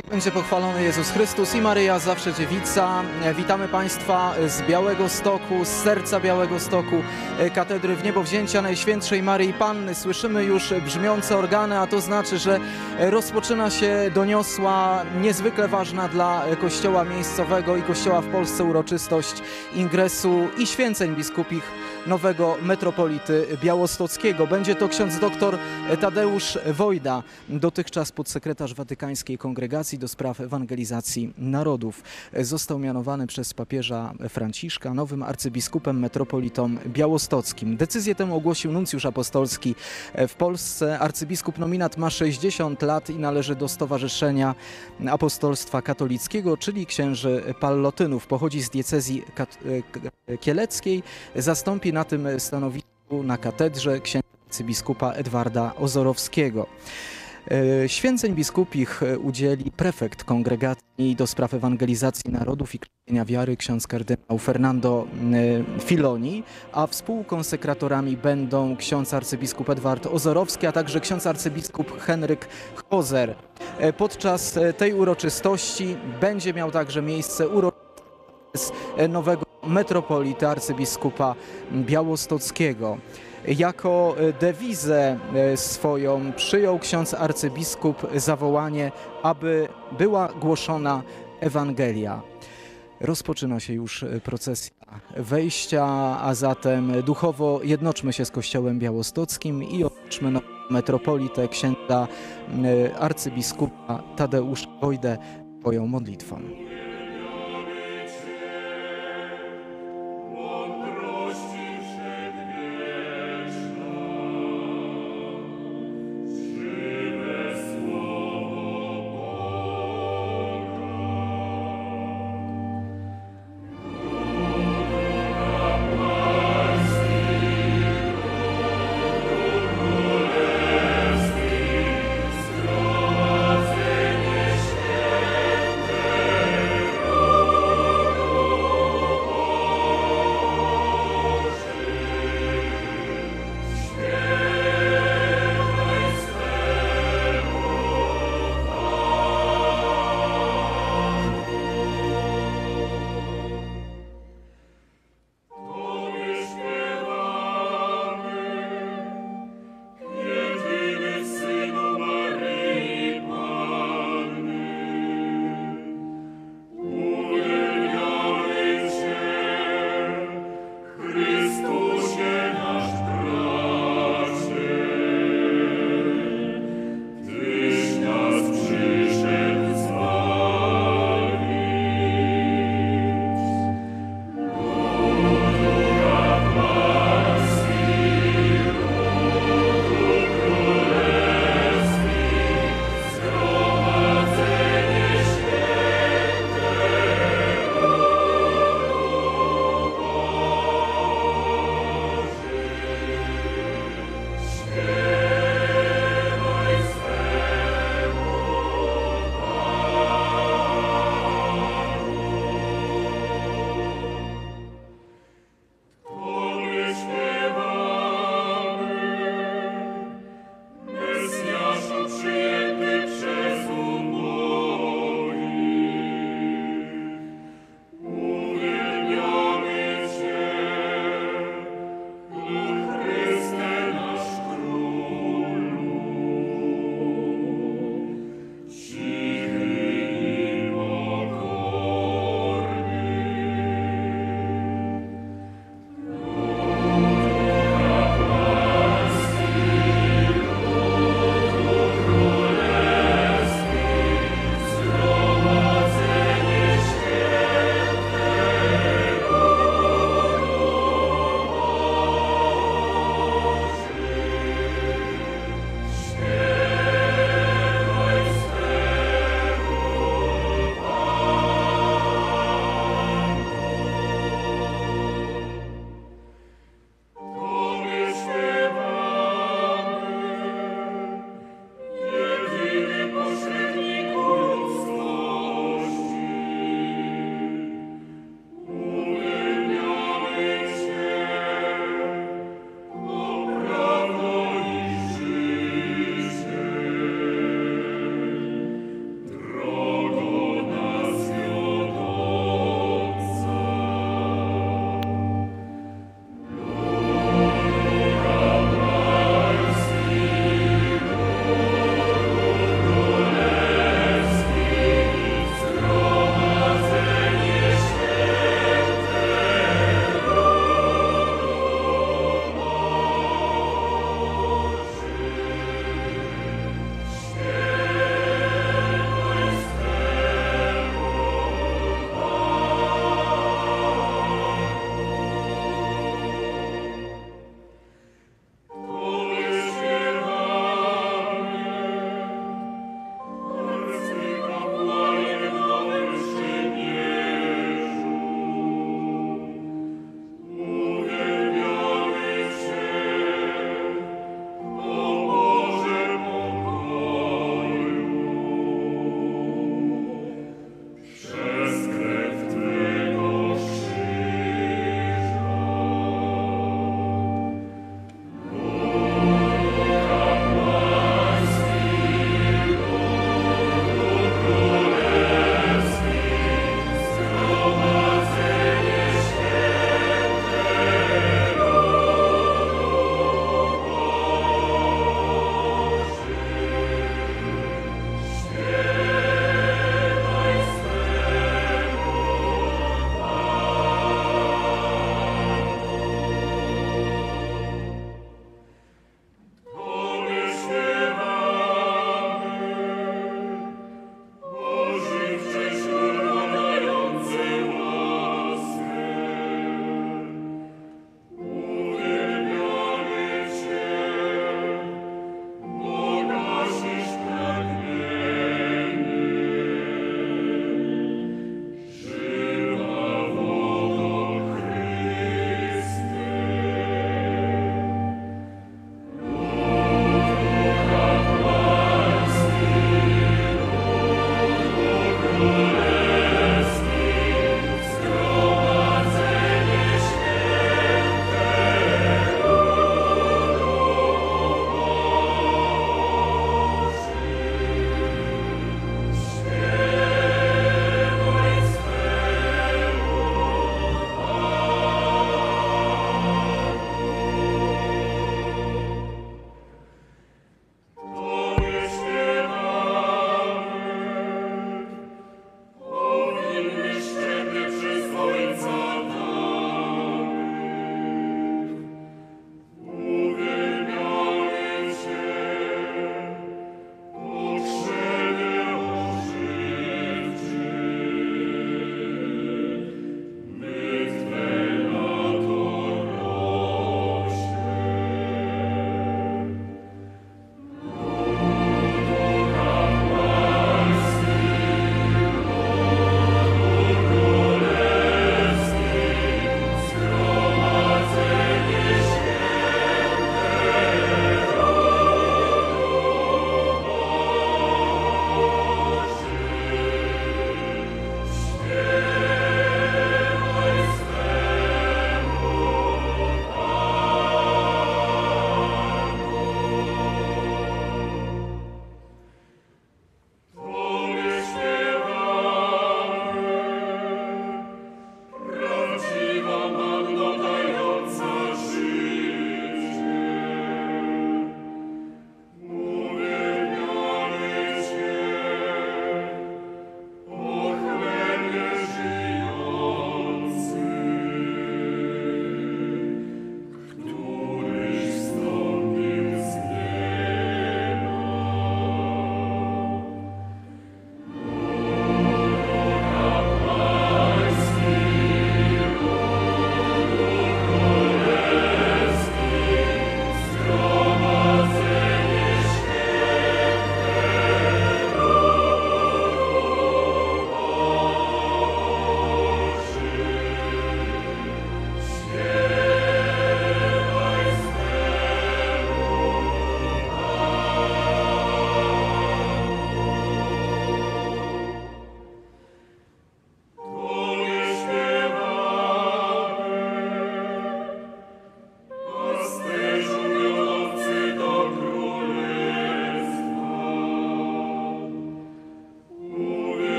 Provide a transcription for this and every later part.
Będzie pochwalony Jezus Chrystus i Maryja Zawsze Dziewica. Witamy Państwa z Białegostoku, z serca Białegostoku, katedry Wniebowzięcia Najświętszej Maryi Panny. Słyszymy już brzmiące organy, a to znaczy, że rozpoczyna się doniosła, niezwykle ważna dla Kościoła miejscowego i Kościoła w Polsce uroczystość ingresu i święceń biskupich nowego metropolity białostockiego. Będzie to ksiądz dr Tadeusz Wojda, dotychczas podsekretarz Watykańskiej Kongregacji do spraw ewangelizacji narodów. Został mianowany przez papieża Franciszka nowym arcybiskupem metropolitą białostockim. Decyzję tę ogłosił nuncjusz apostolski w Polsce. Arcybiskup nominat ma 60 lat i należy do Stowarzyszenia Apostolstwa Katolickiego, czyli księży Pallotynów. Pochodzi z diecezji kieleckiej. Zastąpi na tym stanowisku na katedrze księdza arcybiskupa Edwarda Ozorowskiego. Święceń biskupich udzieli prefekt Kongregacji do spraw ewangelizacji narodów i krzewienia wiary ksiądz kardynał Fernando Filoni, a współkonsekratorami będą ksiądz arcybiskup Edward Ozorowski, a także ksiądz arcybiskup Henryk Hozer. Podczas tej uroczystości będzie miał także miejsce uroczystość nowego metropolity arcybiskupa białostockiego. Jako dewizę swoją przyjął ksiądz arcybiskup zawołanie, aby była głoszona Ewangelia. Rozpoczyna się już procesja wejścia, a zatem duchowo jednoczmy się z Kościołem białostockim i otoczmy metropolitę księdza arcybiskupa Tadeusza Wojdę swoją modlitwą.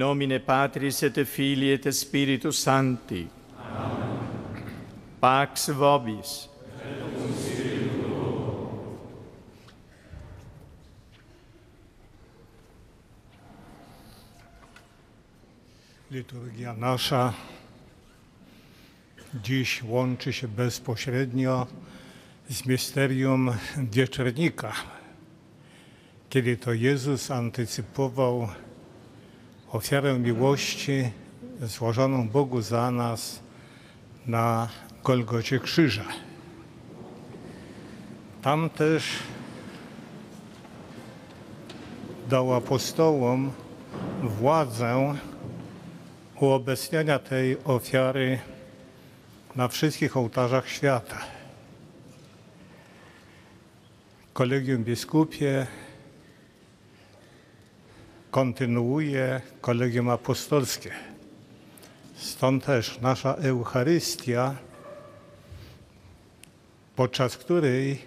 nomine Patris et Filii et Spiritus Sancti. Pax vobis. Liturgia nasza dziś łączy się bezpośrednio z misterium wieczernika, kiedy to Jezus antycypował ofiarę miłości złożoną Bogu za nas na Golgocie krzyża. Tam też dał apostołom władzę uobecniania tej ofiary na wszystkich ołtarzach świata. Kolegium Biskupie kontynuuje Kolegium Apostolskie. Stąd też nasza Eucharystia, podczas której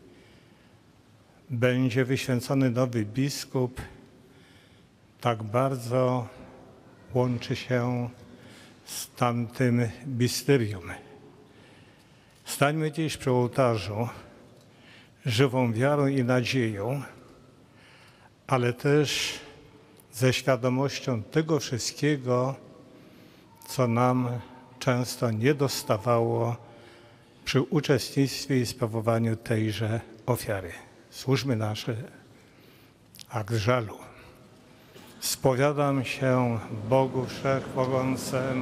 będzie wyświęcony nowy biskup, tak bardzo łączy się z tamtym misterium. Stańmy dziś przy ołtarzu żywą wiarą i nadzieją, ale też ze świadomością tego wszystkiego, co nam często nie dostawało przy uczestnictwie i sprawowaniu tejże ofiary. Służmy nasze akt żalu. Spowiadam się Bogu Wszechmogącemu,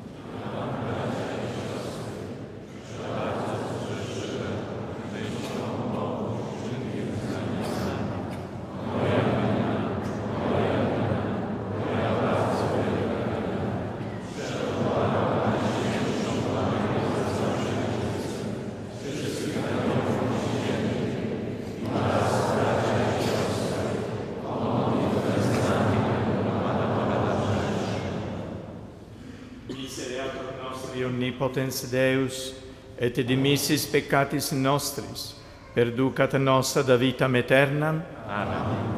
Omnipotens Deus, et dimissis peccatis nostris, perducat nos ad vitam aeternam. Amen.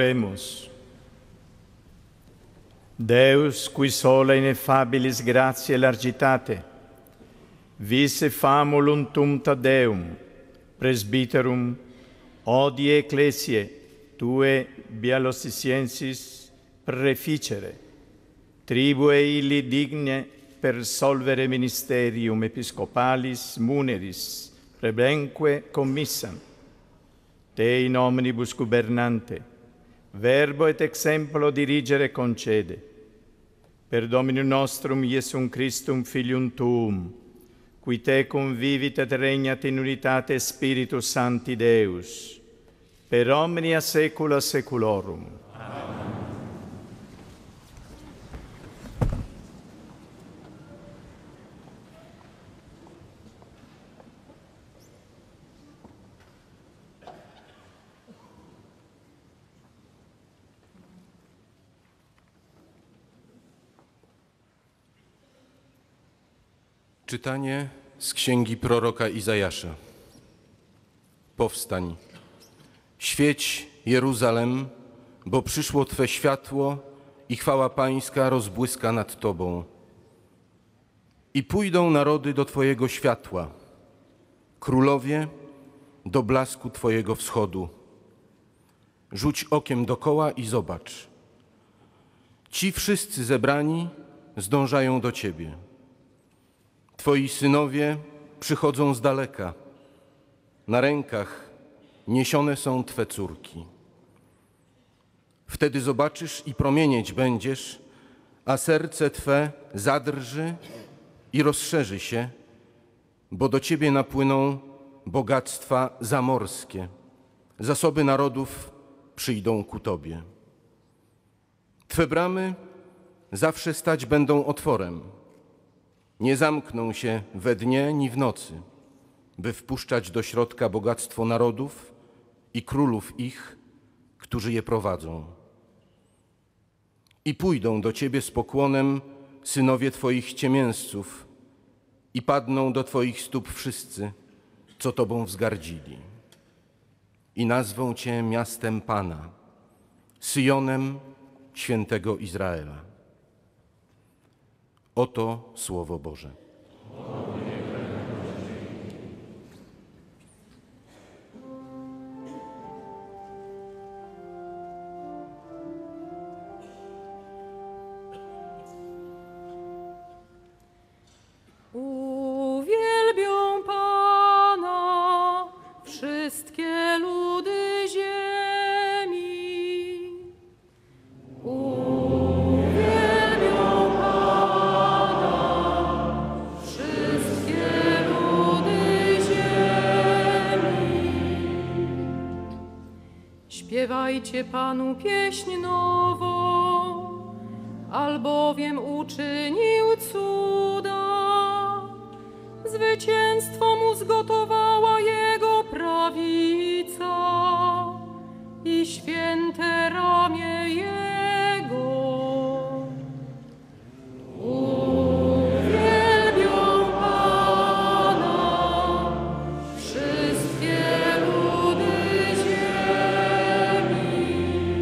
Oremus. Deus, qui sola ineffabilis gratiae largitate, visse famulum tumta Deum, presbyterum, odie ecclesiae tue bialosticiensis preficere, tribue illi digne per solvere ministerium episcopalis muneris prebenque commissam, te in omnibus gubernante, verbo et exemplo dirigere concede, per Dominum nostrum Iesum Christum Filium Tuum, qui te convivit et regnat in unitate Spiritus Sancti Deus, per omnia saecula saeculorum. Czytanie z księgi proroka Izajasza. Powstań, świeć Jeruzalem, bo przyszło Twe światło i chwała Pańska rozbłyska nad Tobą. I pójdą narody do Twojego światła, królowie do blasku Twojego wschodu. Rzuć okiem dokoła i zobacz. Ci wszyscy zebrani zdążają do Ciebie. Twoi synowie przychodzą z daleka, na rękach niesione są Twe córki. Wtedy zobaczysz i promienieć będziesz, a serce Twe zadrży i rozszerzy się, bo do Ciebie napłyną bogactwa zamorskie, zasoby narodów przyjdą ku Tobie. Twe bramy zawsze stać będą otworem, nie zamkną się we dnie ni w nocy, by wpuszczać do środka bogactwo narodów i królów ich, którzy je prowadzą. I pójdą do Ciebie z pokłonem synowie Twoich ciemięzców i padną do Twoich stóp wszyscy, co Tobą wzgardzili. I nazwą Cię miastem Pana, Syjonem świętego Izraela. Oto Słowo Boże. Uwielbią Pana wszystkie ludy ziemi. Uwielbią Pana wszystkie ludy ziemi. Śpiewajcie Panu pieśń nową, albowiem uczynił cuda. Zwycięstwo mu zgotowała jego prawica i święte ramię jego. Uwielbią Pana wszystkie ludy ziemi.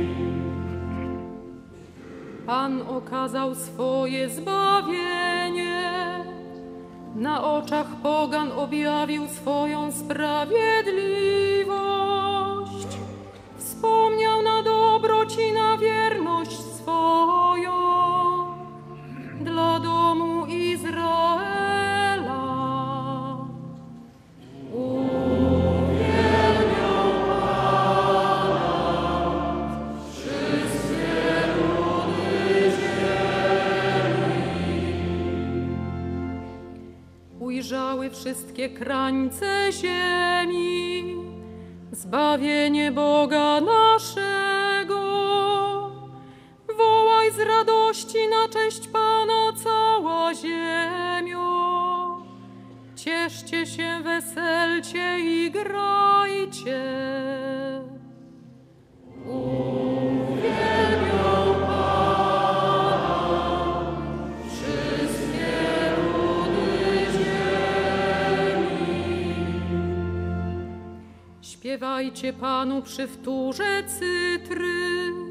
Pan okazał swoje zbawienie, na oczach pogan objawił swoją sprawiedliwość. Wspomniał na dobroć i na wierność swoją dla domu Izraela. Uwielbią Pana wszystkie ludy ziemi. Ujrzały wszystkie krańce ziemi zbawienie Boga naszego. Wołaj z radości na cześć Pana cała ziemio. Cieszcie się, weselcie i grajcie. Uwielbią Pana wszystkie ludy ziemi. Śpiewajcie Panu przy wtórze cytry,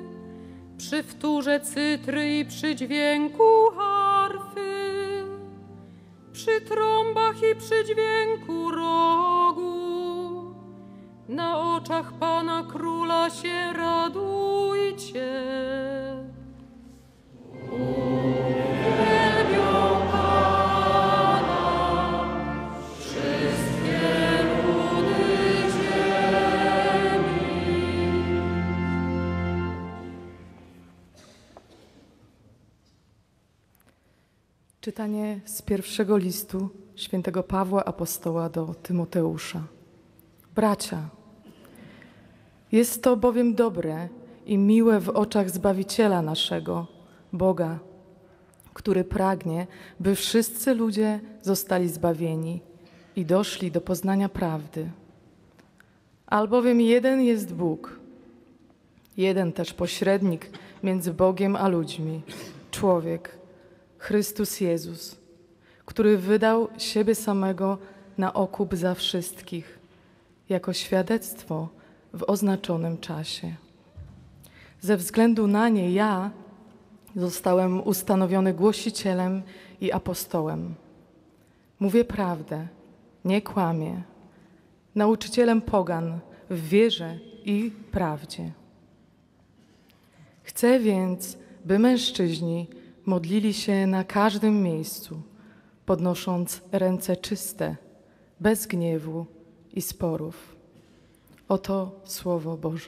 przy wtórze cytry i przy dźwięku harfy, przy trąbach i przy dźwięku rogu, na oczach Pana Króla się radujcie. Uwielbią Pana wszystkie ludy ziemi. Czytanie z pierwszego listu świętego Pawła Apostoła do Tymoteusza. Bracia, jest to bowiem dobre i miłe w oczach Zbawiciela naszego, Boga, który pragnie, by wszyscy ludzie zostali zbawieni i doszli do poznania prawdy. Albowiem jeden jest Bóg, jeden też pośrednik między Bogiem a ludźmi, człowiek, Chrystus Jezus, który wydał siebie samego na okup za wszystkich, jako świadectwo w oznaczonym czasie. Ze względu na nie ja zostałem ustanowiony głosicielem i apostołem. Mówię prawdę, nie kłamię, nauczycielem pogan w wierze i prawdzie. Chcę więc, by mężczyźni modlili się na każdym miejscu, podnosząc ręce czyste, bez gniewu i sporów. Oto Słowo Boże.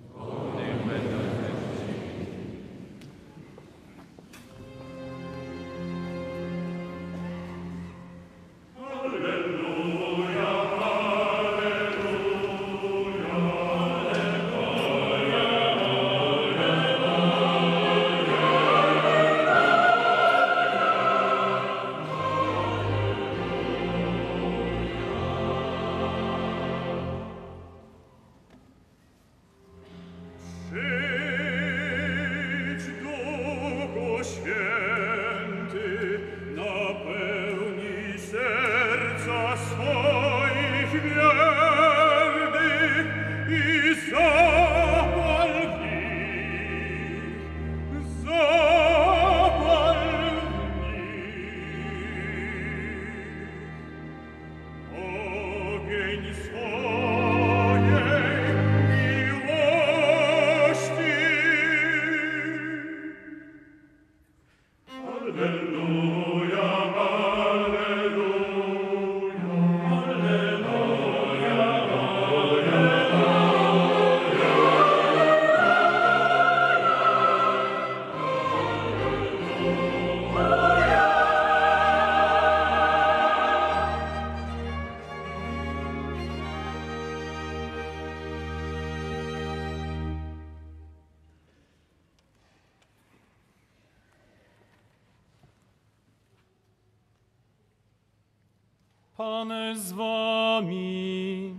Pan z wami.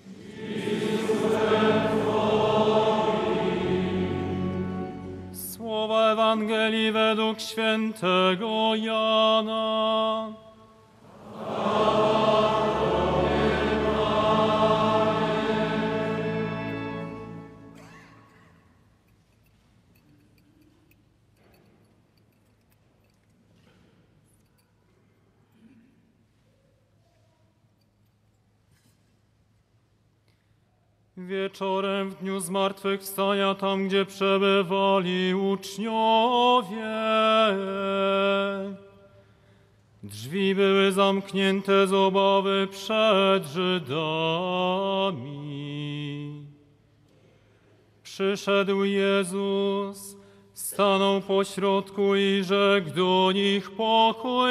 Słowa Ewangelii według świętego Jana. Wieczorem w dniu zmartwychwstania, tam gdzie przebywali uczniowie, drzwi były zamknięte z obawy przed Żydami. Przyszedł Jezus, stanął pośrodku i rzekł do nich: pokój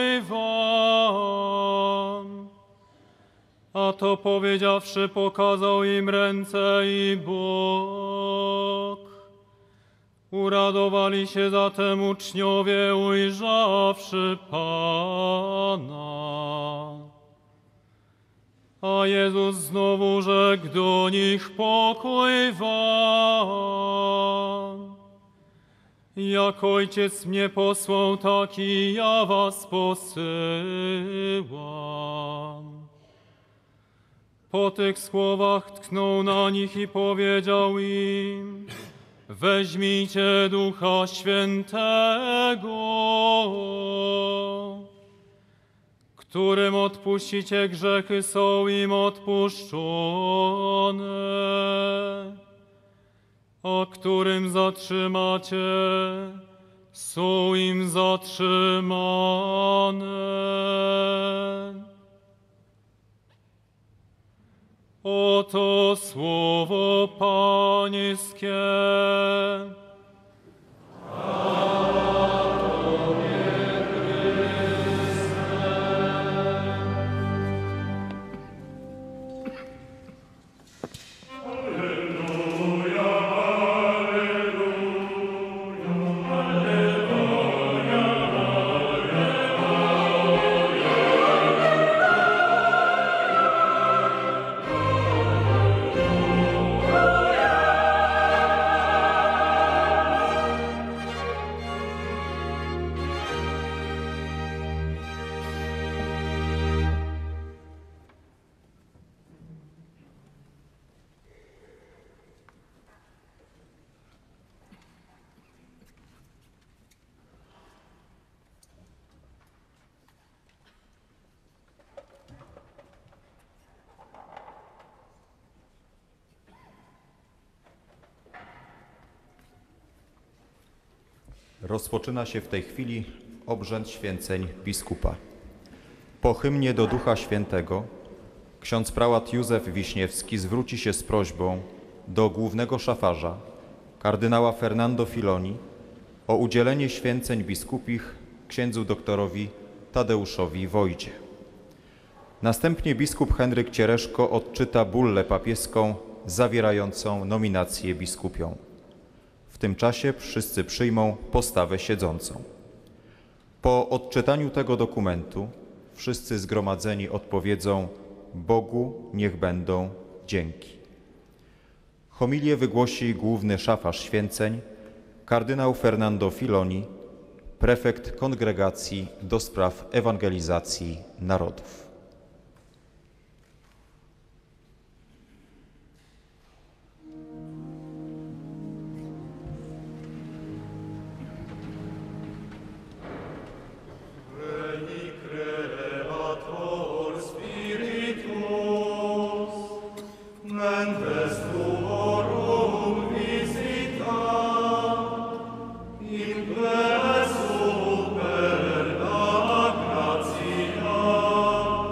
wam. A to powiedziawszy, pokazał im ręce i bok. Uradowali się zatem uczniowie, ujrzawszy Pana. A Jezus znowu rzekł do nich: pokój wam. Jak Ojciec mnie posłał, tak i ja was posyłam. Po tych słowach tknął na nich i powiedział im: weźmijcie Ducha Świętego, którym odpuścicie grzechy, są im odpuszczone, a którym zatrzymacie, są im zatrzymane. Oto słowo Pańskie. Rozpoczyna się w tej chwili obrzęd święceń biskupa. Po hymnie do Ducha Świętego ksiądz prałat Józef Wiśniewski zwróci się z prośbą do głównego szafarza, kardynała Fernando Filoni, o udzielenie święceń biskupich księdzu doktorowi Tadeuszowi Wojdzie. Następnie biskup Henryk Ciereszko odczyta bullę papieską zawierającą nominację biskupią. W tym czasie wszyscy przyjmą postawę siedzącą. Po odczytaniu tego dokumentu wszyscy zgromadzeni odpowiedzą: Bogu niech będą dzięki. Homilię wygłosi główny szafarz święceń, kardynał Fernando Filoni, prefekt Kongregacji do spraw ewangelizacji narodów. In blessum per la gratia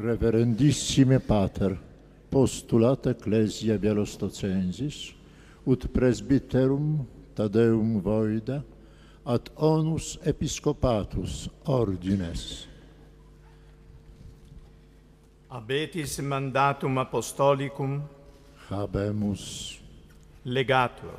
Reverendissime Pater, postulat Ecclesia Białostocensis, ut presbyterum Tadeum Wojda, ad onus episcopatus ordines. Abetis mandatum apostolicum Habemus. legatur.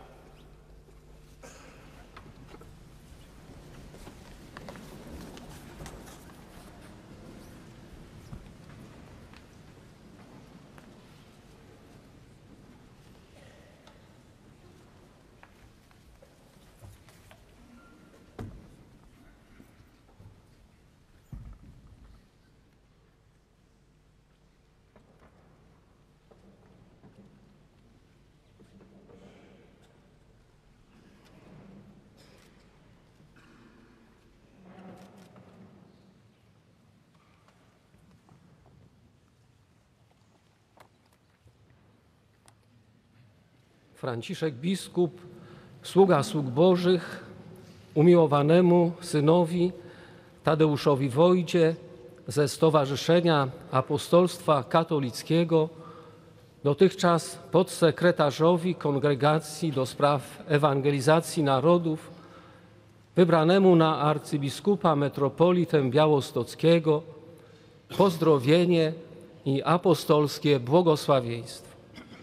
Franciszek biskup, sługa sług Bożych, umiłowanemu synowi Tadeuszowi Wojdzie ze Stowarzyszenia Apostolstwa Katolickiego, dotychczas podsekretarzowi Kongregacji do Spraw Ewangelizacji Narodów, wybranemu na arcybiskupa metropolitę białostockiego, pozdrowienie i apostolskie błogosławieństwo.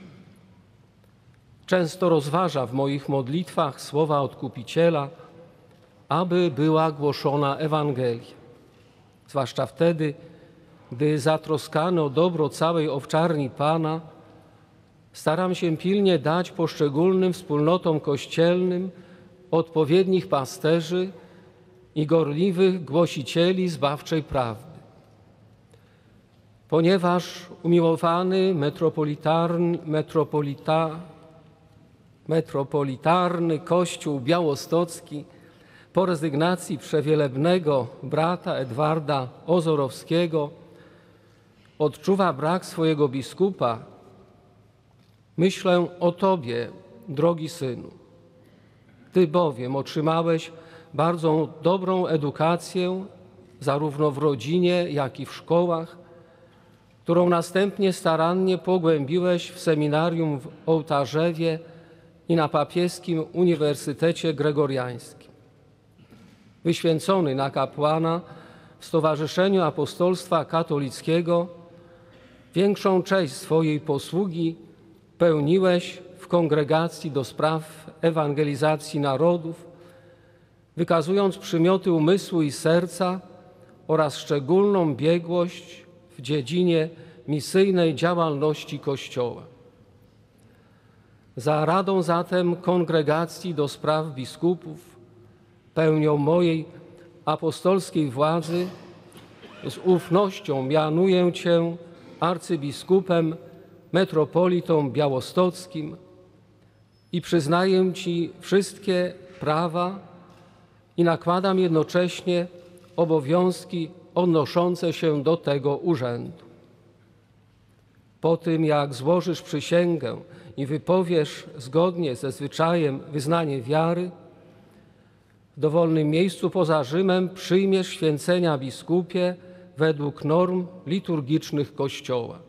Często rozważa w moich modlitwach słowa Odkupiciela, aby była głoszona Ewangelia. Zwłaszcza wtedy, gdy zatroskany o dobro całej owczarni Pana, staram się pilnie dać poszczególnym wspólnotom kościelnym odpowiednich pasterzy i gorliwych głosicieli zbawczej prawdy. Ponieważ umiłowany metropolitarny Kościół białostocki po rezygnacji przewielebnego brata Edwarda Ozorowskiego odczuwa brak swojego biskupa, myślę o Tobie, drogi synu. Ty bowiem otrzymałeś bardzo dobrą edukację zarówno w rodzinie, jak i w szkołach, którą następnie starannie pogłębiłeś w seminarium w Ołtarzewie i na papieskim Uniwersytecie Gregoriańskim. Wyświęcony na kapłana w Stowarzyszeniu Apostolstwa Katolickiego, większą część swojej posługi pełniłeś w Kongregacji do Spraw Ewangelizacji Narodów, wykazując przymioty umysłu i serca oraz szczególną biegłość w dziedzinie misyjnej działalności Kościoła. Za radą zatem Kongregacji do Spraw Biskupów, pełnią mojej apostolskiej władzy, z ufnością mianuję Cię arcybiskupem, metropolitą białostockim i przyznaję Ci wszystkie prawa i nakładam jednocześnie obowiązki odnoszące się do tego urzędu. Po tym, jak złożysz przysięgę i wypowiesz zgodnie ze zwyczajem wyznanie wiary, w dowolnym miejscu poza Rzymem przyjmiesz święcenia biskupie według norm liturgicznych Kościoła.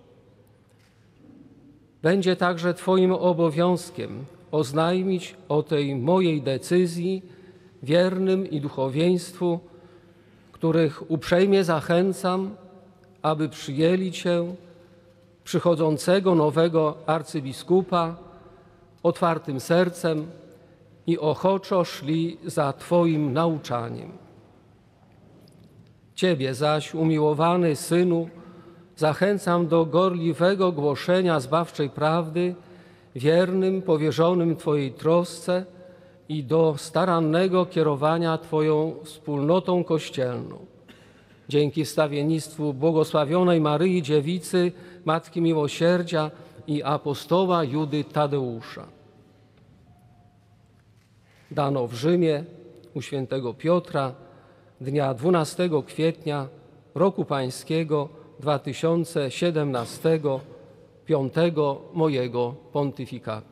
Będzie także Twoim obowiązkiem oznajmić o tej mojej decyzji wiernym i duchowieństwu, których uprzejmie zachęcam, aby przyjęli Cię, przychodzącego nowego arcybiskupa, otwartym sercem i ochoczo szli za Twoim nauczaniem. Ciebie zaś, umiłowany synu, zachęcam do gorliwego głoszenia zbawczej prawdy, wiernym, powierzonym Twojej trosce i do starannego kierowania Twoją wspólnotą kościelną. Dzięki wstawiennictwu błogosławionej Maryi Dziewicy, Matki Miłosierdzia i apostoła Judy Tadeusza. Dano w Rzymie u świętego Piotra dnia 12 kwietnia roku pańskiego 2017, 5. mojego pontyfikatu.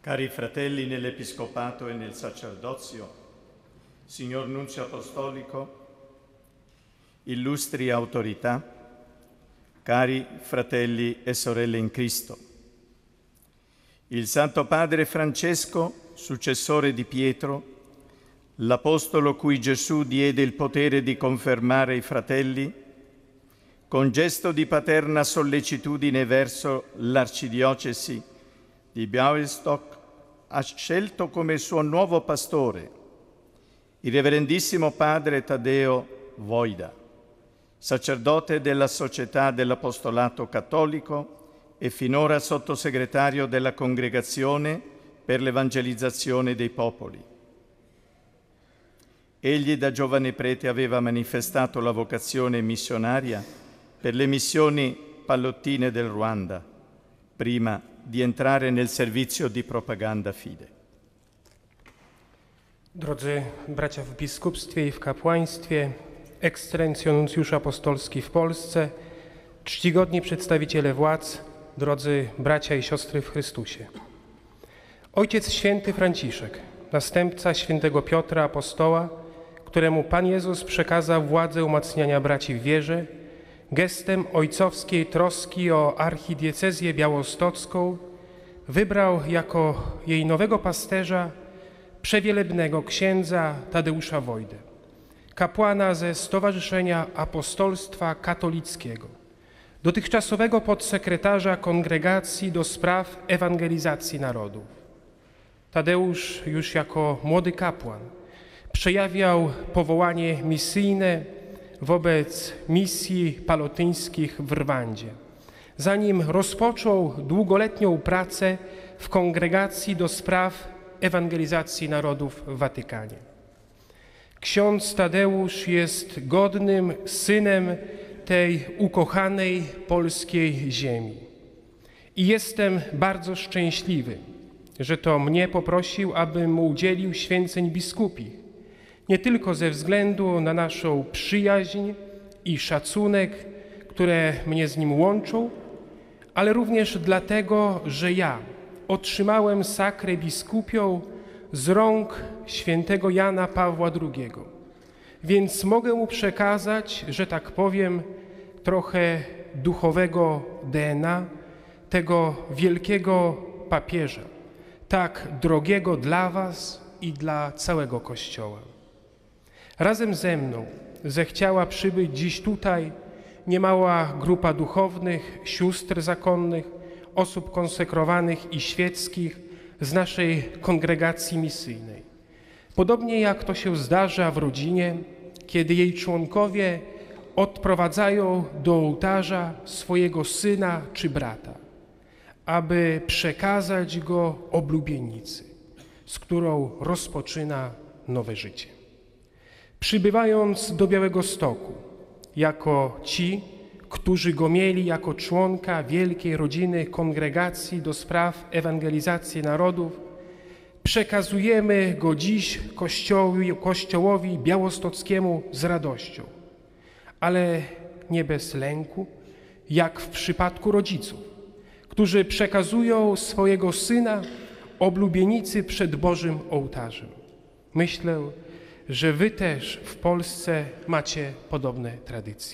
Cari fratelli nell'Episcopato e nel Sacerdozio, Signor Nunzio Apostolico, illustri autorità, cari fratelli e sorelle in Cristo. Il Santo Padre Francesco, successore di Pietro, l'Apostolo cui Gesù diede il potere di confermare i fratelli, con gesto di paterna sollecitudine verso l'Arcidiocesi di Białystok, ha scelto come suo nuovo pastore il Reverendissimo Padre Taddeo Wojda, sacerdote della Società dell'Apostolato Cattolico e finora sottosegretario della Congregazione per l'Evangelizzazione dei Popoli. Egli da giovane prete aveva manifestato la vocazione missionaria per le missioni pallottine del Ruanda, prima di entrare nel servizio di propaganda fide. Drodzy bracia w biskupstwie i w kapłaństwie, ekscelencjo nuncjusz apostolski w Polsce, czcigodni przedstawiciele władz, drodzy bracia i siostry w Chrystusie. Ojciec Święty Franciszek, następca Świętego Piotra Apostoła, któremu Pan Jezus przekazał władzę umacniania braci w wierze, gestem ojcowskiej troski o archidiecezję białostocką wybrał jako jej nowego pasterza przewielebnego księdza Tadeusza Wojdę, kapłana ze Stowarzyszenia Apostolstwa Katolickiego, dotychczasowego podsekretarza Kongregacji do Spraw Ewangelizacji Narodów. Tadeusz już jako młody kapłan przejawiał powołanie misyjne wobec misji palotyńskich w Rwandzie, zanim rozpoczął długoletnią pracę w Kongregacji do Spraw Ewangelizacji Narodów w Watykanie. Ksiądz Tadeusz jest godnym synem tej ukochanej polskiej ziemi. I jestem bardzo szczęśliwy, że to mnie poprosił, abym mu udzielił święceń biskupich, nie tylko ze względu na naszą przyjaźń i szacunek, które mnie z nim łączą, ale również dlatego, że ja otrzymałem sakrę biskupią z rąk świętego Jana Pawła II. Więc mogę mu przekazać, że tak powiem, trochę duchowego DNA tego wielkiego papieża, tak drogiego dla was i dla całego Kościoła. Razem ze mną zechciała przybyć dziś tutaj niemała grupa duchownych, sióstr zakonnych, osób konsekrowanych i świeckich z naszej kongregacji misyjnej. Podobnie jak to się zdarza w rodzinie, kiedy jej członkowie odprowadzają do ołtarza swojego syna czy brata, aby przekazać go oblubienicy, z którą rozpoczyna nowe życie. Przybywając do Białegostoku, jako ci, którzy go mieli jako członka wielkiej rodziny Kongregacji do Spraw Ewangelizacji Narodów, przekazujemy go dziś Kościołowi białostockiemu z radością, ale nie bez lęku, jak w przypadku rodziców, którzy przekazują swojego syna oblubienicy przed Bożym ołtarzem. Myślę, że wy też w Polsce macie podobne tradycje.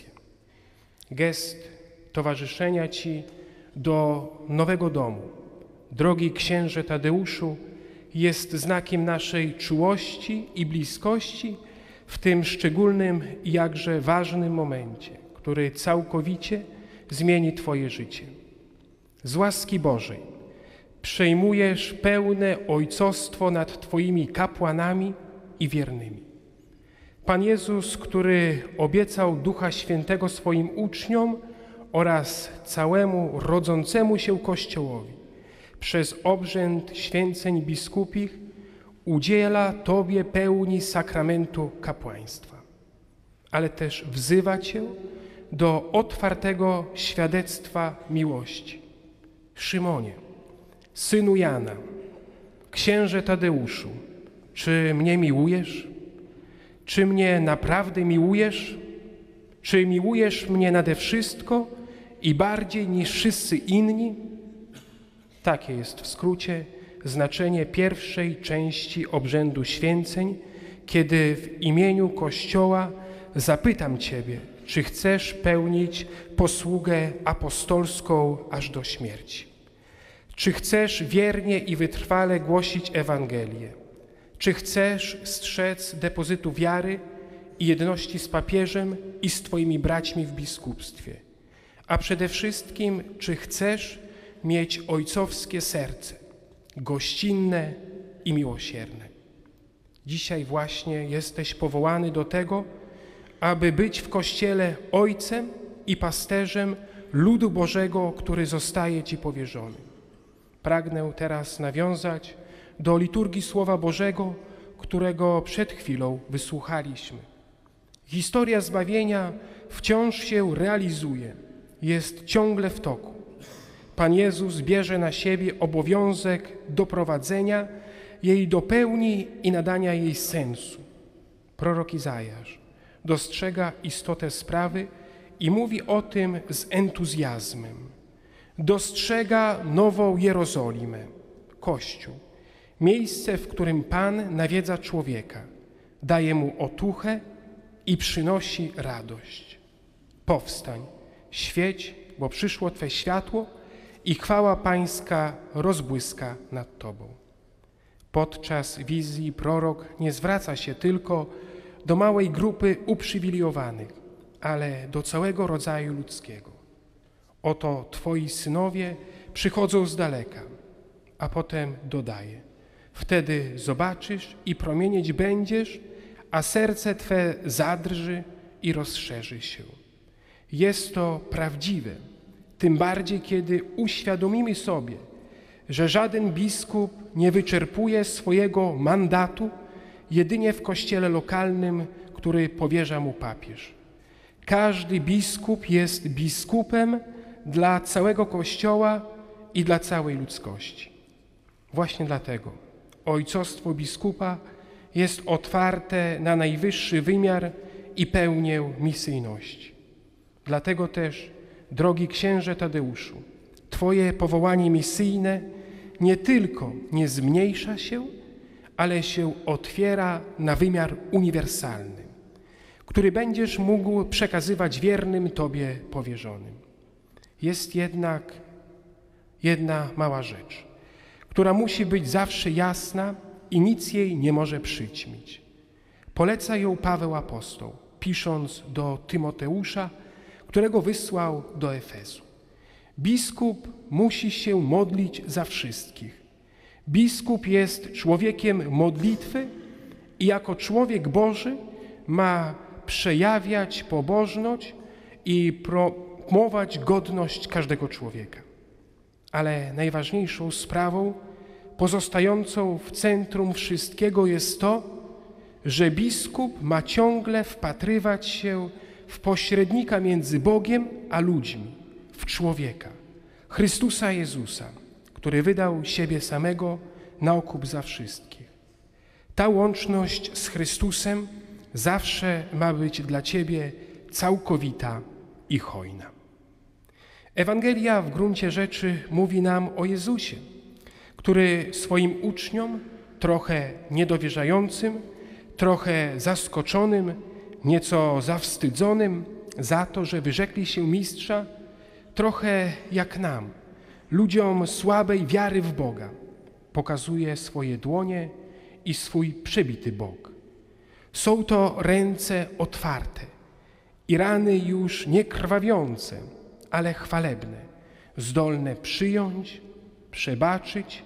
Gest towarzyszenia ci do nowego domu, drogi księże Tadeuszu, jest znakiem naszej czułości i bliskości w tym szczególnym i jakże ważnym momencie, który całkowicie zmieni twoje życie. Z łaski Bożej przejmujesz pełne ojcostwo nad twoimi kapłanami i wiernymi. Pan Jezus, który obiecał Ducha Świętego swoim uczniom oraz całemu rodzącemu się Kościołowi przez obrzęd święceń biskupich, udziela Tobie pełni sakramentu kapłaństwa, ale też wzywa Cię do otwartego świadectwa miłości. Szymonie, synu Jana, księże Tadeuszu, czy mnie miłujesz? Czy mnie naprawdę miłujesz? Czy miłujesz mnie nade wszystko i bardziej niż wszyscy inni? Takie jest w skrócie znaczenie pierwszej części obrzędu święceń, kiedy w imieniu Kościoła zapytam Ciebie, czy chcesz pełnić posługę apostolską aż do śmierci? Czy chcesz wiernie i wytrwale głosić Ewangelię? Czy chcesz strzec depozytu wiary i jedności z papieżem i z Twoimi braćmi w biskupstwie? A przede wszystkim, czy chcesz mieć ojcowskie serce, gościnne i miłosierne? Dzisiaj właśnie jesteś powołany do tego, aby być w Kościele ojcem i pasterzem ludu Bożego, który zostaje Ci powierzony. Pragnę teraz nawiązać do liturgii Słowa Bożego, którego przed chwilą wysłuchaliśmy. Historia zbawienia wciąż się realizuje, jest ciągle w toku. Pan Jezus bierze na siebie obowiązek doprowadzenia jej do pełni i nadania jej sensu. Prorok Izajasz dostrzega istotę sprawy i mówi o tym z entuzjazmem. Dostrzega nową Jerozolimę, Kościół, miejsce, w którym Pan nawiedza człowieka, daje mu otuchę i przynosi radość. Powstań, świeć, bo przyszło Twe światło i chwała Pańska rozbłyska nad Tobą. Podczas wizji prorok nie zwraca się tylko do małej grupy uprzywilejowanych, ale do całego rodzaju ludzkiego. Oto Twoi synowie przychodzą z daleka, a potem dodaje: wtedy zobaczysz i promienieć będziesz, a serce Twe zadrży i rozszerzy się. Jest to prawdziwe, tym bardziej kiedy uświadomimy sobie, że żaden biskup nie wyczerpuje swojego mandatu jedynie w kościele lokalnym, który powierza mu papież. Każdy biskup jest biskupem dla całego Kościoła i dla całej ludzkości. Właśnie dlatego ojcostwo biskupa jest otwarte na najwyższy wymiar i pełnię misyjności. Dlatego też, drogi księże Tadeuszu, Twoje powołanie misyjne nie tylko nie zmniejsza się, ale się otwiera na wymiar uniwersalny, który będziesz mógł przekazywać wiernym Tobie powierzonym. Jest jednak jedna mała rzecz, która musi być zawsze jasna i nic jej nie może przyćmić. Poleca ją Paweł apostoł, pisząc do Tymoteusza, którego wysłał do Efezu. Biskup musi się modlić za wszystkich. Biskup jest człowiekiem modlitwy i jako człowiek Boży ma przejawiać pobożność i promować godność każdego człowieka. Ale najważniejszą sprawą pozostającą w centrum wszystkiego jest to, że biskup ma ciągle wpatrywać się w pośrednika między Bogiem a ludźmi, w człowieka, Chrystusa Jezusa, który wydał siebie samego na okup za wszystkich. Ta łączność z Chrystusem zawsze ma być dla Ciebie całkowita i hojna. Ewangelia w gruncie rzeczy mówi nam o Jezusie, który swoim uczniom, trochę niedowierzającym, trochę zaskoczonym, nieco zawstydzonym za to, że wyrzekli się Mistrza, trochę jak nam, ludziom słabej wiary w Boga, pokazuje swoje dłonie i swój przebity bok. Są to ręce otwarte i rany już nie krwawiące, ale chwalebne, zdolne przyjąć, przebaczyć,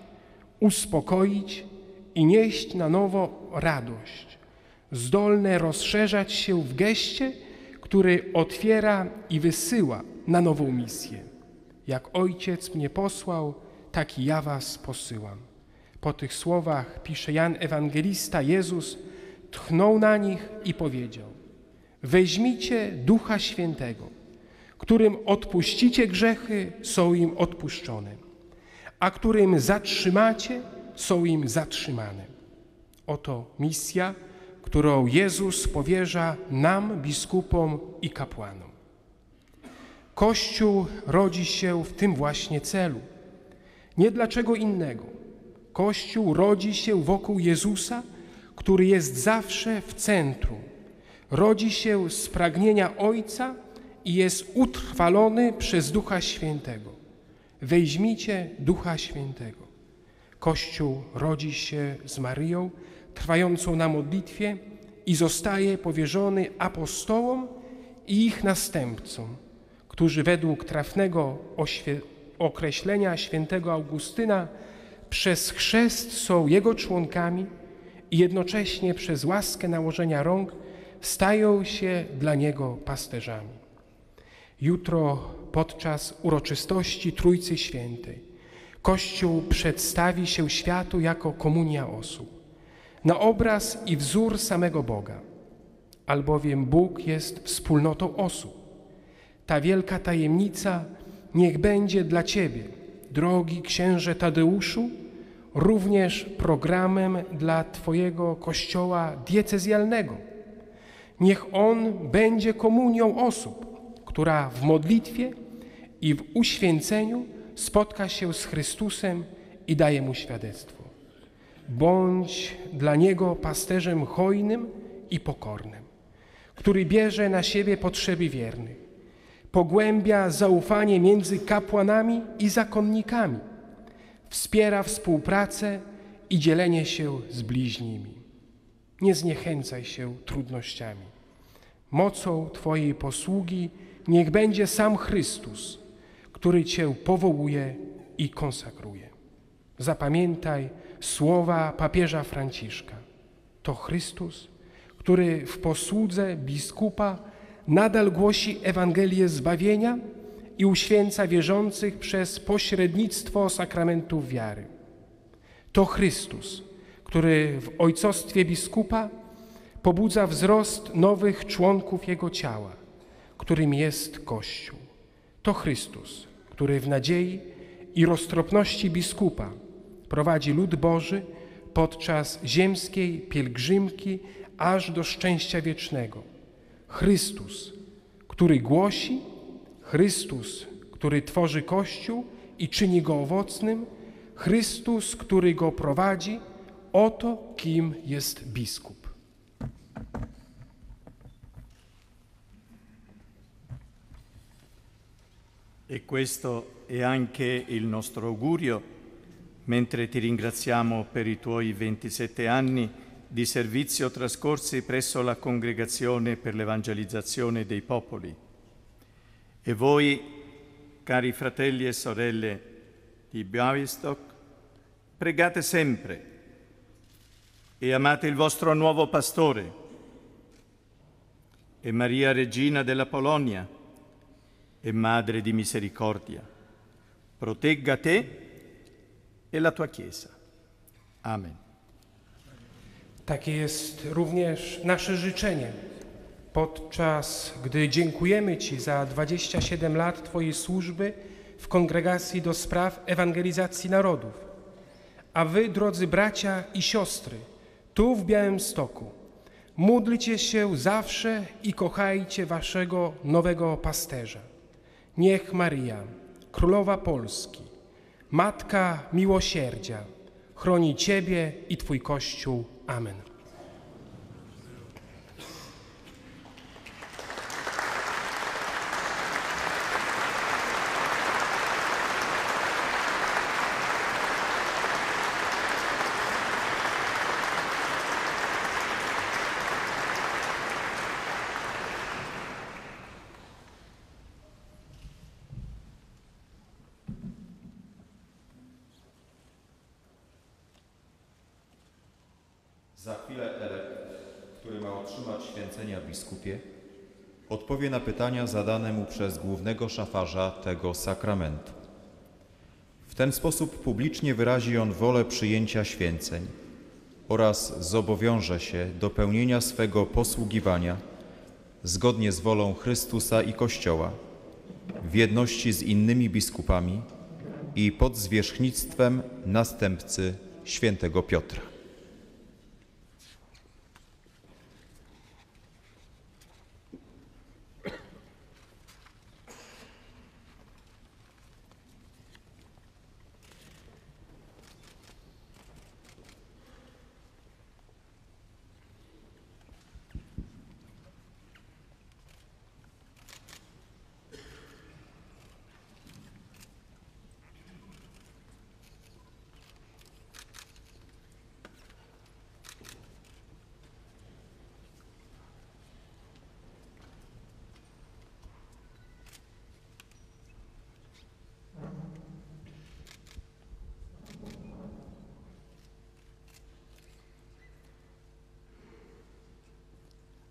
uspokoić i nieść na nowo radość, zdolne rozszerzać się w geście, który otwiera i wysyła na nową misję. Jak Ojciec mnie posłał, tak i ja was posyłam. Po tych słowach, pisze Jan Ewangelista, Jezus tchnął na nich i powiedział: weźmijcie Ducha Świętego, którym odpuścicie grzechy, są im odpuszczone, a którym zatrzymacie, są im zatrzymane. Oto misja, którą Jezus powierza nam, biskupom i kapłanom. Kościół rodzi się w tym właśnie celu. Nie dla czego innego, Kościół rodzi się wokół Jezusa, który jest zawsze w centrum. Rodzi się z pragnienia Ojca i jest utrwalony przez Ducha Świętego. Weźmijcie Ducha Świętego. Kościół rodzi się z Maryją, trwającą na modlitwie i zostaje powierzony apostołom i ich następcom, którzy według trafnego określenia świętego Augustyna przez chrzest są Jego członkami i jednocześnie przez łaskę nałożenia rąk stają się dla Niego pasterzami. Jutro podczas uroczystości Trójcy Świętej Kościół przedstawi się światu jako komunia osób, na obraz i wzór samego Boga, albowiem Bóg jest wspólnotą osób. Ta wielka tajemnica niech będzie dla Ciebie, drogi księże Tadeuszu, również programem dla Twojego kościoła diecezjalnego. Niech on będzie komunią osób, która w modlitwie i w uświęceniu spotka się z Chrystusem i daje Mu świadectwo. Bądź dla Niego pasterzem hojnym i pokornym, który bierze na siebie potrzeby wiernych, pogłębia zaufanie między kapłanami i zakonnikami, wspiera współpracę i dzielenie się z bliźnimi. Nie zniechęcaj się trudnościami. Mocą Twojej posługi niech będzie sam Chrystus, który Cię powołuje i konsekruje. Zapamiętaj słowa papieża Franciszka. To Chrystus, który w posłudze biskupa nadal głosi Ewangelię zbawienia i uświęca wierzących przez pośrednictwo sakramentów wiary. To Chrystus, który w ojcostwie biskupa pobudza wzrost nowych członków Jego ciała, którym jest Kościół. To Chrystus, który w nadziei i roztropności biskupa prowadzi lud Boży podczas ziemskiej pielgrzymki aż do szczęścia wiecznego. Chrystus, który głosi, Chrystus, który tworzy Kościół i czyni go owocnym, Chrystus, który go prowadzi, oto kim jest biskup. E questo è anche il nostro augurio, mentre ti ringraziamo per i tuoi 27 anni di servizio trascorsi presso la Congregazione per l'Evangelizzazione dei Popoli. E voi, cari fratelli e sorelle di Białystok, pregate sempre e amate il vostro nuovo pastore e Maria Regina della Polonia e Madre di Misericordia, protegga te e la tua Chiesa. Amen. Takie jest również nasze życzenie, podczas gdy dziękujemy Ci za 27 lat Twojej służby w Kongregacji do Spraw Ewangelizacji Narodów. A Wy, drodzy bracia i siostry, tu w Białymstoku, módlcie się zawsze i kochajcie Waszego nowego pasterza. Niech Maria, Królowa Polski, Matka Miłosierdzia, chroni Ciebie i Twój Kościół. Amen. Za chwilę elekt, który ma otrzymać święcenia biskupie, odpowie na pytania zadane mu przez głównego szafarza tego sakramentu. W ten sposób publicznie wyrazi on wolę przyjęcia święceń oraz zobowiąże się do pełnienia swego posługiwania zgodnie z wolą Chrystusa i Kościoła, w jedności z innymi biskupami i pod zwierzchnictwem następcy świętego Piotra.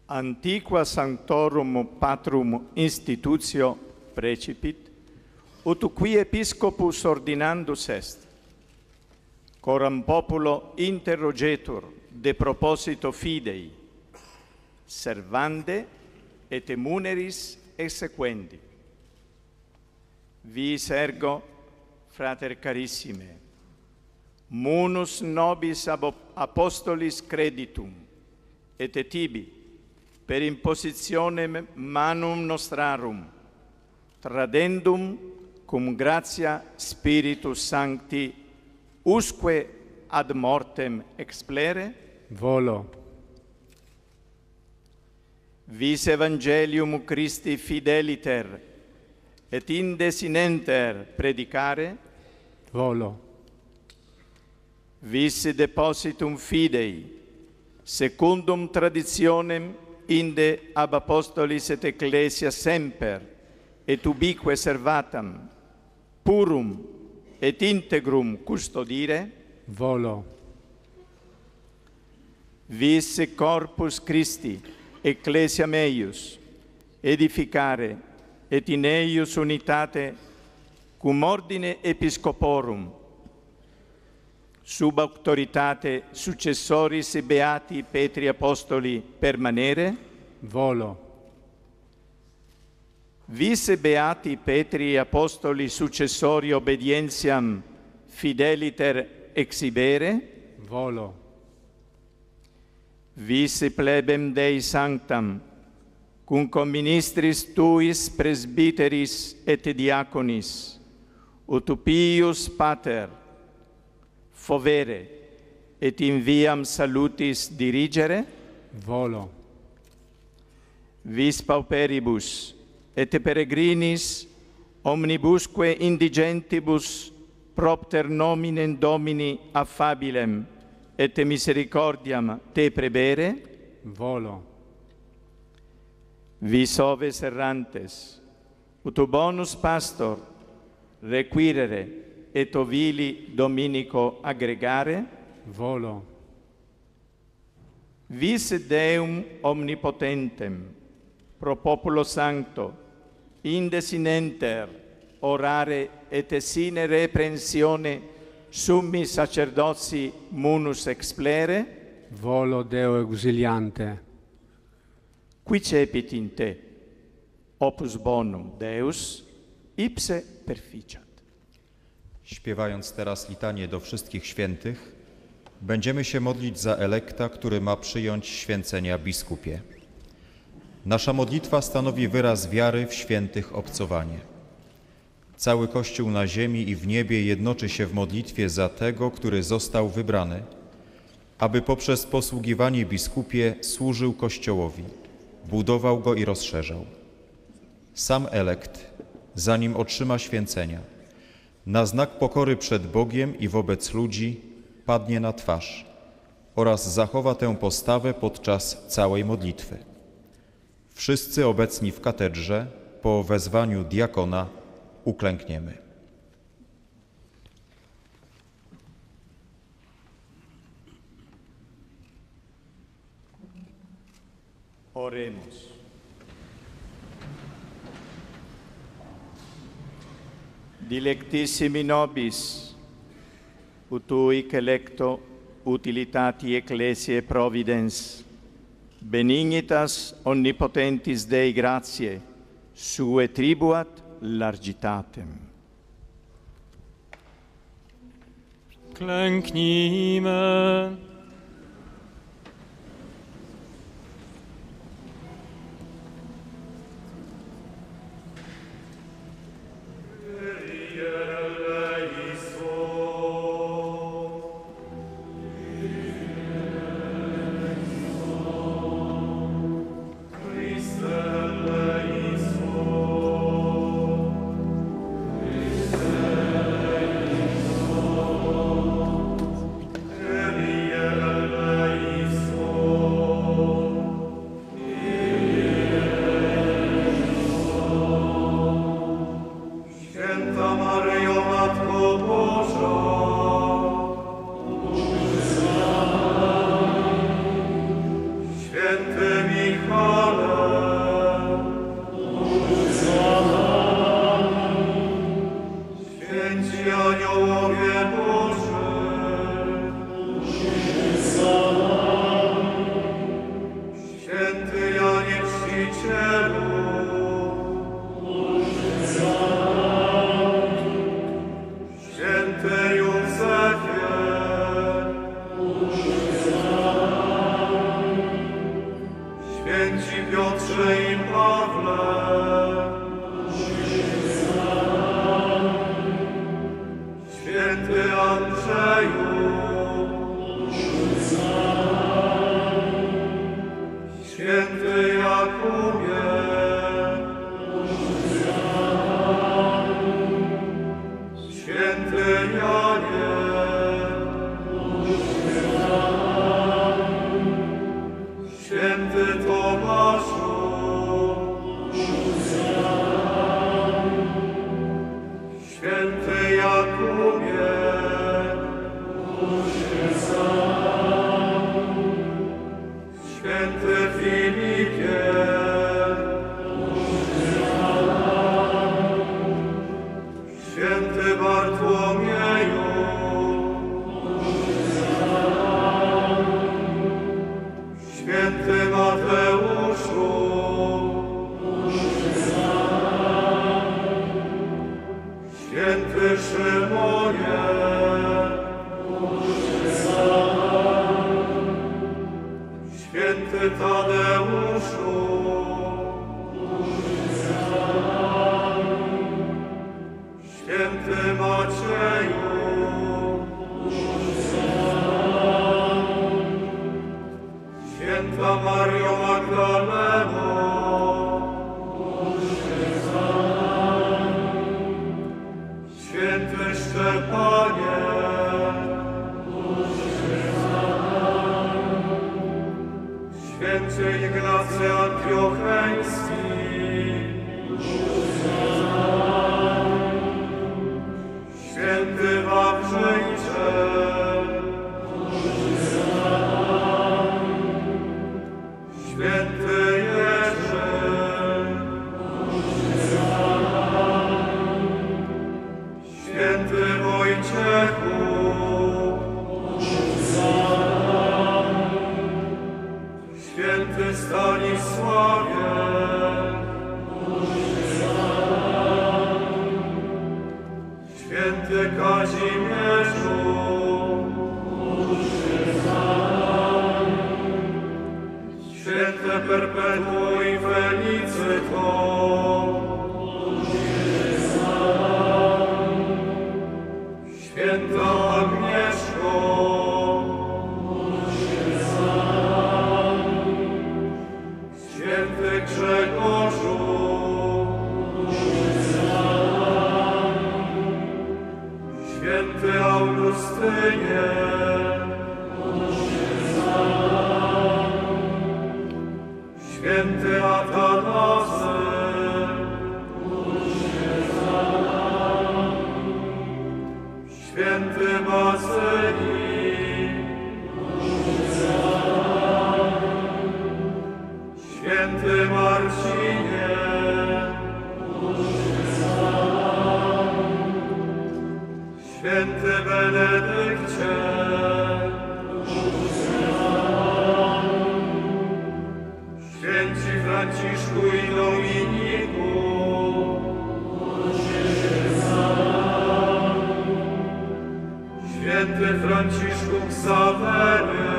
antiqua sanctorum patrum institutio precipit, ut qui episcopus ordinandus est. Coram populo interrogetur de proposito fidei, servande et emuneris exequendi. Vis ergo, frater carissime, munus nobis apostolis creditum, et tibi, per impositionem manum nostrarum, tradendum cum gratia Spiritus Sancti, usque ad mortem explere? Volo. Vis Evangelium Christi fideliter, et indesinenter predicare? Volo. Vis depositum fidei, secundum traditionem inde ab apostolis et ecclesia semper, et ubique servatam, purum et integrum custodire? Volo. Vis corpus Christi, ecclesiam eius, edificare, et in eius unitate, cum ordine episcoporum, sub auctoritate successoris beati Petri Apostoli permanere? Volo. Vis beati Petri Apostoli successori obedientiam fideliter exhibere? Volo. Vis plebem Dei sanctam, cum comministris tuis presbyteris et diaconis, ut pius pater, fovere, et in viam salutis dirigere? Volo. Vis pauperibus, et peregrinis, omnibusque indigentibus, propter nominem Domini affabilem, et misericordiam te prebere? Volo. Vis oves errantes, ut bonus pastor, requirere, et ovili dominico aggregare? Volo. Vis Deum omnipotentem, pro populo sancto, indesinenter, orare et sine reprensione summi sacerdozi munus explere? Volo Deo exiliante. Qui cepit in te, opus bonum Deus, ipse perficiat. Śpiewając teraz litanię do wszystkich świętych, będziemy się modlić za elekta, który ma przyjąć święcenia biskupie. Nasza modlitwa stanowi wyraz wiary w świętych obcowanie. Cały Kościół na ziemi i w niebie jednoczy się w modlitwie za tego, który został wybrany, aby poprzez posługiwanie biskupie służył Kościołowi, budował go i rozszerzał. Sam elekt, zanim otrzyma święcenia, na znak pokory przed Bogiem i wobec ludzi padnie na twarz oraz zachowa tę postawę podczas całej modlitwy. Wszyscy obecni w katedrze po wezwaniu diakona uklękniemy. Oremus. Dilectissimi nobis, ut uic electo utilitati ecclesiae providens, benignitas omnipotentis Dei gratiae, sue tribuat largitatem. Klęknijmy. Kyrie Święty Józefie, święci Piotrze i Pawle, święty Andrzeju, święty Jakubie, święty Janie, święty Tomaszu, święty Jakubie, święty Filipie, święty Bartłomieju, święty Mateuszu, święty Szymonie, święty Tadeuszu, święty Macieju, święta Mario Magdaleno, święty Szczepanie, święty Ignacy Antiocheński, święty Wawrzyńcze, święty Jerzy, święty Wojciechu, święty Stanisławie, święty Kazimierzu, święte Perpetuo i Felicito, święta Agnieszko, święty Grzegorzu, święty Augustynie, święty Atanasy, święty Bazylii, święty Marcinie, święty Benedykcie, święci Franciszku i Dominiku, święty Franciszku Ksawery,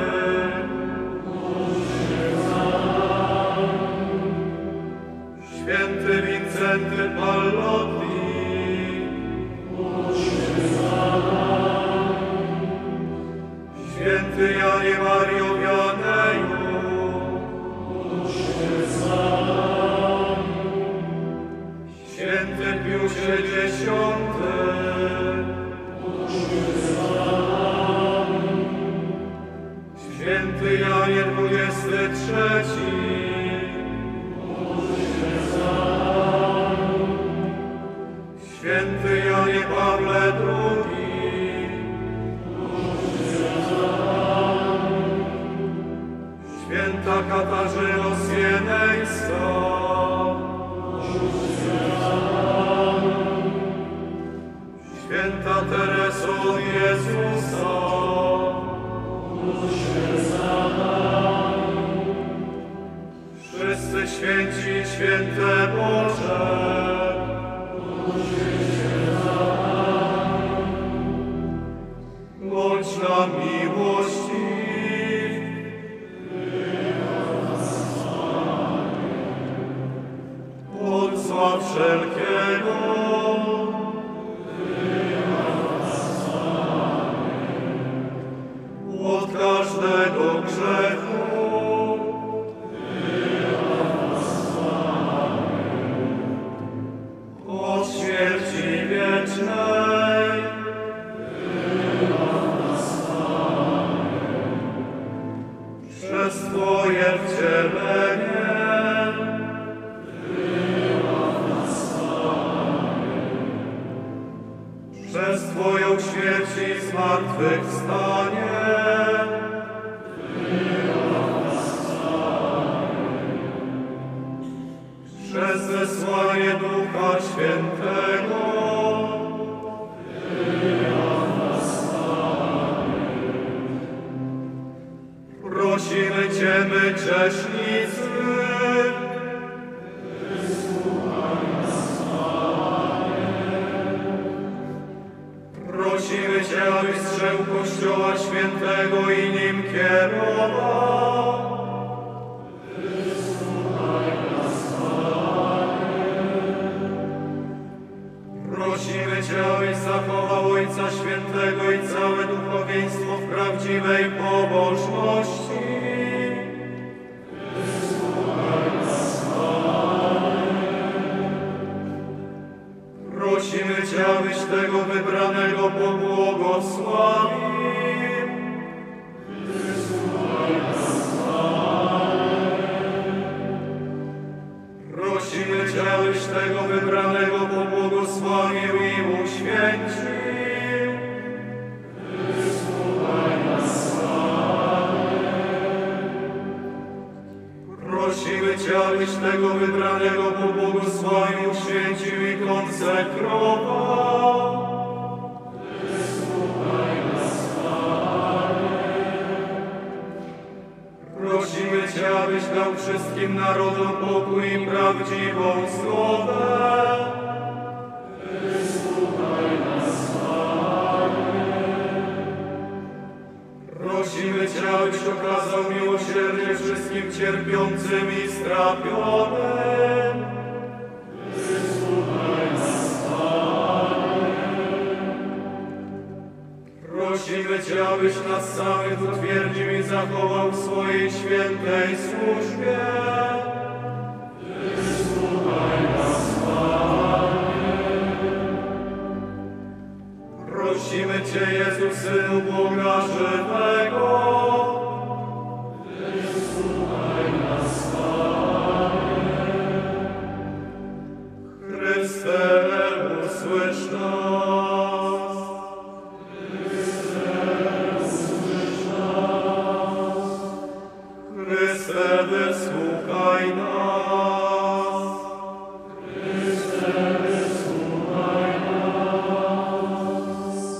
święty Wincenty Pallotti, święty Janie Mario Wianeju, święty Piusie X, święty Janie XXIII, święty Janie Pawle II, święta Katarzyno Sienejska, święta Tereso od Jezusa, wszyscy święci i święte Boże, nam miłości. Od zła wszelkiego od każdego grzechu od śmierci wiecznej przez Twoje wcielenie przez Twoją śmierć i zmartwychwstanie przez zesłanie Ducha Świętego prosimy Cię, my grzesznicy, prosimy Cię, abyś strzegł Kościoła Świętego i nim kierował. Prosimy Cię, abyś zachował Ojca Świętego i całe duchowieństwo w prawdziwej pobożności. Prosimy Cię, abyś tego wybranego pobłogosławił. Prosimy Cię, abyś tego wybranego pobłogosławił i uświęcił. Prosimy Cię, abyś tego wybranego pobłogosławił, uświęcił i konsekrował. Prosimy Cię, abyś dał wszystkim narodom pokój i prawdziwą zgodę. Prosimy Cię, abyś okazał miłosierdzie wszystkim cierpiącym i strapionym. Prosimy Cię, abyś nas samych utwierdził i zachował w swojej świętej służbie. Prosimy Cię, Jezu, Synu Boga żywego. Chryste, usłysz nas. Chryste, wysłuchaj nas. Chryste, wysłuchaj nas.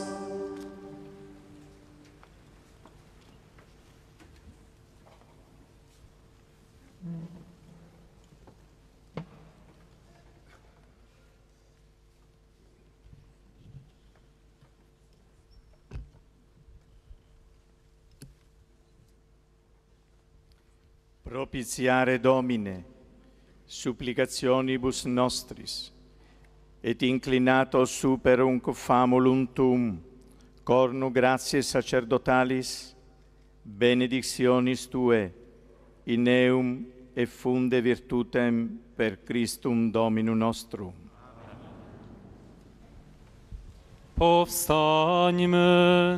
Propitiare Domine, supplicationibus nostris, et inclinato superum famulum tuum, cornu gratiae sacerdotalis, benedictionis Tue, in eum et funde virtutem per Christum Dominum nostrum. Powstańmy.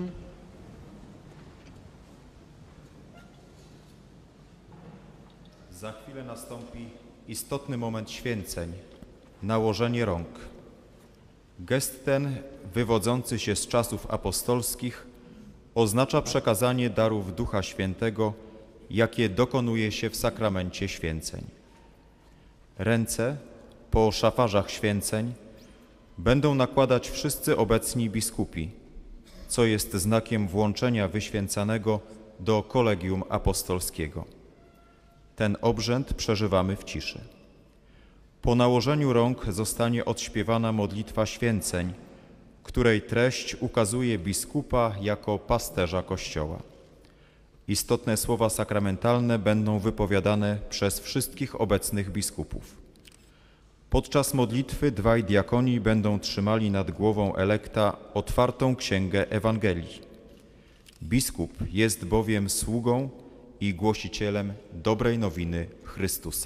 Za chwilę nastąpi istotny moment święceń, nałożenie rąk. Gest ten, wywodzący się z czasów apostolskich, oznacza przekazanie darów Ducha Świętego, jakie dokonuje się w sakramencie święceń. Ręce po szafarzach święceń będą nakładać wszyscy obecni biskupi, co jest znakiem włączenia wyświęcanego do kolegium apostolskiego. Ten obrzęd przeżywamy w ciszy. Po nałożeniu rąk zostanie odśpiewana modlitwa święceń, której treść ukazuje biskupa jako pasterza Kościoła. Istotne słowa sakramentalne będą wypowiadane przez wszystkich obecnych biskupów. Podczas modlitwy dwaj diakoni będą trzymali nad głową elekta otwartą księgę Ewangelii. Biskup jest bowiem sługą i głosicielem dobrej nowiny Chrystusa.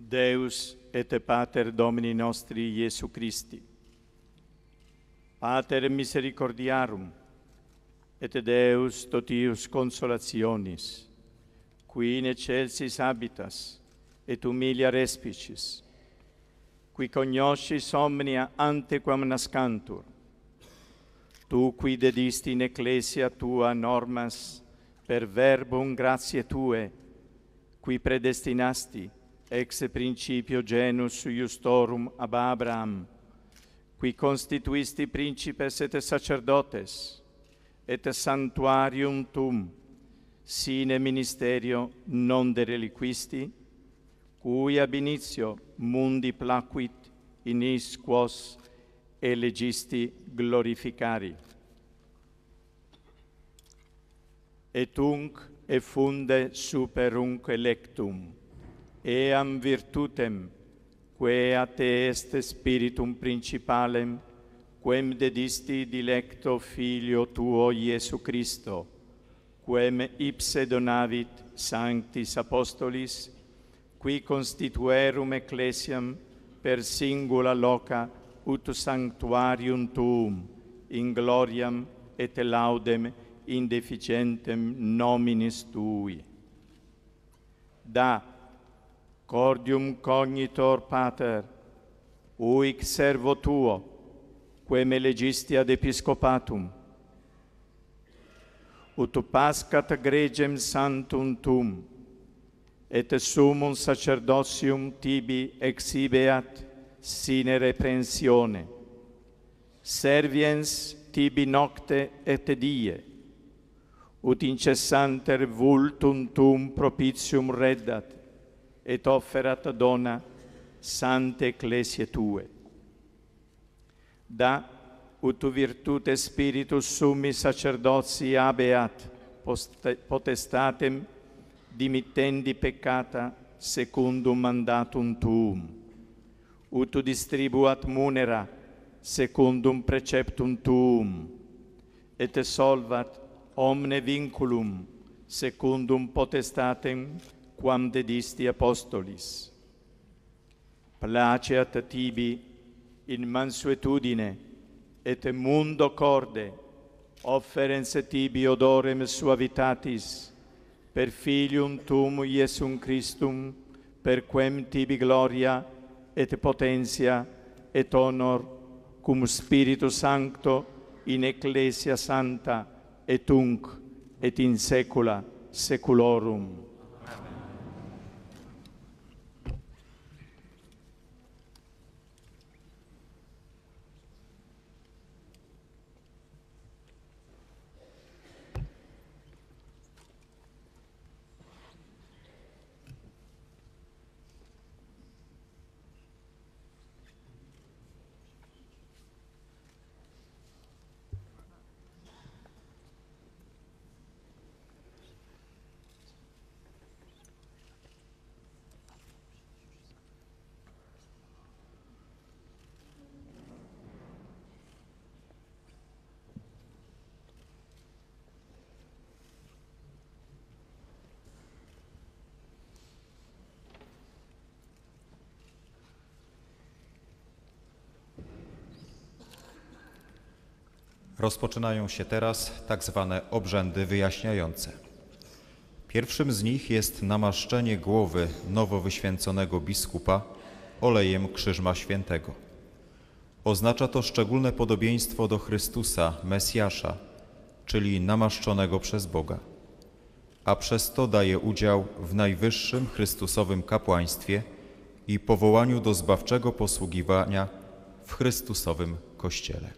Deus et Pater Domini nostri Iesu Christi, Pater misericordiarum, et Deus totius consolationis, qui in excelsis habitas, et humilia respicis, qui cognoscis omnia antequam nascantur, tu qui dedisti in ecclesia tua normas per verbum gratiae tue, qui predestinasti ex principio genus iustorum ab Abraham, qui constituisti principes et sacerdotes, et sanctuarium tum, sine ministerio non de reliquisti, cui ab initio mundi placuit in is quos elegisti glorificari. Et tunc effunde superunc electum, eam virtutem, quae a te est spiritum principalem, quem dedisti dilecto Filio tuo Iesu Christo, quem ipse donavit sanctis apostolis, qui constituerum ecclesiam per singula loca ut sanctuarium tuum, in gloriam et laudem indeficientem nominis tui. Da cordium cognitor Pater, uic servo tuo, quem elegisti ad episcopatum, ut pascat gregem santum tum, et summum sacerdocium tibi exhibeat sine reprensione, serviens tibi nocte et die, ut incessanter vultum tum propitium reddat, et offerat dona sante ecclesiae tue. Da, ut virtute spiritus summi sacerdotii habeat potestatem dimittendi peccata secundum mandatum tuum, ut distribuat munera secundum preceptum tuum, et solvat omne vinculum secundum potestatem quam dedisti apostolis. Placeat tibi in mansuetudine et mundo corde offerens tibi odorem suavitatis per Filium tuum Iesum Christum, per quem tibi gloria et potentia et honor cum Spiritu Sancto in ecclesia santa et tunc et in saecula saeculorum. Rozpoczynają się teraz tak zwane obrzędy wyjaśniające. Pierwszym z nich jest namaszczenie głowy nowo wyświęconego biskupa olejem Krzyżma Świętego. Oznacza to szczególne podobieństwo do Chrystusa, Mesjasza, czyli namaszczonego przez Boga, a przez to daje udział w najwyższym Chrystusowym kapłaństwie i powołaniu do zbawczego posługiwania w Chrystusowym Kościele.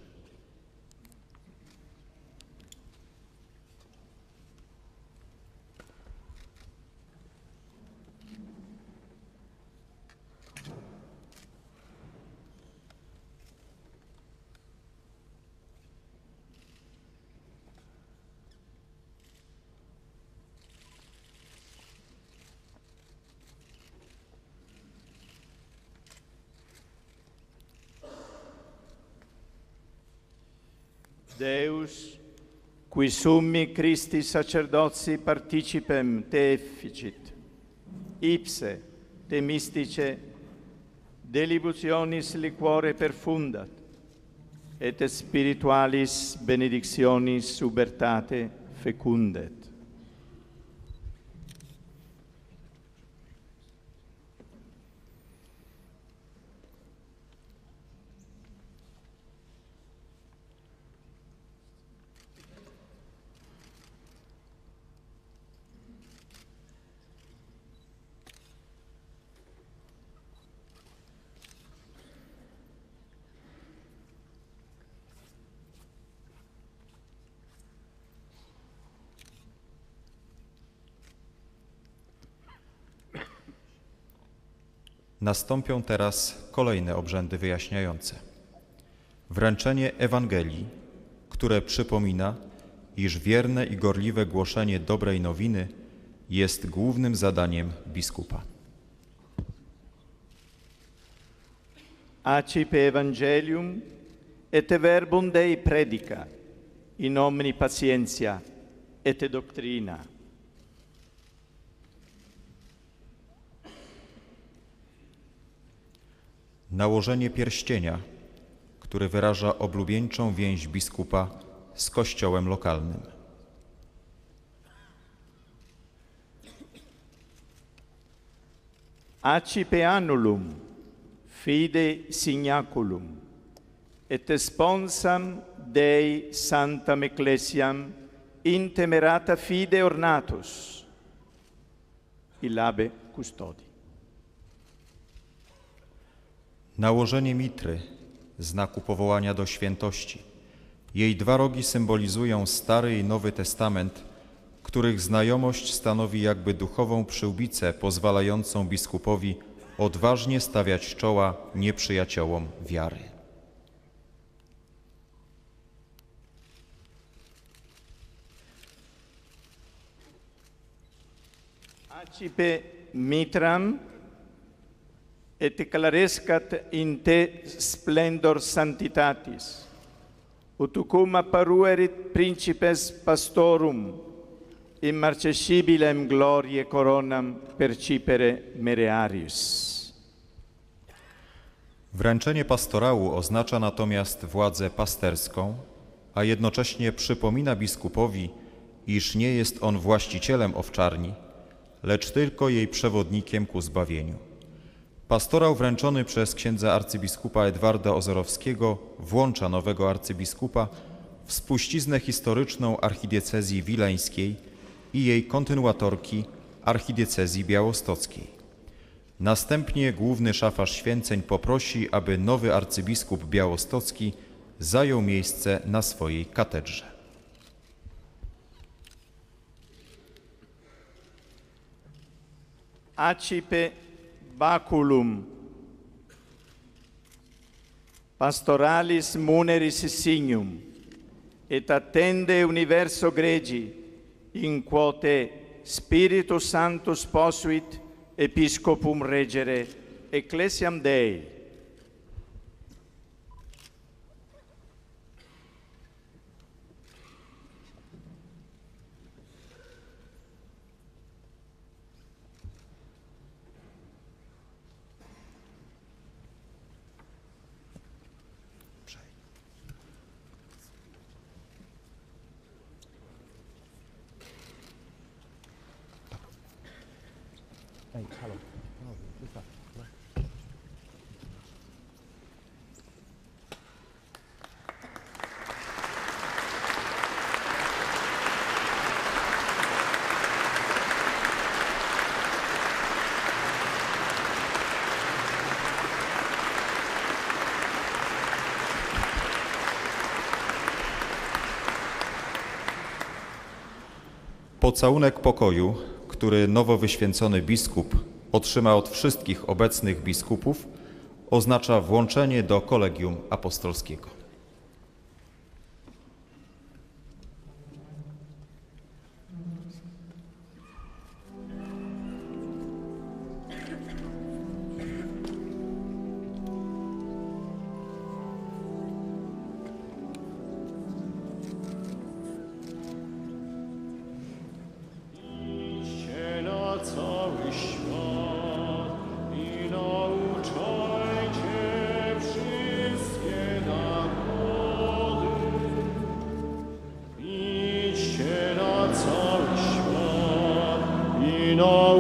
Deus, qui summi Christi sacerdotii participem te efficit, ipse de mystice delibutionis liquore perfundat, et spiritualis benedictionis ubertate fecundet. Nastąpią teraz kolejne obrzędy wyjaśniające. Wręczenie Ewangelii, które przypomina, iż wierne i gorliwe głoszenie dobrej nowiny jest głównym zadaniem biskupa. Accipe Evangelium et verbum Dei predica, in omni patientia et doctrina. Nałożenie pierścienia, które wyraża oblubieńczą więź biskupa z kościołem lokalnym. Accipe annulum, fide signaculum, et sponsam Dei sanctam ecclesiam intemerata fide ornatus, illabe custodi. Nałożenie mitry, znaku powołania do świętości. Jej dwa rogi symbolizują Stary i Nowy Testament, których znajomość stanowi jakby duchową przyłbicę pozwalającą biskupowi odważnie stawiać czoła nieprzyjaciołom wiary. Accipe mitram et clarescat in te splendor sanctitatis, ut cum apparuerit principes pastorum in marcescibilem gloriae coronam percipere merearius. Wręczenie pastorału oznacza natomiast władzę pasterską, a jednocześnie przypomina biskupowi, iż nie jest on właścicielem owczarni, lecz tylko jej przewodnikiem ku zbawieniu. Pastorał wręczony przez księdza arcybiskupa Edwarda Ozorowskiego włącza nowego arcybiskupa w spuściznę historyczną archidiecezji wileńskiej i jej kontynuatorki archidiecezji białostockiej. Następnie główny szafarz święceń poprosi, aby nowy arcybiskup białostocki zajął miejsce na swojej katedrze. Accipe baculum, pastoralis muneris signum, et attende universo gregi, in quote Spiritus Sanctus posuit episcopum regere ecclesiam Dei. Pocałunek pokoju, który nowo wyświęcony biskup otrzyma od wszystkich obecnych biskupów, oznacza włączenie do kolegium apostolskiego.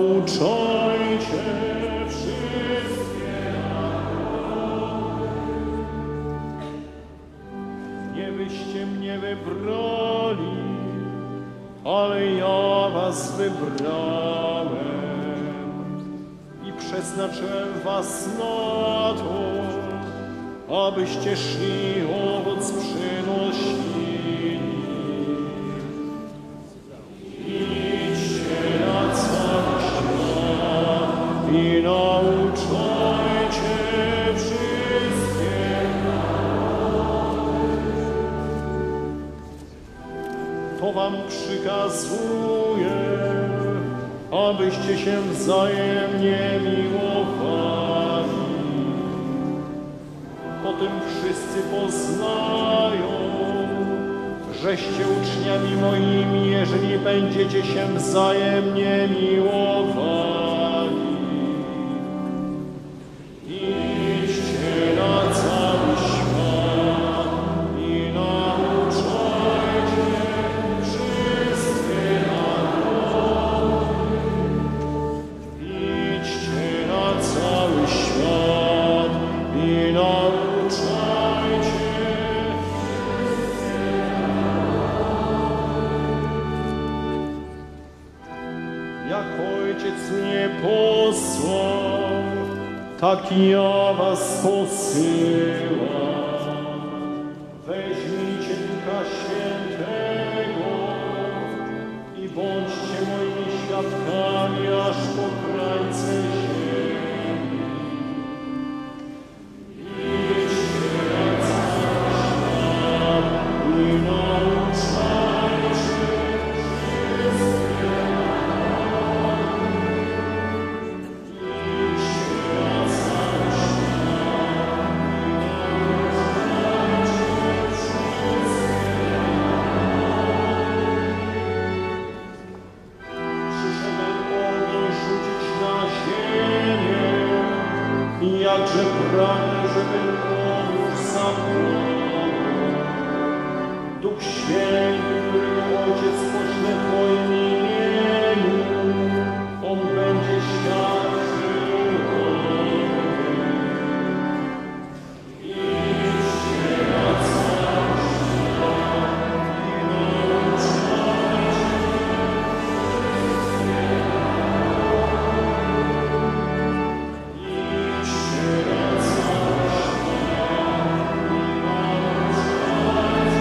nauczajcie wszystkie narody. Nie byście mnie wybrali, ale ja was wybrałem i przeznaczyłem was na to, abyście szli owoc przynosili. Idźcie na cały świat i nauczajcie wszystkie narody. To wam przykazuję, abyście się wzajemnie miłowali. Potem wszyscy poznają, żeście uczniami moimi, jeżeli będziecie się wzajemnie miłowali. Idźcie na cały świat i nauczajcie wszystkie narody. Idźcie na cały świat i nauczajcie. Jak Ojciec mnie posłał, tak ja was posyłam. Weźmijcie Ducha Świętego i bądźcie moimi świadkami aż po krańce ziemi. Idźcie na cały świat i nauczajcie wszystkie narody. Idźcie na cały świat i nauczajcie wszystkie narody. Przyszedłem ogień rzucić na ziemię i jakże pragnę, żebym on już zapłonął. Duch Święty, którego Ojciec pośle w moim imieniu, on będzie świadczył o mnie. Idźcie na cały świat i nauczajcie wszystkie narody. Idźcie na cały świat i nauczajcie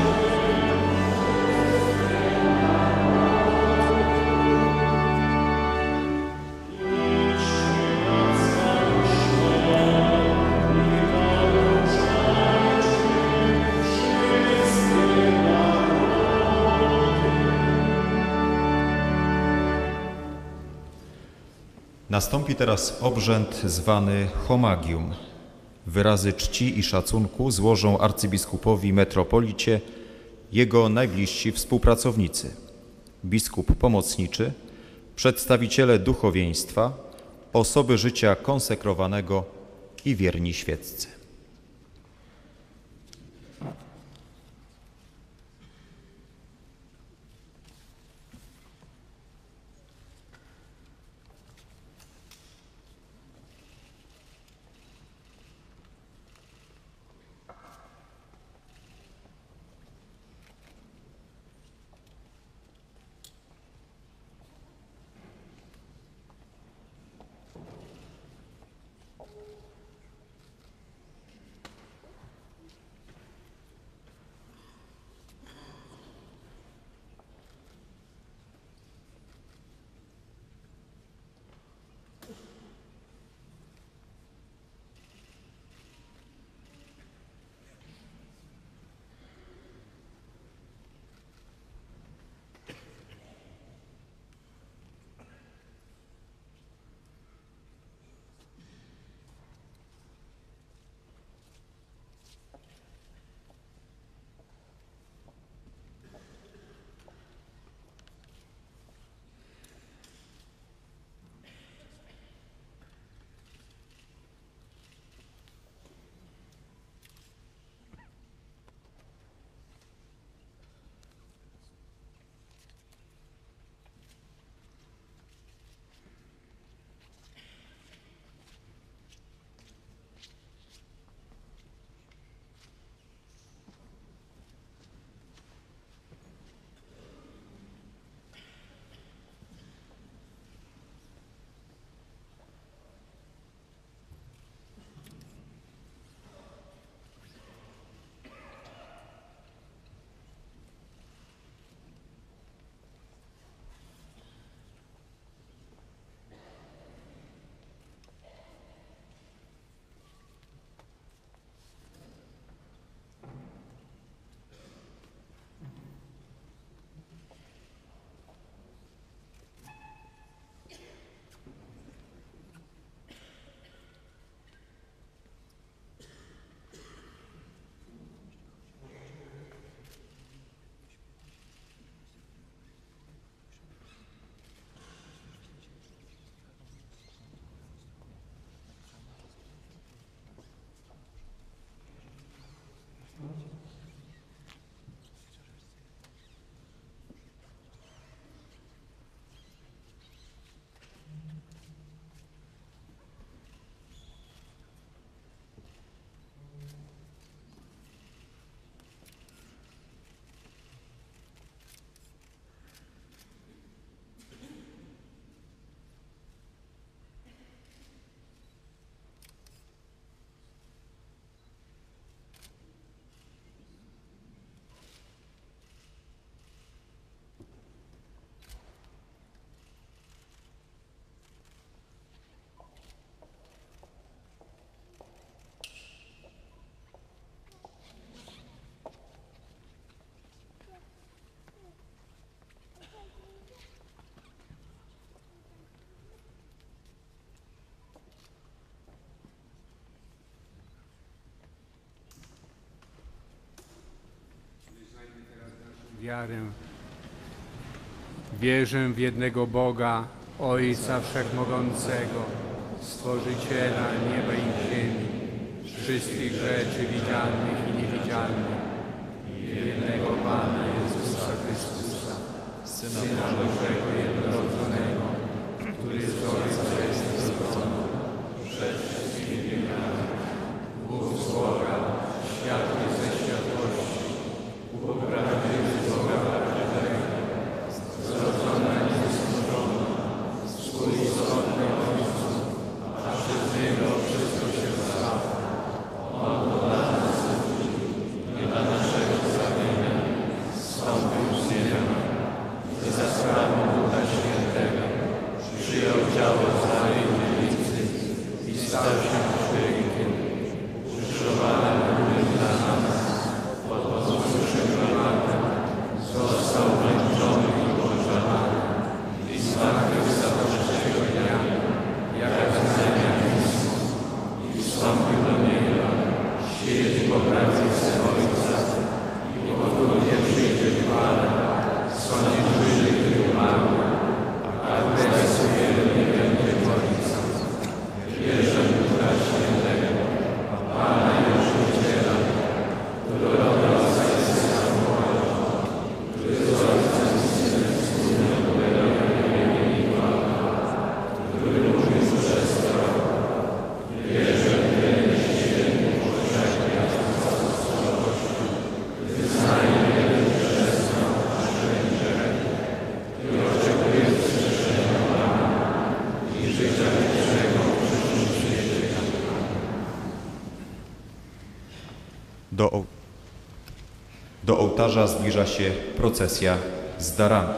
Nastąpi teraz obrzęd zwany homagium. Wyrazy czci i szacunku złożą arcybiskupowi metropolicie jego najbliżsi współpracownicy, biskup pomocniczy, przedstawiciele duchowieństwa, osoby życia konsekrowanego i wierni świeccy. wiarę. Wierzę w jednego Boga, Ojca Wszechmogącego, Stworzyciela nieba i ziemi, wszystkich rzeczy widzialnych i niewidzialnych, i jednego Pana Jezusa Chrystusa, Syna Bożego jednorodzonego, który z Ojca jest zrodzony, przed wszystkimi wiekami, Bóg z Boga, światły ze światłości, Bóg prawdziwy z Boga prawdziwego, zrodzona niezrodzona, współistotny Ojcu, a przez Niego wszystko się stało. On do nas nie dla naszego zbawienia zstąpił z nieba i za sprawą Ducha Świętego przyjął ciało całej dziewicy i stał się człowiekiem, ukrzyżowany dla nas, pod posłusznym gramatem, został męczony i pogrzebany i zmartwychwstał trzeciego dnia, jak znamienia pismo, i wstąpił do nieba, siedzi po prawicy Ojca i powtórnie przyjdzie w chwale, sądzić żywych i umarłych, a Królestwo nie będzie końca. Wierzę w Ducha Świętego, Pana i Ochroniiciela, który od Ojca jest samochodzony, który z Ojcem i Synem wspólnie odpowiada wieki i chwała, który mówi przez Tron. Wierzę w wiele świętych, powszechnie apostołości, wyznaję wiele chrzestną na szczęście i oczekuję wskrzeszenia Pana i życia wiecznego w przyszłym świecie. Do ołtarza zbliża się procesja z darami.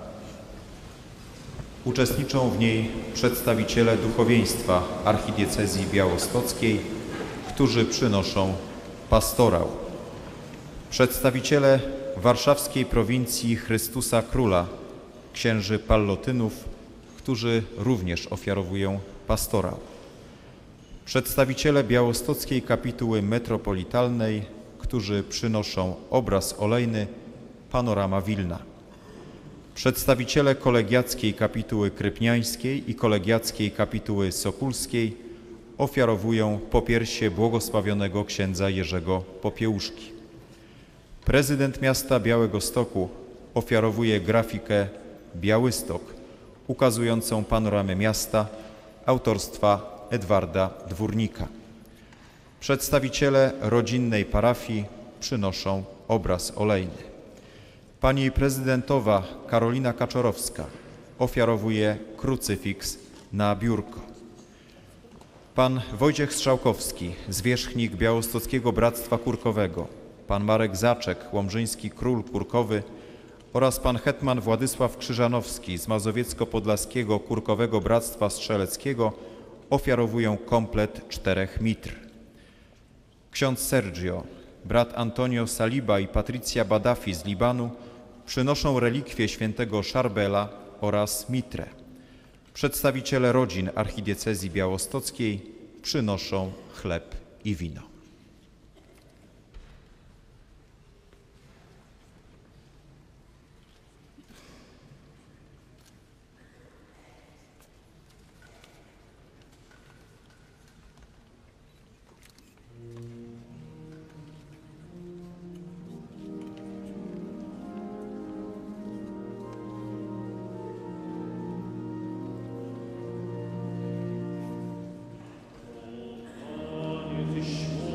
Uczestniczą w niej przedstawiciele duchowieństwa archidiecezji białostockiej, którzy przynoszą pastorał. Przedstawiciele warszawskiej prowincji Chrystusa Króla, księży Pallotynów, którzy również ofiarowują pastorał. Przedstawiciele białostockiej kapituły metropolitalnej, którzy przynoszą obraz olejny Panorama Wilna. Przedstawiciele kolegiackiej kapituły krypniańskiej i kolegiackiej kapituły sokólskiej ofiarowują popiersie błogosławionego księdza Jerzego Popiełuszki. Prezydent miasta Białegostoku ofiarowuje grafikę Białystok, ukazującą panoramę miasta autorstwa Edwarda Dwórnika. Przedstawiciele rodzinnej parafii przynoszą obraz olejny. Pani prezydentowa Karolina Kaczorowska ofiarowuje krucyfiks na biurko. Pan Wojciech Strzałkowski, zwierzchnik Białostockiego Bractwa Kurkowego, pan Marek Zaczek, łomżyński król kurkowy oraz pan hetman Władysław Krzyżanowski z Mazowiecko-Podlaskiego Kurkowego Bractwa Strzeleckiego ofiarowują komplet 4 mitr. Ksiądz Sergio, brat Antonio Saliba i Patrycja Badafi z Libanu przynoszą relikwie świętego Szarbela oraz mitrę. Przedstawiciele rodzin archidiecezji białostockiej przynoszą chleb i wino. Panie, Tyś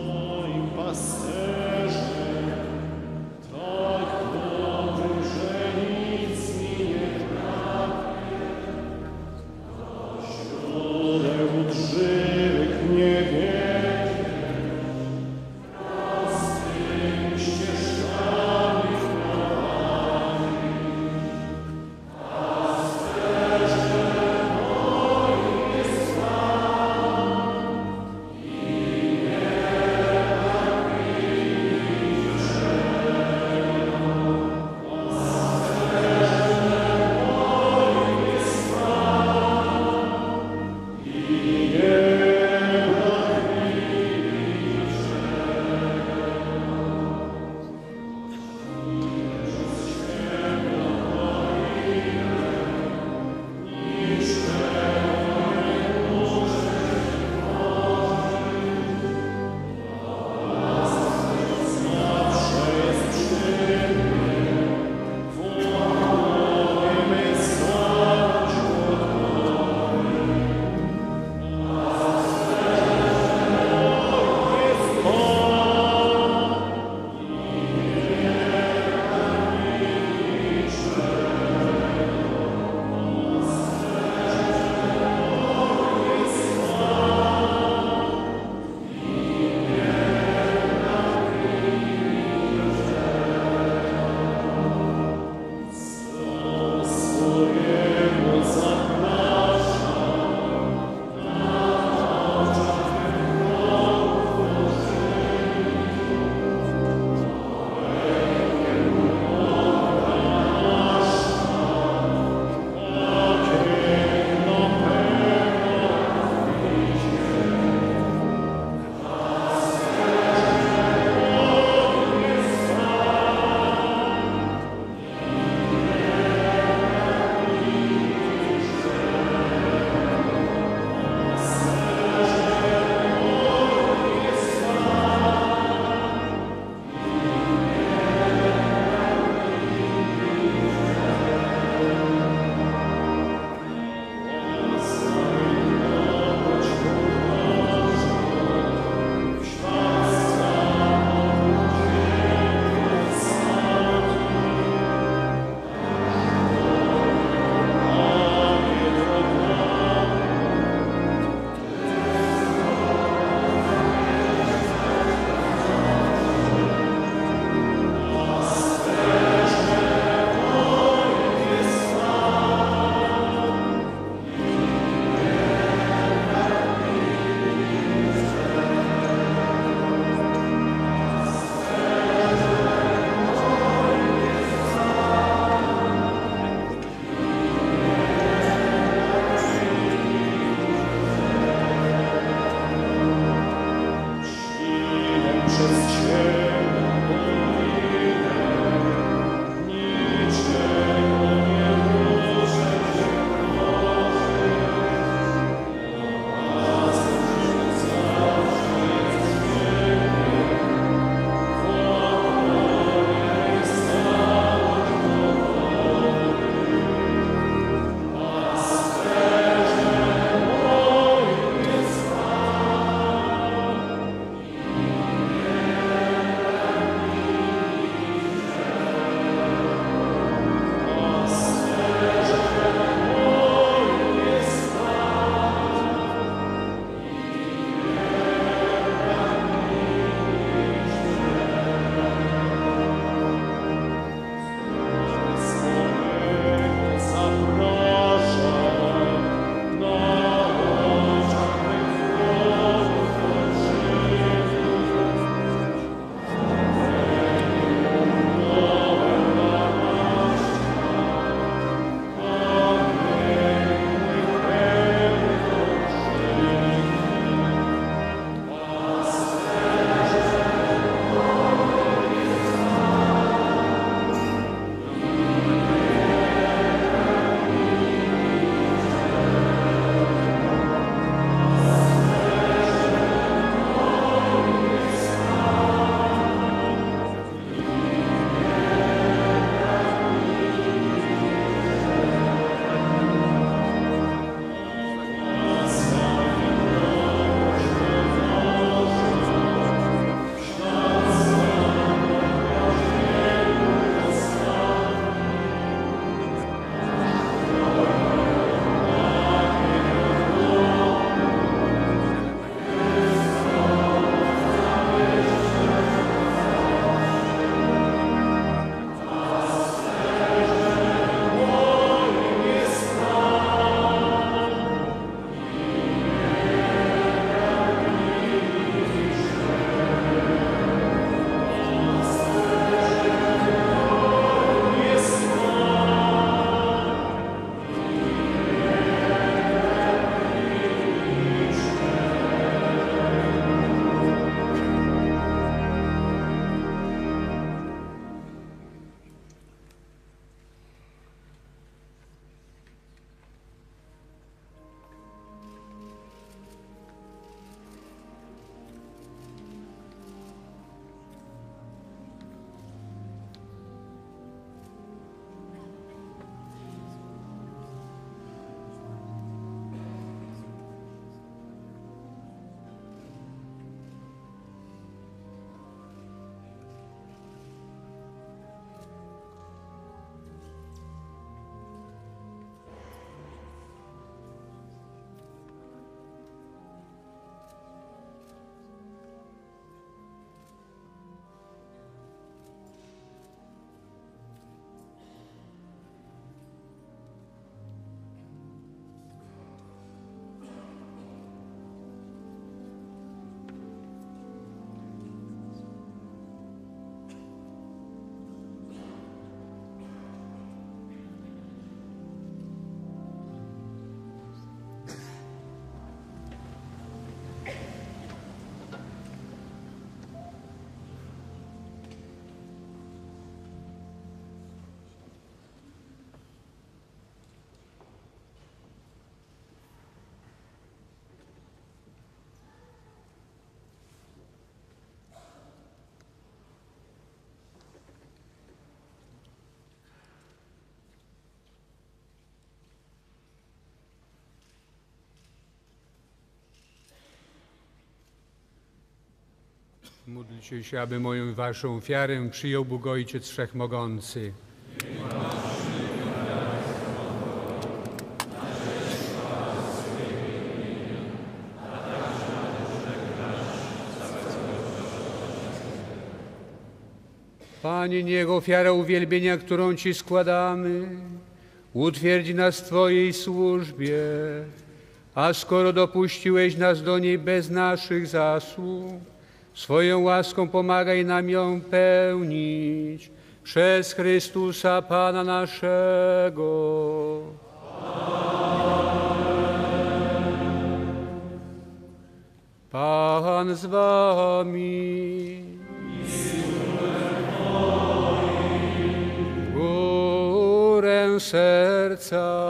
Módlcie się, aby moją waszą ofiarę przyjął Bóg Ojciec Wszechmogący. Panie, niech ofiara uwielbienia, którą Ci składamy, utwierdzi nas w Twojej służbie, a skoro dopuściłeś nas do niej bez naszych zasług, swoją łaską pomagaj nam ją pełnić przez Chrystusa Pana naszego. Pan z wami. Górę serca.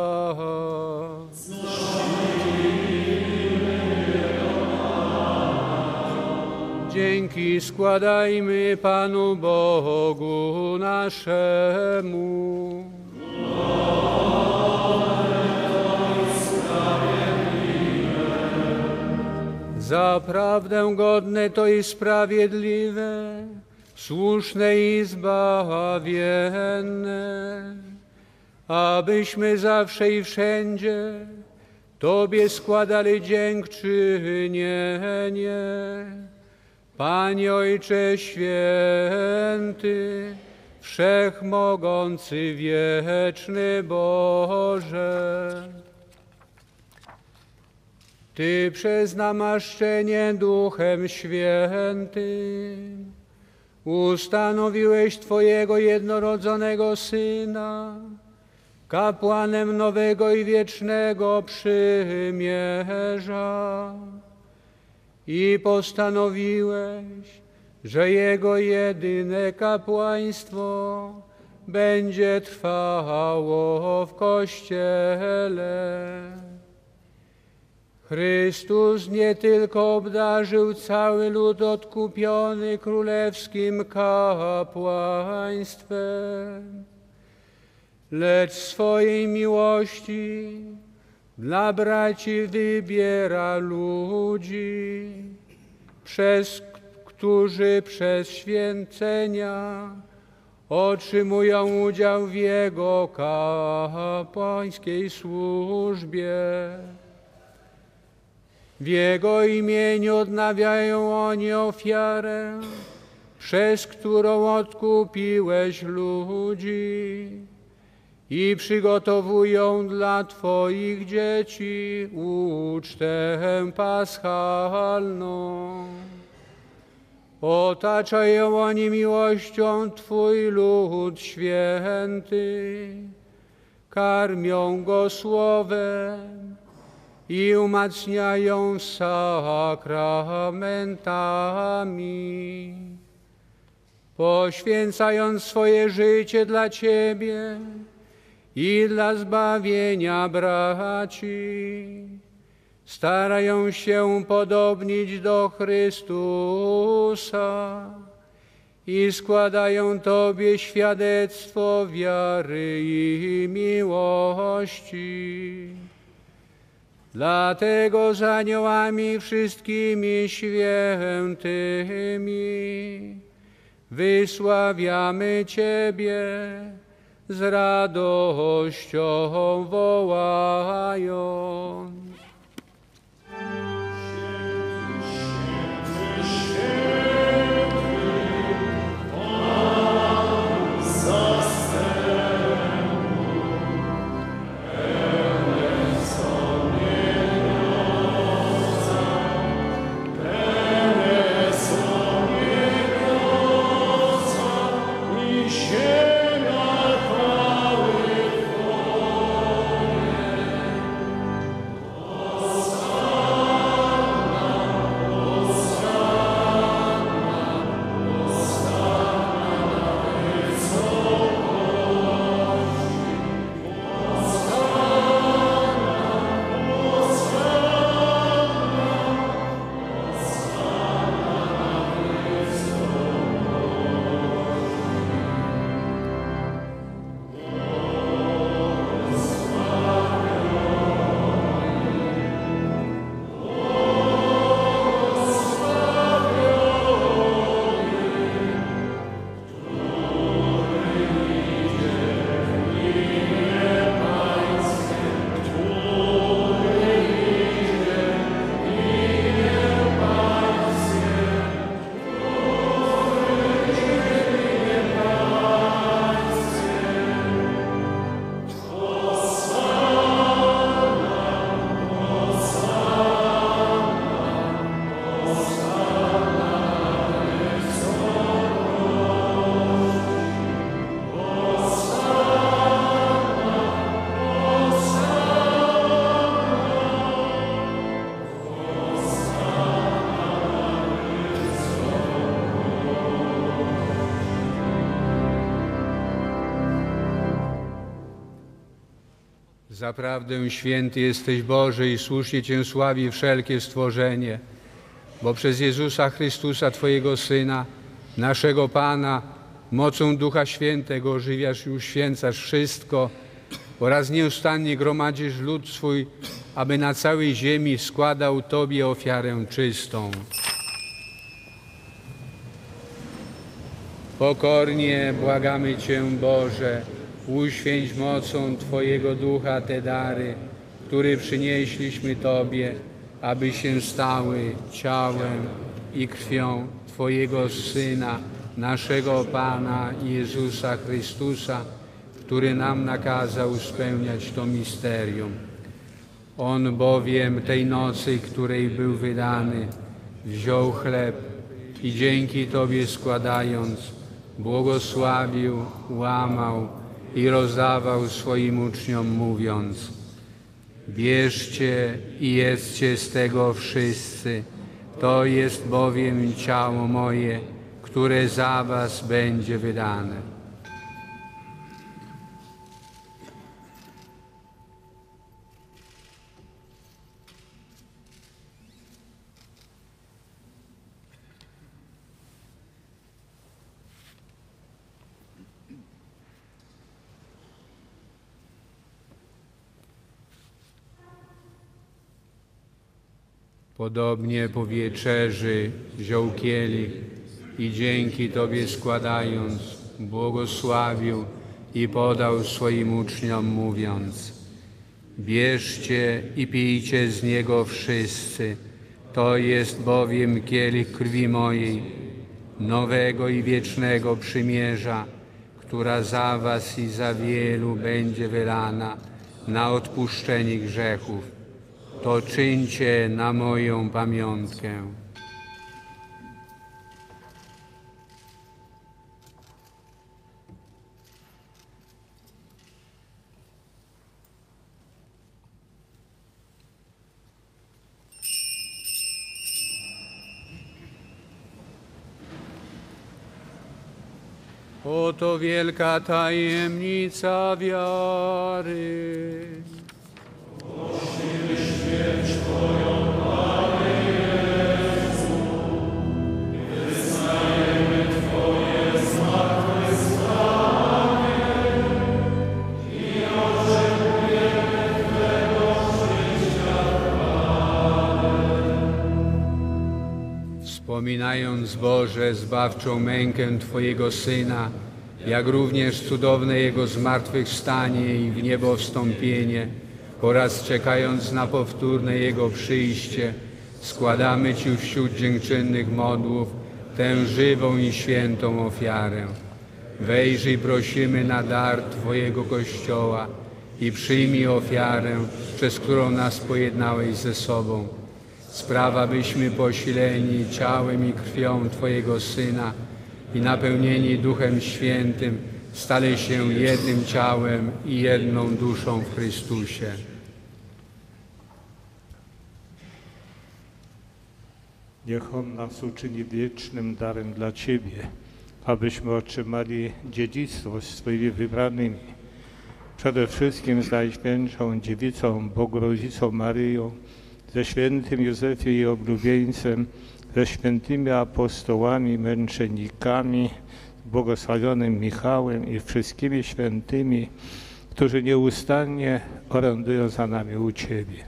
Dzięki składajmy Panu Bogu naszemu. Zaprawdę godne to i sprawiedliwe, słuszne i zbawienne, abyśmy zawsze i wszędzie Tobie składali dziękczynienie. Panie Ojcze Święty, Wszechmogący, Wieczny Boże, Ty przez namaszczenie Duchem Świętym ustanowiłeś Twojego jednorodzonego Syna kapłanem nowego i wiecznego przymierza i postanowiłeś, że Jego jedyne kapłaństwo będzie trwało w Kościele. Chrystus nie tylko obdarzył cały lud odkupiony królewskim kapłaństwem, lecz swojej miłości dla braci wybiera ludzi, którzy przez święcenia otrzymują udział w Jego kapłańskiej służbie. W Jego imieniu odnawiają oni ofiarę, przez którą odkupiłeś ludzi i przygotowują dla Twoich dzieci ucztę paschalną. Otaczają oni miłością Twój lud święty, karmią go słowem i umacniają sakramentami. Poświęcając swoje życie dla Ciebie i dla zbawienia braci, starają się podobnić do Chrystusa i składają Tobie świadectwo wiary i miłości. Dlatego z aniołami wszystkimi świętymi wysławiamy Ciebie, z radością wołając. Ziemia chwały Twojej. Zaprawdę święty jesteś Boże i słusznie Cię sławi wszelkie stworzenie, bo przez Jezusa Chrystusa, Twojego Syna, naszego Pana, mocą Ducha Świętego ożywiasz i uświęcasz wszystko oraz nieustannie gromadzisz lud swój, aby na całej ziemi składał Tobie ofiarę czystą. Pokornie błagamy Cię, Boże, uświęć mocą Twojego Ducha te dary, które przynieśliśmy Tobie, aby się stały ciałem i krwią Twojego Syna, naszego Pana Jezusa Chrystusa, który nam nakazał spełniać to misterium. On bowiem tej nocy, której był wydany, wziął chleb i dzięki Tobie składając, błogosławił, łamał i rozdawał swoim uczniom, mówiąc: bierzcie i jedzcie z tego wszyscy, to jest bowiem ciało moje, które za was będzie wydane. Podobnie po wieczerzy wziął kielich i dzięki Tobie składając, błogosławił i podał swoim uczniom, mówiąc: bierzcie i pijcie z niego wszyscy, to jest bowiem kielich krwi mojej, nowego i wiecznego przymierza, która za was i za wielu będzie wylana na odpuszczenie grzechów. To czyńcie na moją pamiątkę. Oto wielka tajemnica wiary. Wspominając, Boże, zbawczą mękę Twojego Syna, jak również cudowne Jego zmartwychwstanie i w niebo wstąpienie, oraz czekając na powtórne Jego przyjście, składamy Ci wśród dziękczynnych modłów tę żywą i świętą ofiarę. Wejrzyj, prosimy, na dar Twojego Kościoła i przyjmij ofiarę, przez którą nas pojednałeś ze sobą. Spraw, abyśmy posileni ciałem i krwią Twojego Syna i napełnieni Duchem Świętym stali się jednym ciałem i jedną duszą w Chrystusie. Niech On nas uczyni wiecznym darem dla Ciebie, abyśmy otrzymali dziedzictwo z swoimi wybranymi. Przede wszystkim z Najświętszą Dziewicą, Bogorodzicą Maryją, ze świętym Józefem i oblubieńcem, ze świętymi apostołami, męczennikami, błogosławionym Michałem i wszystkimi świętymi, którzy nieustannie orędują za nami u Ciebie.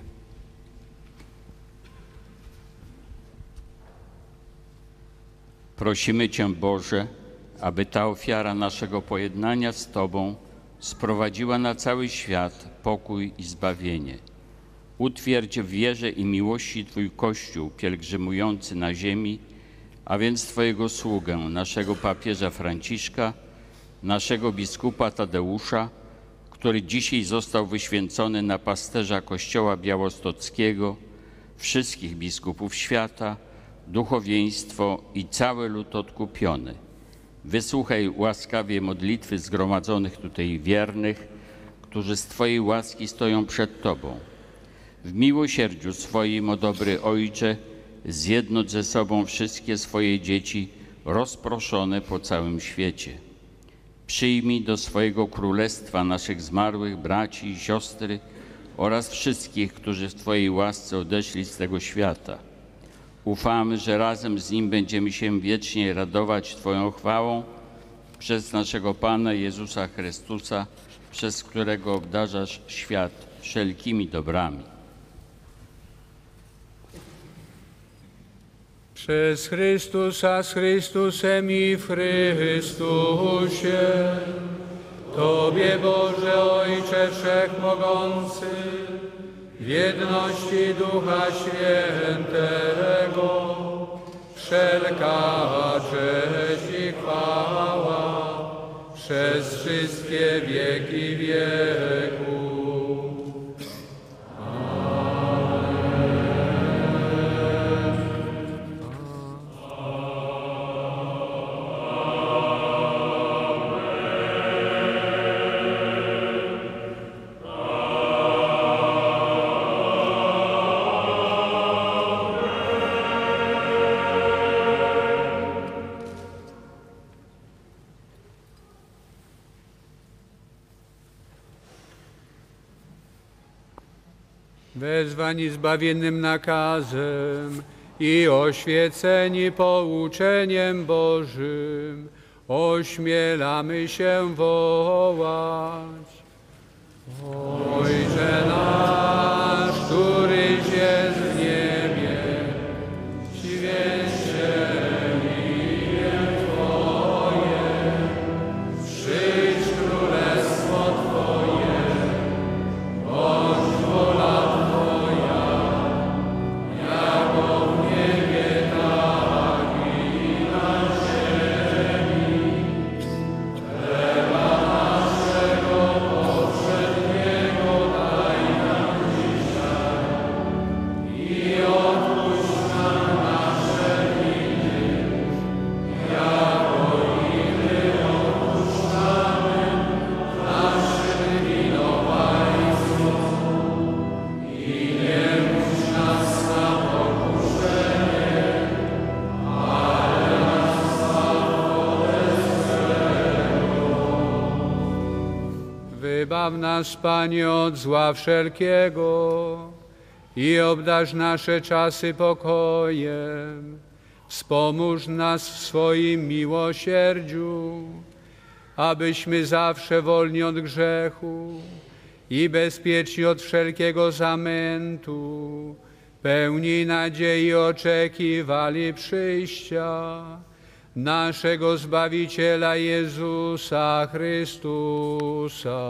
Prosimy Cię, Boże, aby ta ofiara naszego pojednania z Tobą sprowadziła na cały świat pokój i zbawienie. Utwierdź w wierze i miłości Twój Kościół pielgrzymujący na ziemi, a więc Twojego sługę, naszego papieża Franciszka, naszego biskupa Tadeusza, który dzisiaj został wyświęcony na pasterza Kościoła Białostockiego, wszystkich biskupów świata, duchowieństwo i cały lud odkupiony. Wysłuchaj łaskawie modlitwy zgromadzonych tutaj wiernych, którzy z Twojej łaski stoją przed Tobą. W miłosierdziu swoim, o dobry Ojcze, zjednocz ze sobą wszystkie swoje dzieci rozproszone po całym świecie. Przyjmij do swojego królestwa naszych zmarłych braci i siostry oraz wszystkich, którzy w Twojej łasce odeszli z tego świata. Ufamy, że razem z Nim będziemy się wiecznie radować Twoją chwałą przez naszego Pana Jezusa Chrystusa, przez którego obdarzasz świat wszelkimi dobrami. Przez Chrystusa, z Chrystusem i w Chrystusie, Tobie, Boże Ojcze Wszechmogący, w jedności Ducha Świętego, wszelka cześć i chwała przez wszystkie wieki wieków. Wezwani zbawiennym nakazem i oświeceni pouczeniem Bożym, ośmielamy się wołać. Ojcze nasz, któryś jest w niebie, święć się imię Twoje, przyjdź królestwo Twoje, bądź wola Twoja, jako w niebie, tak i na ziemi. Chleba naszego powszedniego daj nam dzisiaj i odpuść nam nasze winy, jako i my odpuszczamy naszym winowajcom. I nie wódź nas na pokuszenie, ale nas zbaw ode złego. Wybaw nas, Panie, od zła wszelkiego i obdarz nasze czasy pokojem. Wspomóż nas w swoim miłosierdziu, abyśmy zawsze wolni od grzechu i bezpieczni od wszelkiego zamętu, pełni nadziei oczekiwali przyjścia naszego Zbawiciela Jezusa Chrystusa.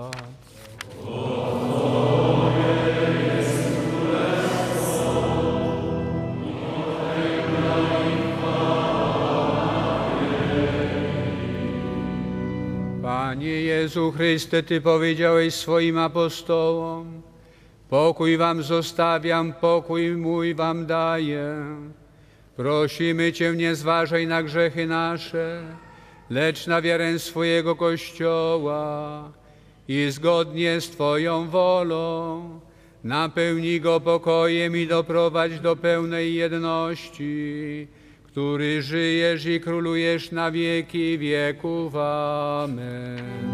Panie Jezu Chryste, Ty powiedziałeś swoim apostołom: pokój wam zostawiam, pokój mój wam daję. Prosimy Cię, nie zważaj na grzechy nasze, lecz na wiarę swojego Kościoła i zgodnie z Twoją wolą napełnij go pokojem i doprowadź do pełnej jedności, który żyjesz i królujesz na wieki wieków. Amen.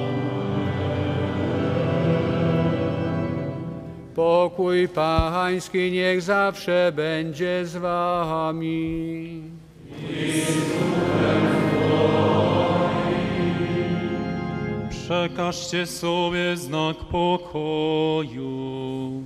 Pokój Pański niech zawsze będzie z wami. Przekażcie sobie znak pokoju.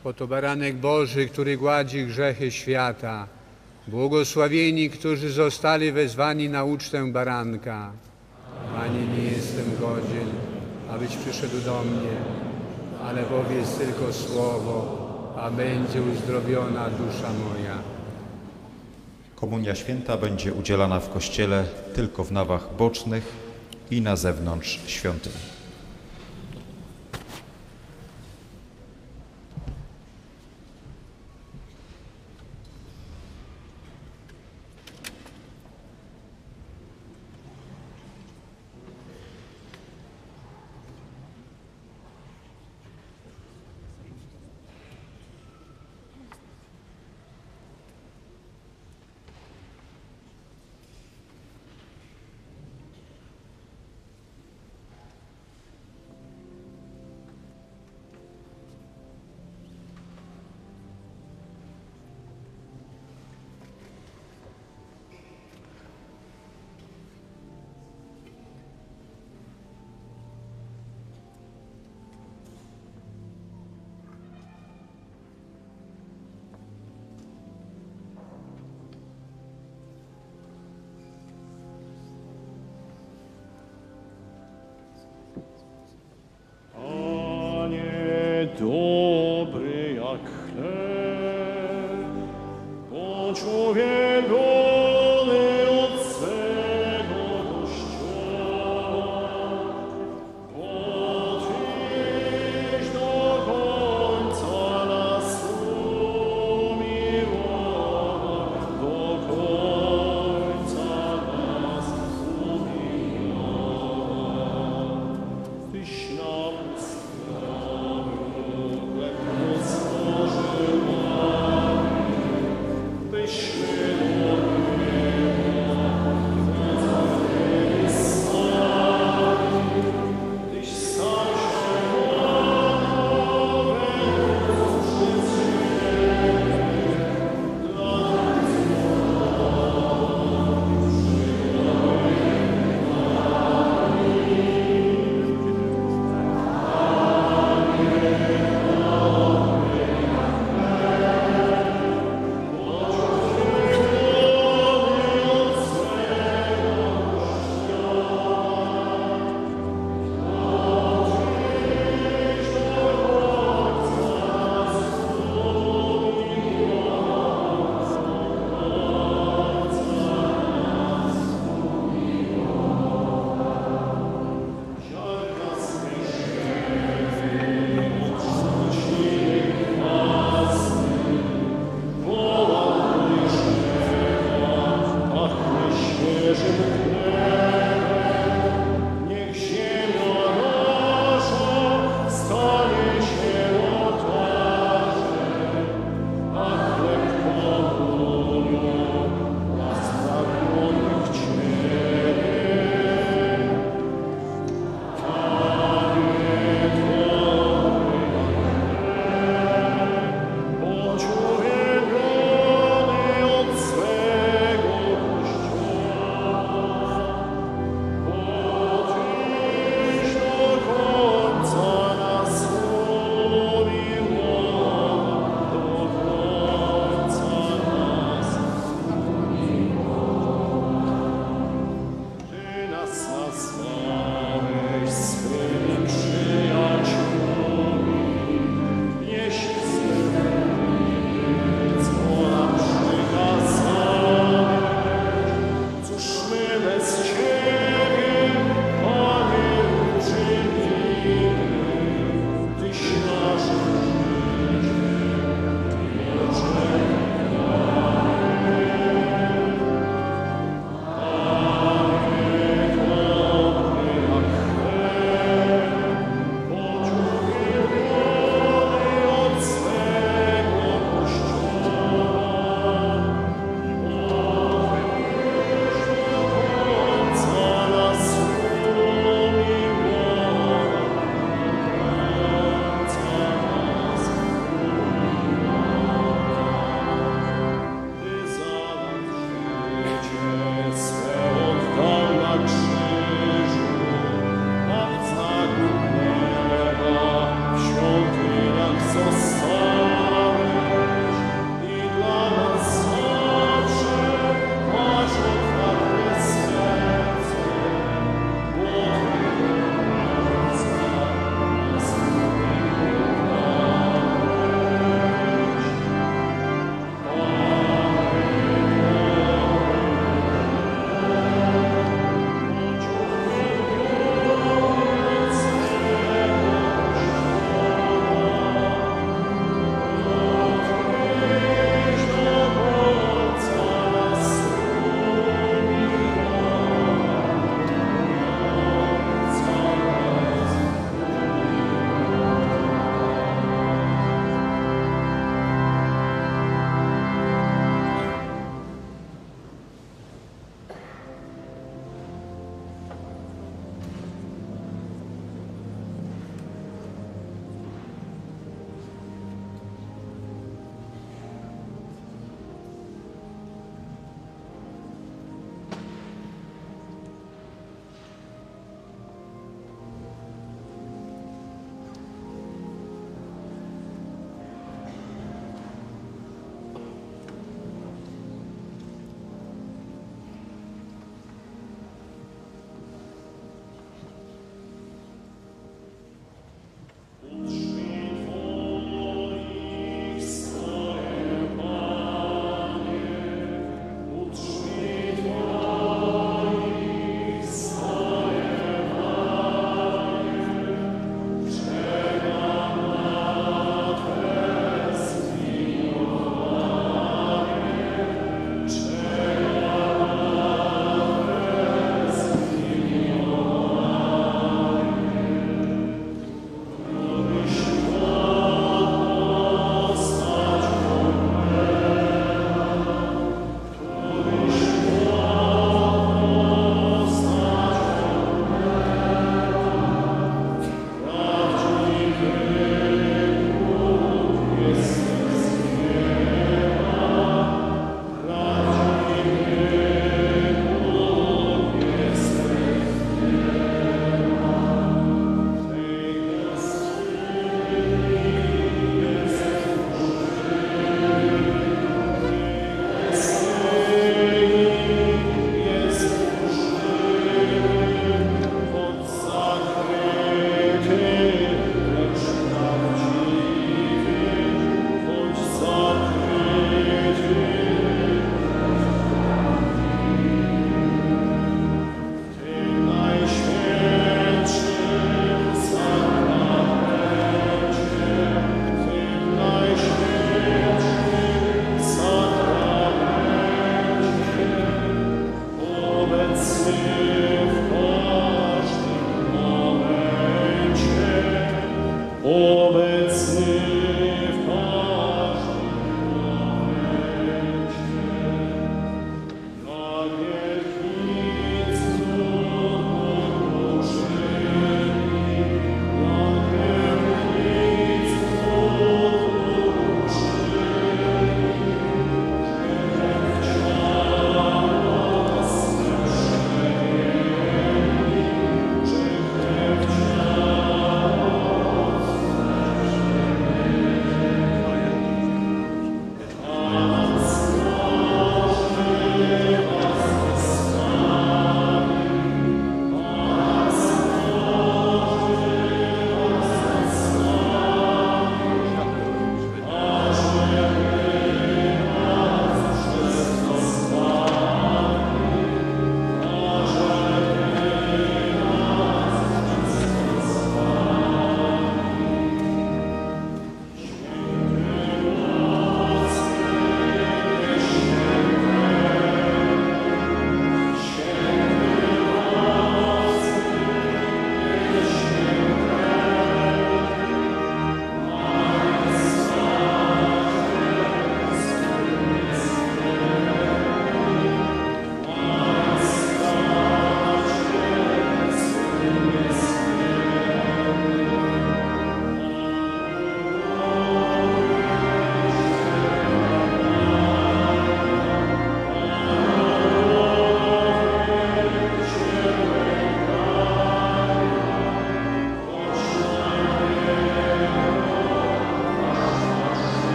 Oto baranek Boży, który gładzi grzechy świata. Błogosławieni, którzy zostali wezwani na ucztę baranka. Panie, nie jestem godzien, abyś przyszedł do mnie, ale powiedz tylko słowo, a będzie uzdrowiona dusza moja. Komunia święta będzie udzielana w Kościele tylko w nawach bocznych i na zewnątrz świątyni.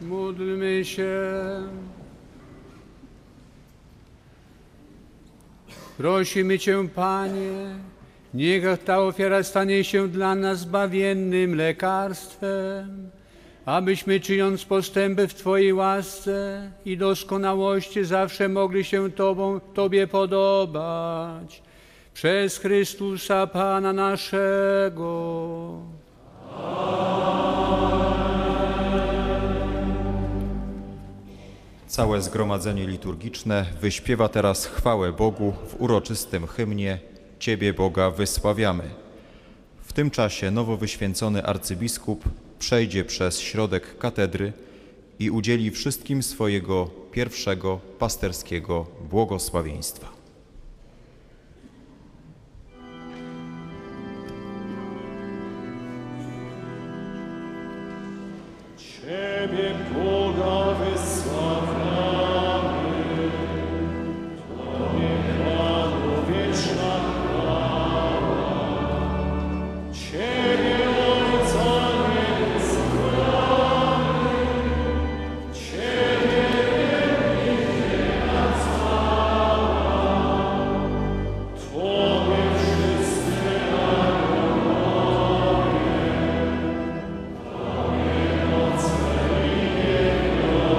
Módlmy się. Prosimy Cię, Panie, niech ta ofiara stanie się dla nas zbawiennym lekarstwem, abyśmy, czyniąc postępy w Twojej łasce i doskonałości, zawsze mogli się Tobie podobać. Przez Chrystusa Pana naszego. Całe zgromadzenie liturgiczne wyśpiewa teraz chwałę Bogu w uroczystym hymnie Ciebie, Boga, wysławiamy. W tym czasie nowo wyświęcony arcybiskup przejdzie przez środek katedry i udzieli wszystkim swojego pierwszego pasterskiego błogosławieństwa. Ciebie, Boga, wysławiamy. Tobie, Panu, wieczna chwała. Ciebie, Ojca niebieskiego, Ciebie, wielka chwała. Tobie wszyscy narodowie, Tobie moce i wielkość.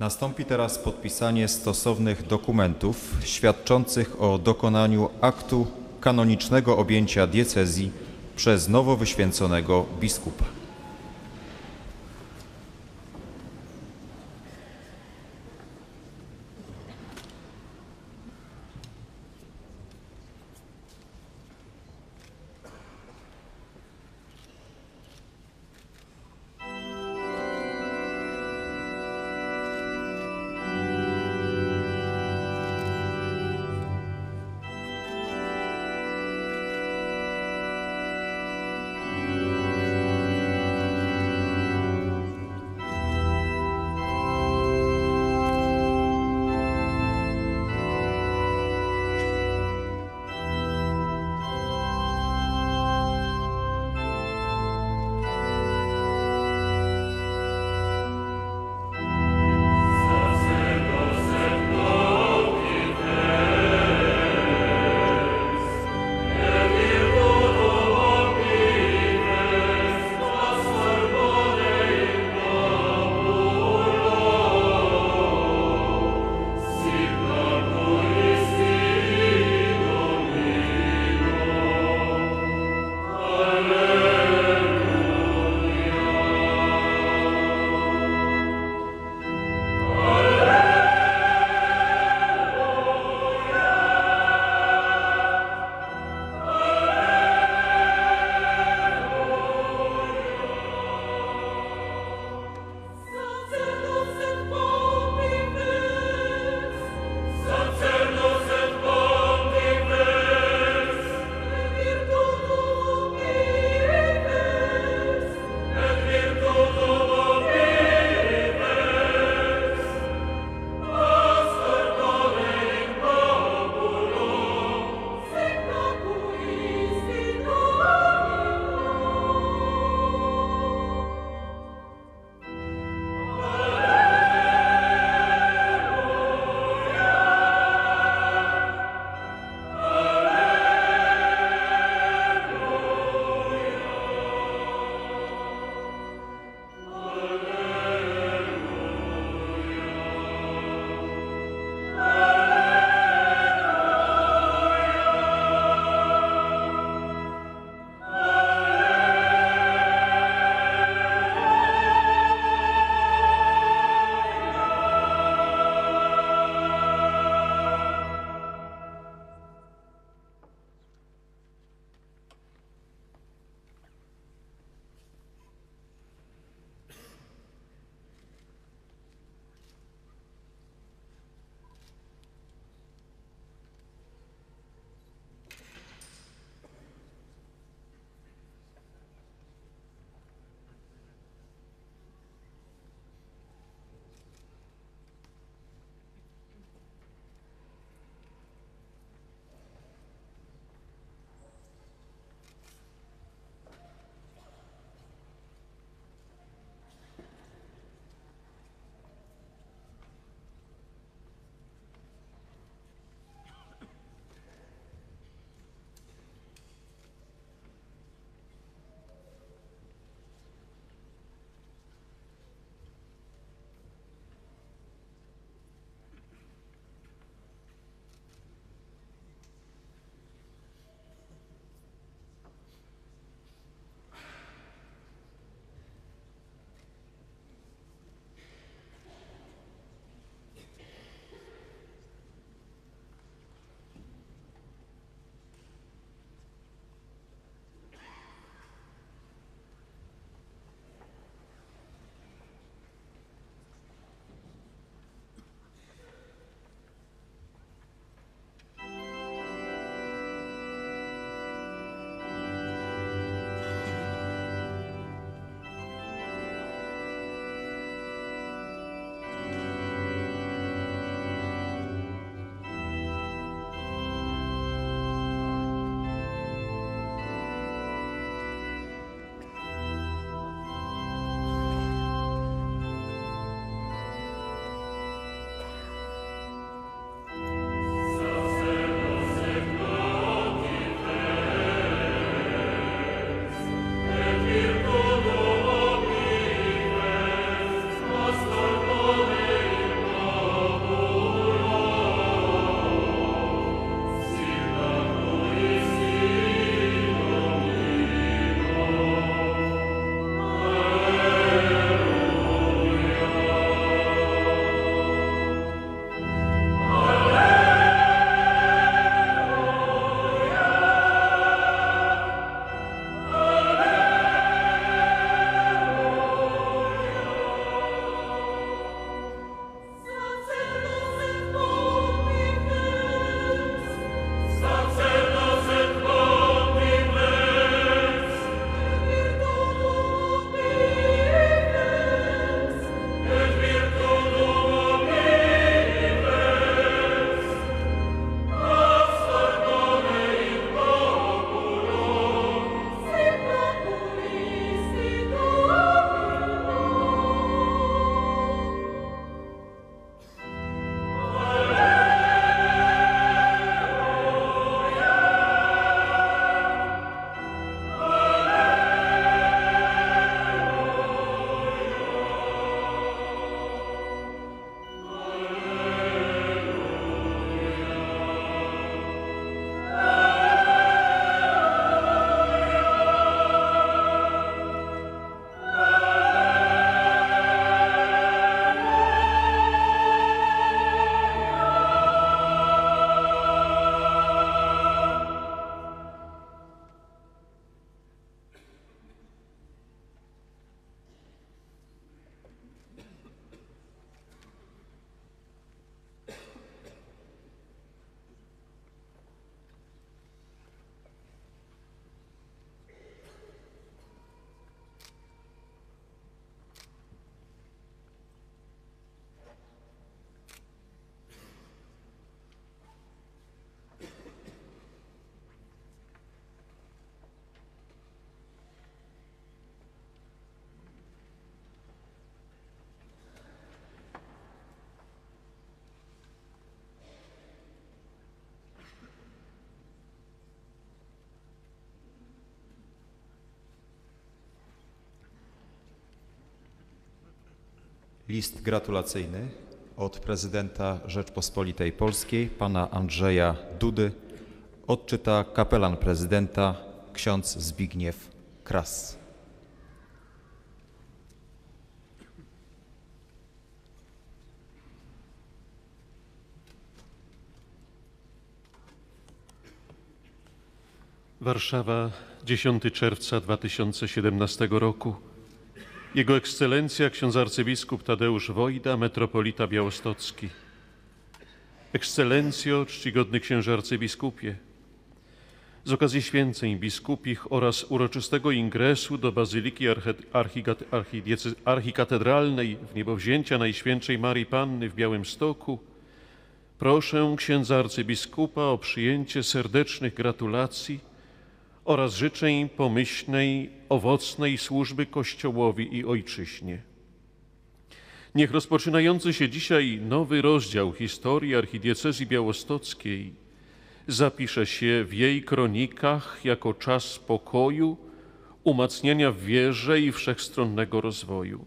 Nastąpi teraz podpisanie stosownych dokumentów świadczących o dokonaniu aktu kanonicznego objęcia diecezji przez nowo wyświęconego biskupa. List gratulacyjny od prezydenta Rzeczpospolitej Polskiej, pana Andrzeja Dudy, odczyta kapelan prezydenta, ksiądz Zbigniew Kras. Warszawa, 10 czerwca 2017 roku. Jego Ekscelencja ksiądz arcybiskup Tadeusz Wojda, metropolita białostocki. Ekscelencjo, czcigodny księże arcybiskupie, z okazji święceń biskupich oraz uroczystego ingresu do Bazyliki Archikatedralnej w niebowzięcia Najświętszej Maryi Panny w Białymstoku proszę księdza arcybiskupa o przyjęcie serdecznych gratulacji oraz życzeń pomyślnej, owocnej służby Kościołowi i Ojczyźnie. Niech rozpoczynający się dzisiaj nowy rozdział historii archidiecezji białostockiej zapisze się w jej kronikach jako czas spokoju, umacniania w wierze i wszechstronnego rozwoju.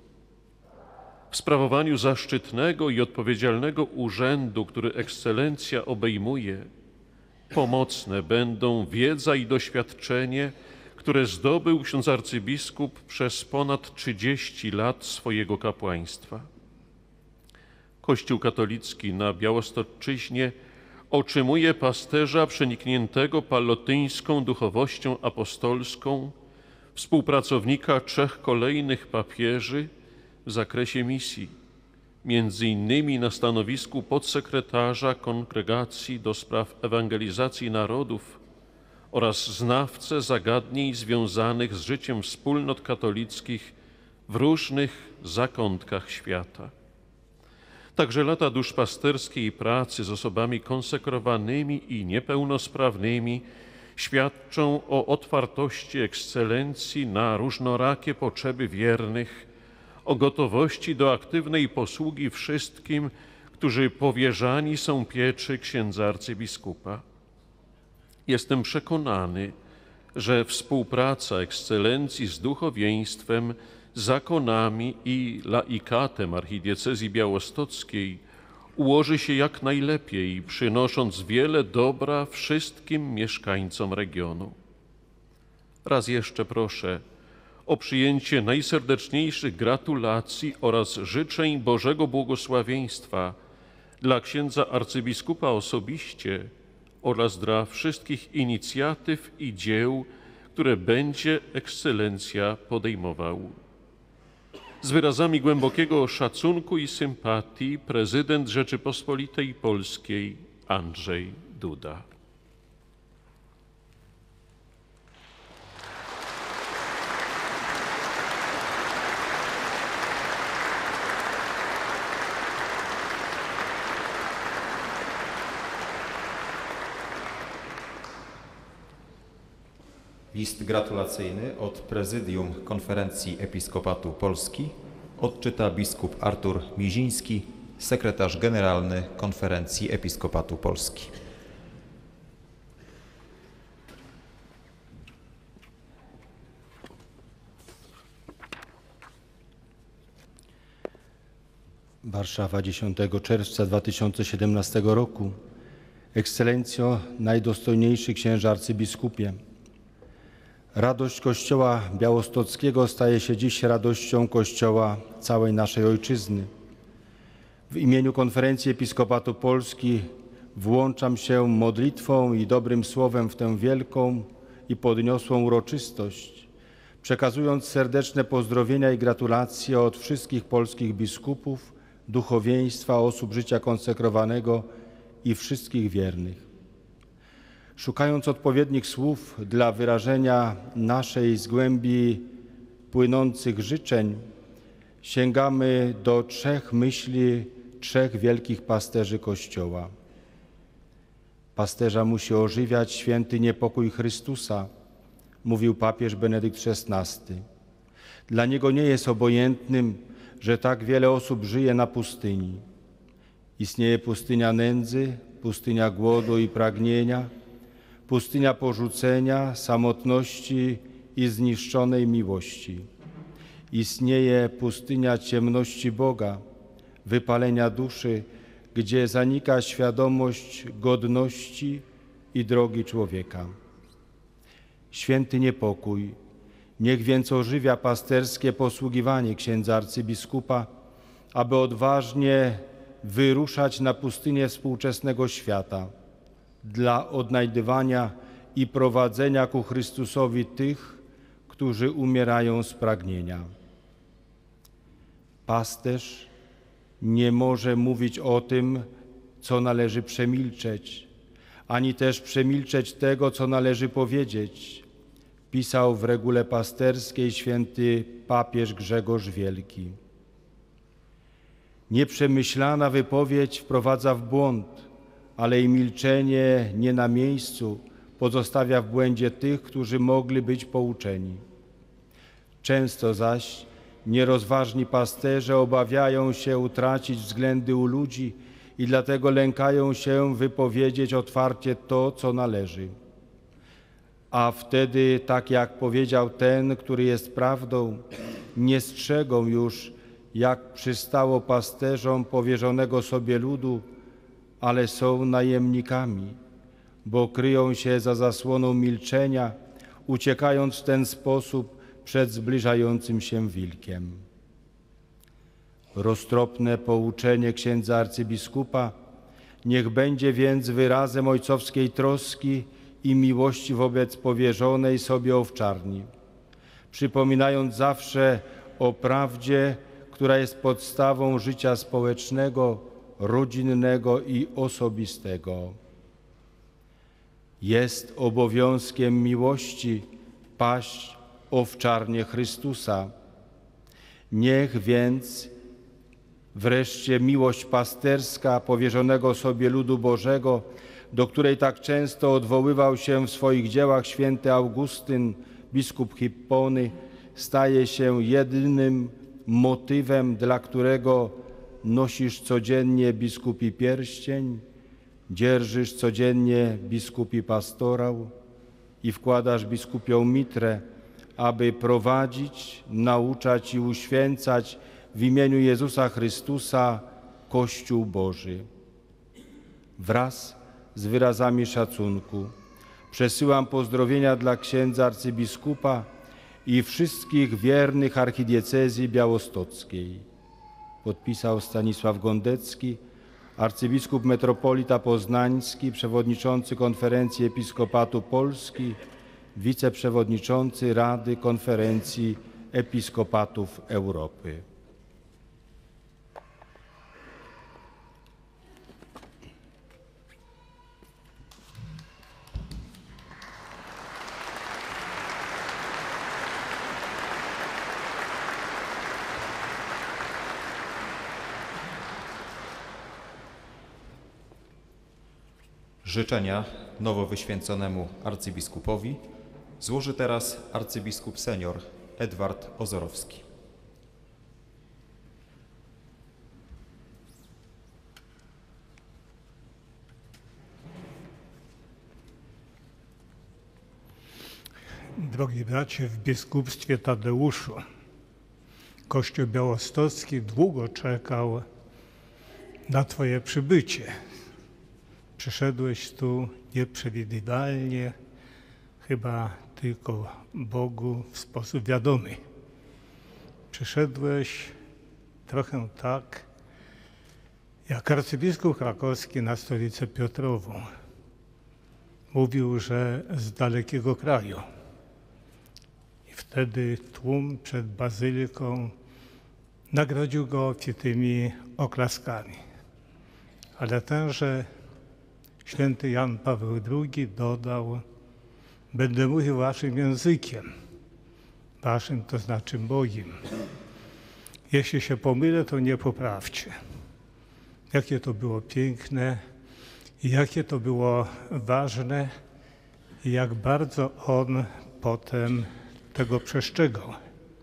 W sprawowaniu zaszczytnego i odpowiedzialnego urzędu, który Ekscelencja obejmuje, pomocne będą wiedza i doświadczenie, które zdobył ksiądz arcybiskup przez ponad 30 lat swojego kapłaństwa. Kościół katolicki na Białostoczyźnie otrzymuje pasterza przenikniętego palotyńską duchowością apostolską, współpracownika 3 kolejnych papieży w zakresie misji, między innymi na stanowisku podsekretarza Kongregacji do spraw ewangelizacji narodów oraz znawcę zagadnień związanych z życiem wspólnot katolickich w różnych zakątkach świata. Także lata duszpasterskiej pracy z osobami konsekrowanymi i niepełnosprawnymi świadczą o otwartości Ekscelencji na różnorakie potrzeby wiernych, o gotowości do aktywnej posługi wszystkim, którzy powierzani są pieczy księdza arcybiskupa. Jestem przekonany, że współpraca Ekscelencji z duchowieństwem, zakonami i laikatem archidiecezji białostockiej ułoży się jak najlepiej, przynosząc wiele dobra wszystkim mieszkańcom regionu. Raz jeszcze proszę o przyjęcie najserdeczniejszych gratulacji oraz życzeń Bożego błogosławieństwa dla księdza arcybiskupa osobiście oraz dla wszystkich inicjatyw i dzieł, które będzie Ekscelencja podejmował. Z wyrazami głębokiego szacunku i sympatii prezydent Rzeczypospolitej Polskiej Andrzej Duda. List gratulacyjny od Prezydium Konferencji Episkopatu Polski odczyta biskup Artur Miziński, sekretarz generalny Konferencji Episkopatu Polski. Warszawa, 10 czerwca 2017 roku. Ekscelencjo, najdostojniejszy księże arcybiskupie, radość Kościoła białostockiego staje się dziś radością Kościoła całej naszej ojczyzny. W imieniu Konferencji Episkopatu Polski włączam się modlitwą i dobrym słowem w tę wielką i podniosłą uroczystość, przekazując serdeczne pozdrowienia i gratulacje od wszystkich polskich biskupów, duchowieństwa, osób życia konsekrowanego i wszystkich wiernych. Szukając odpowiednich słów dla wyrażenia naszej z głębi płynących życzeń, sięgamy do 3 myśli 3 wielkich pasterzy Kościoła. Pasterza musi ożywiać święty niepokój Chrystusa, mówił papież Benedykt XVI. Dla niego nie jest obojętnym, że tak wiele osób żyje na pustyni. Istnieje pustynia nędzy, pustynia głodu i pragnienia, pustynia porzucenia, samotności i zniszczonej miłości. Istnieje pustynia ciemności Boga, wypalenia duszy, gdzie zanika świadomość godności i drogi człowieka. Święty niepokój, niech więc ożywia pasterskie posługiwanie księdza arcybiskupa, aby odważnie wyruszać na pustynię współczesnego świata dla odnajdywania i prowadzenia ku Chrystusowi tych, którzy umierają z pragnienia. Pasterz nie może mówić o tym, co należy przemilczeć, ani też przemilczeć tego, co należy powiedzieć, pisał w regule pasterskiej święty papież Grzegorz Wielki. Nieprzemyślana wypowiedź wprowadza w błąd, ale i milczenie nie na miejscu pozostawia w błędzie tych, którzy mogli być pouczeni. Często zaś nierozważni pasterze obawiają się utracić względy u ludzi i dlatego lękają się wypowiedzieć otwarcie to, co należy. A wtedy, tak jak powiedział ten, który jest prawdą, nie strzegą już, jak przystało pasterzom powierzonego sobie ludu, ale są najemnikami, bo kryją się za zasłoną milczenia, uciekając w ten sposób przed zbliżającym się wilkiem. Roztropne pouczenie księdza arcybiskupa niech będzie więc wyrazem ojcowskiej troski i miłości wobec powierzonej sobie owczarni, przypominając zawsze o prawdzie, która jest podstawą życia społecznego, rodzinnego i osobistego. Jest obowiązkiem miłości paść owczarnię Chrystusa. Niech więc wreszcie miłość pasterska powierzonego sobie ludu Bożego, do której tak często odwoływał się w swoich dziełach święty Augustyn, biskup Hippony, staje się jedynym motywem, dla którego nosisz codziennie biskupi pierścień, dzierżysz codziennie biskupi pastorał i wkładasz biskupią mitrę, aby prowadzić, nauczać i uświęcać w imieniu Jezusa Chrystusa Kościół Boży. Wraz z wyrazami szacunku przesyłam pozdrowienia dla księdza arcybiskupa i wszystkich wiernych archidiecezji białostockiej. Podpisał Stanisław Gondecki, arcybiskup metropolita poznański, przewodniczący Konferencji Episkopatu Polski, wiceprzewodniczący Rady Konferencji Episkopatów Europy. Życzenia nowo wyświęconemu arcybiskupowi złoży teraz arcybiskup senior Edward Ozorowski. Drogi bracie w biskupstwie Tadeuszu, Kościół białostocki długo czekał na Twoje przybycie. Przyszedłeś tu nieprzewidywalnie, chyba tylko Bogu w sposób wiadomy. Przyszedłeś trochę tak, jak arcybiskup krakowski na stolicę Piotrową. Mówił, że z dalekiego kraju. I wtedy tłum przed bazyliką nagrodził go obfitymi oklaskami. Ale tenże święty Jan Paweł II dodał: będę mówił waszym językiem, waszym to znaczy moim. Jeśli się pomylę, to nie poprawcie. Jakie to było piękne i jakie to było ważne i jak bardzo on potem tego przestrzegał.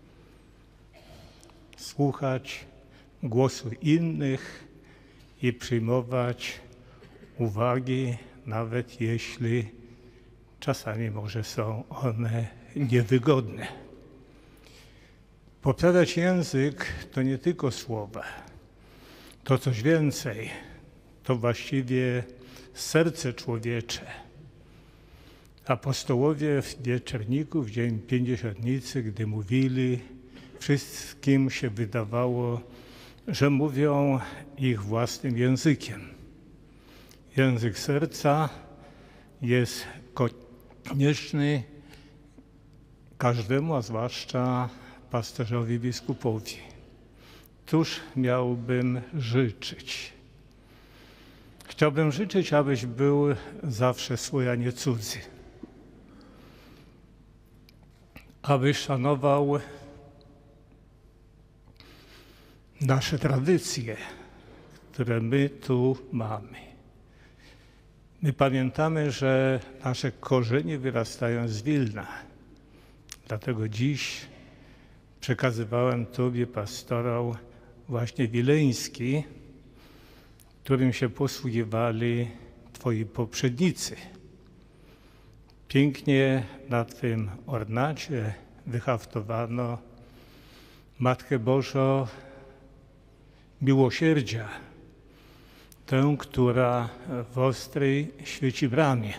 Słuchać głosu innych i przyjmować uwagi, nawet jeśli czasami może są one niewygodne. Poprawiać język to nie tylko słowa. to coś więcej. To właściwie serce człowiecze. Apostołowie w Wieczerniku, w Dzień Pięćdziesiątnicy, gdy mówili, wszystkim się wydawało, że mówią ich własnym językiem. Język serca jest konieczny każdemu, a zwłaszcza pasterzowi, biskupowi. Cóż miałbym życzyć? Chciałbym życzyć, abyś był zawsze swój, a nie cudzy. Abyś szanował nasze tradycje, które my tu mamy. My pamiętamy, że nasze korzenie wyrastają z Wilna. Dlatego dziś przekazywałem Tobie, pastorał, właśnie wileński, którym się posługiwali Twoi poprzednicy. Pięknie na tym ornacie wyhaftowano Matkę Bożą Miłosierdzia, tę, która w ostrej świeci bramie.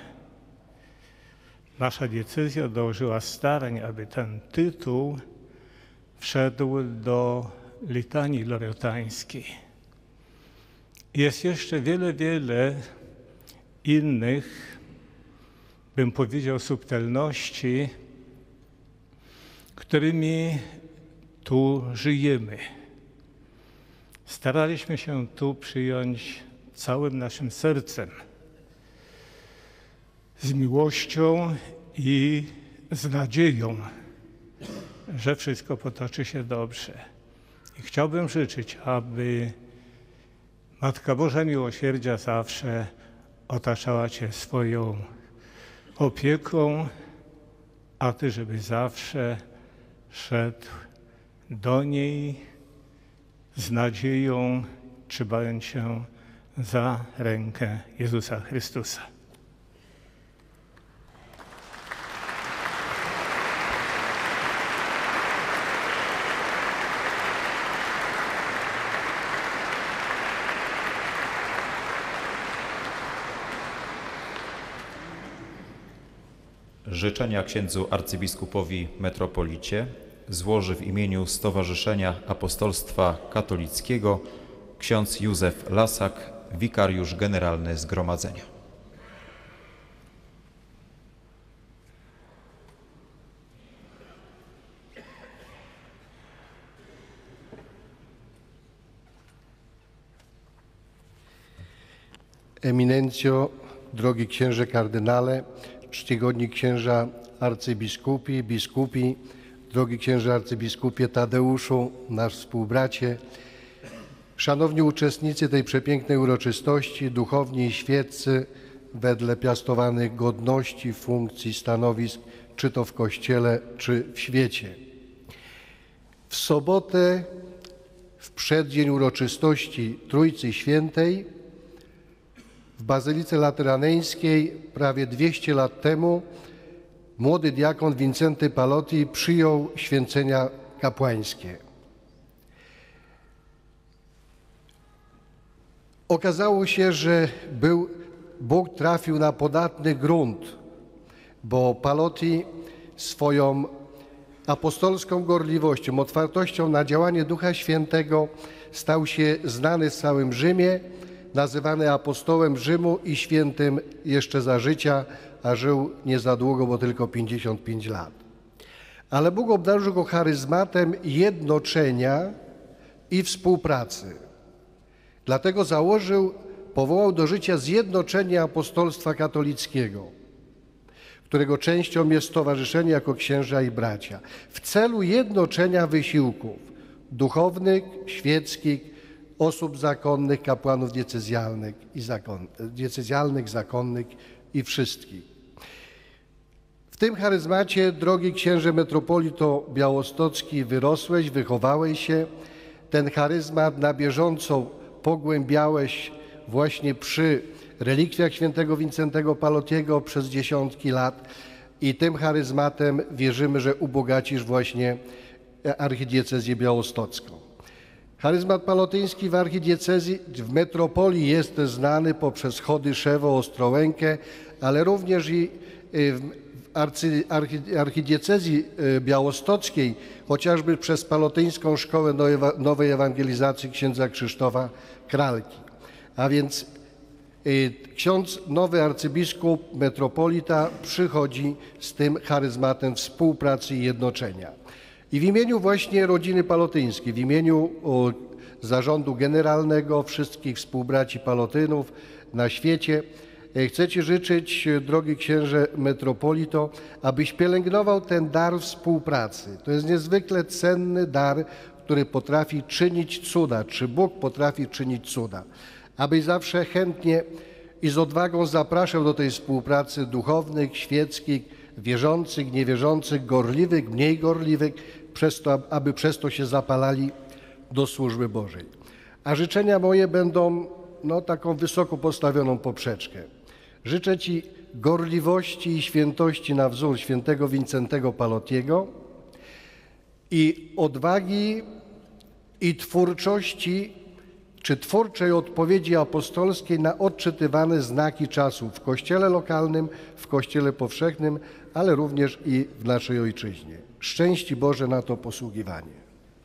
Nasza diecezja dołożyła starań, aby ten tytuł wszedł do litanii lorytańskiej. Jest jeszcze wiele innych, bym powiedział, subtelności, którymi tu żyjemy. Staraliśmy się tu przyjąć całym naszym sercem, z miłością i z nadzieją, że wszystko potoczy się dobrze. I chciałbym życzyć, aby Matka Boża Miłosierdzia zawsze otaczała Cię swoją opieką, a Ty, żeby zawsze szedł do niej z nadzieją, trzymając się za rękę Jezusa Chrystusa. Życzenia księdzu arcybiskupowi metropolicie złoży w imieniu Stowarzyszenia Apostolstwa Katolickiego ksiądz Józef Lasak, wikariusz generalny Zgromadzenia. Eminencjo, drogi księże kardynale, czcigodni księża arcybiskupi, biskupi, drogi księże arcybiskupie Tadeuszu, nasz współbracie, szanowni uczestnicy tej przepięknej uroczystości, duchowni i świeccy wedle piastowanych godności, funkcji, stanowisk, czy to w Kościele, czy w świecie. W sobotę, w przeddzień uroczystości Trójcy Świętej, w Bazylice Lateraneńskiej prawie 200 lat temu młody diakon Wincenty Palotti przyjął święcenia kapłańskie. Okazało się, że Bóg trafił na podatny grunt, bo Palotti swoją apostolską gorliwością, otwartością na działanie Ducha Świętego stał się znany w całym Rzymie, nazywany apostołem Rzymu i świętym jeszcze za życia, a żył nie za długo, bo tylko 55 lat. Ale Bóg obdarzył go charyzmatem jednoczenia i współpracy. Dlatego powołał do życia Zjednoczenie Apostolstwa Katolickiego, którego częścią jest stowarzyszenie jako księża i bracia, w celu jednoczenia wysiłków duchownych, świeckich, osób zakonnych, kapłanów diecezjalnych, zakonnych i wszystkich. W tym charyzmacie, drogi księże metropolito białostocki, wyrosłeś, wychowałeś się. Ten charyzmat na bieżąco pogłębiałeś właśnie przy relikwiach świętego Wincentego Palottiego przez dziesiątki lat i tym charyzmatem wierzymy, że ubogacisz właśnie archidiecezję białostocką. Charyzmat palotyński w archidiecezji, w metropolii jest znany poprzez chody Szewo-Ostrołękę, ale również i w archidiecezji białostockiej, chociażby przez palotyńską szkołę nowej ewangelizacji księdza Krzysztofa Kralki. A więc ksiądz, nowy arcybiskup, metropolita przychodzi z tym charyzmatem współpracy i jednoczenia. I w imieniu właśnie rodziny palotyńskiej, w imieniu zarządu generalnego, wszystkich współbraci palotynów na świecie, chcę Ci życzyć, drogi księże metropolito, abyś pielęgnował ten dar współpracy. To jest niezwykle cenny dar, który potrafi czynić cuda, czy Bóg potrafi czynić cuda. Abyś zawsze chętnie i z odwagą zapraszał do tej współpracy duchownych, świeckich, wierzących, niewierzących, gorliwych, mniej gorliwych, aby przez to się zapalali do służby Bożej. A życzenia moje będą taką wysoko postawioną poprzeczkę. Życzę Ci gorliwości i świętości na wzór świętego Wincentego Palotiego i odwagi i twórczości, czy twórczej odpowiedzi apostolskiej na odczytywane znaki czasu w Kościele lokalnym, w Kościele powszechnym, ale również i w naszej ojczyźnie. Szczęść Boże na to posługiwanie.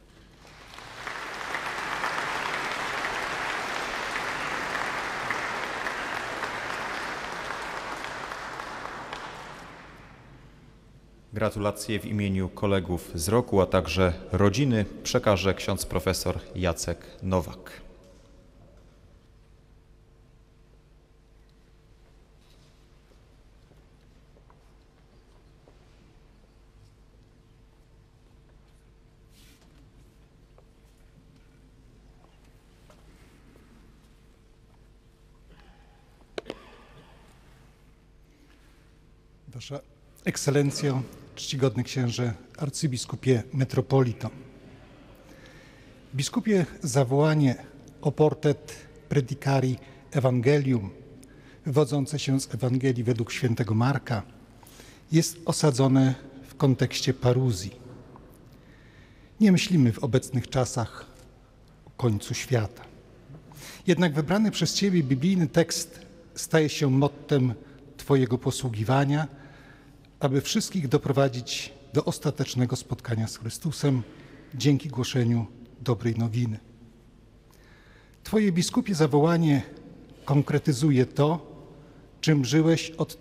Gratulacje w imieniu kolegów z roku, a także rodziny przekaże ksiądz profesor Jacek Nowak. Wasza Ekscelencjo, czcigodny księże arcybiskupie metropolito. Biskupie zawołanie oportet predicari evangelium, wywodzące się z Ewangelii według świętego Marka, jest osadzone w kontekście paruzji. Nie myślimy w obecnych czasach o końcu świata. Jednak wybrany przez Ciebie biblijny tekst staje się mottem Twojego posługiwania, aby wszystkich doprowadzić do ostatecznego spotkania z Chrystusem dzięki głoszeniu dobrej nowiny. Twoje biskupie zawołanie konkretyzuje to, czym żyłeś od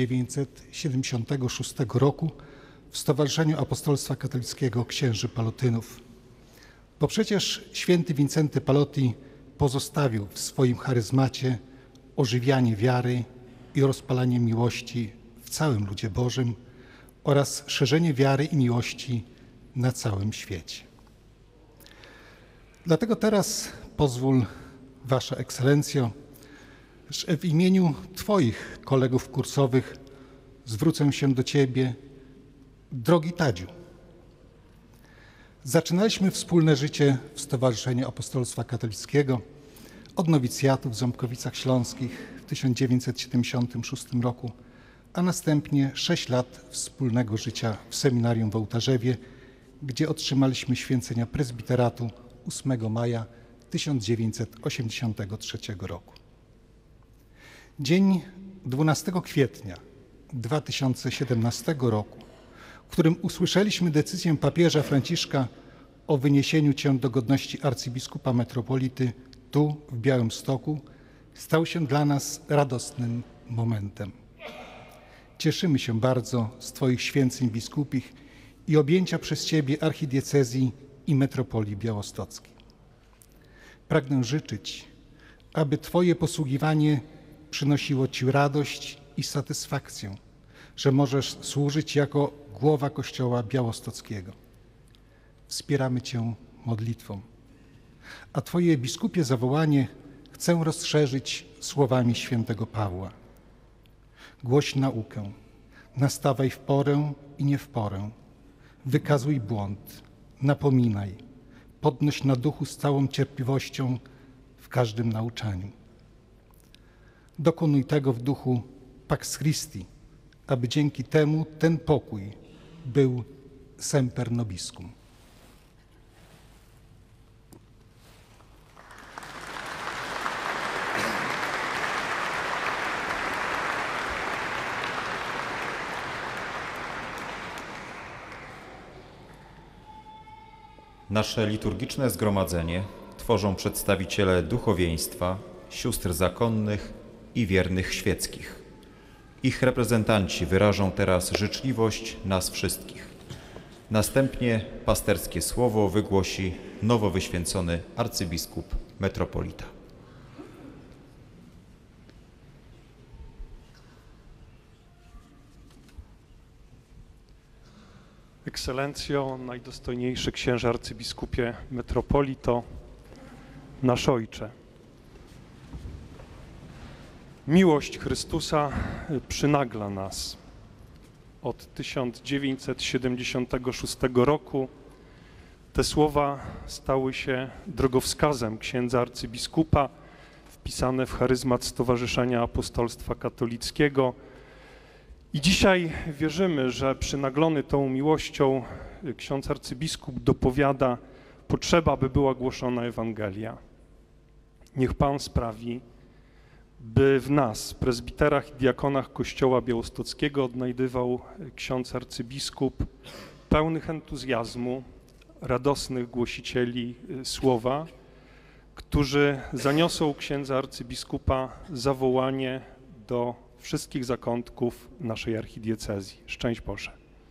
1976 roku w Stowarzyszeniu Apostolstwa Katolickiego Księży Palotynów. Bo przecież święty Wincenty Palotti pozostawił w swoim charyzmacie ożywianie wiary i rozpalanie miłości w całym ludzie Bożym oraz szerzenie wiary i miłości na całym świecie. Dlatego teraz pozwól, Wasza Ekscelencjo, że w imieniu Twoich kolegów kursowych zwrócę się do Ciebie, drogi Tadziu. Zaczynaliśmy wspólne życie w Stowarzyszeniu Apostolstwa Katolickiego od nowicjatu w Ząbkowicach Śląskich w 1976 roku, a następnie 6 lat wspólnego życia w seminarium w Ołtarzewie, gdzie otrzymaliśmy święcenia prezbiteratu 8 maja 1983 roku. Dzień 12 kwietnia 2017 roku, w którym usłyszeliśmy decyzję papieża Franciszka o wyniesieniu Cię do godności arcybiskupa metropolity tu w Białymstoku, stał się dla nas radosnym momentem. Cieszymy się bardzo z Twoich święceń biskupich i objęcia przez Ciebie archidiecezji i metropolii białostockiej. Pragnę życzyć, aby Twoje posługiwanie przynosiło Ci radość i satysfakcję, że możesz służyć jako głowa Kościoła białostockiego. Wspieramy Cię modlitwą, a Twoje biskupie zawołanie chcę rozszerzyć słowami świętego Pawła. Głoś naukę, nastawaj w porę i nie w porę, wykazuj błąd, napominaj, podnoś na duchu z całą cierpliwością w każdym nauczaniu. Dokonuj tego w duchu Pax Christi, aby dzięki temu ten pokój był semper nobiscum. Nasze liturgiczne zgromadzenie tworzą przedstawiciele duchowieństwa, sióstr zakonnych i wiernych świeckich. Ich reprezentanci wyrażą teraz życzliwość nas wszystkich. Następnie pasterskie słowo wygłosi nowo wyświęcony arcybiskup metropolita. Ekscelencjo, najdostojniejszy księże arcybiskupie metropolito, nasz Ojcze. Miłość Chrystusa przynagla nas. Od 1976 roku te słowa stały się drogowskazem księdza arcybiskupa, wpisane w charyzmat Stowarzyszenia Apostolstwa Katolickiego. I dzisiaj wierzymy, że przynaglony tą miłością ksiądz arcybiskup dopowiada, potrzeba, by była głoszona Ewangelia. Niech Pan sprawi, by w nas, prezbiterach i diakonach Kościoła Białostockiego, odnajdywał ksiądz arcybiskup pełnych entuzjazmu, radosnych głosicieli słowa, którzy zaniosą księdza arcybiskupa zawołanie do wszystkich zakątków naszej archidiecezji. Szczęść Boże.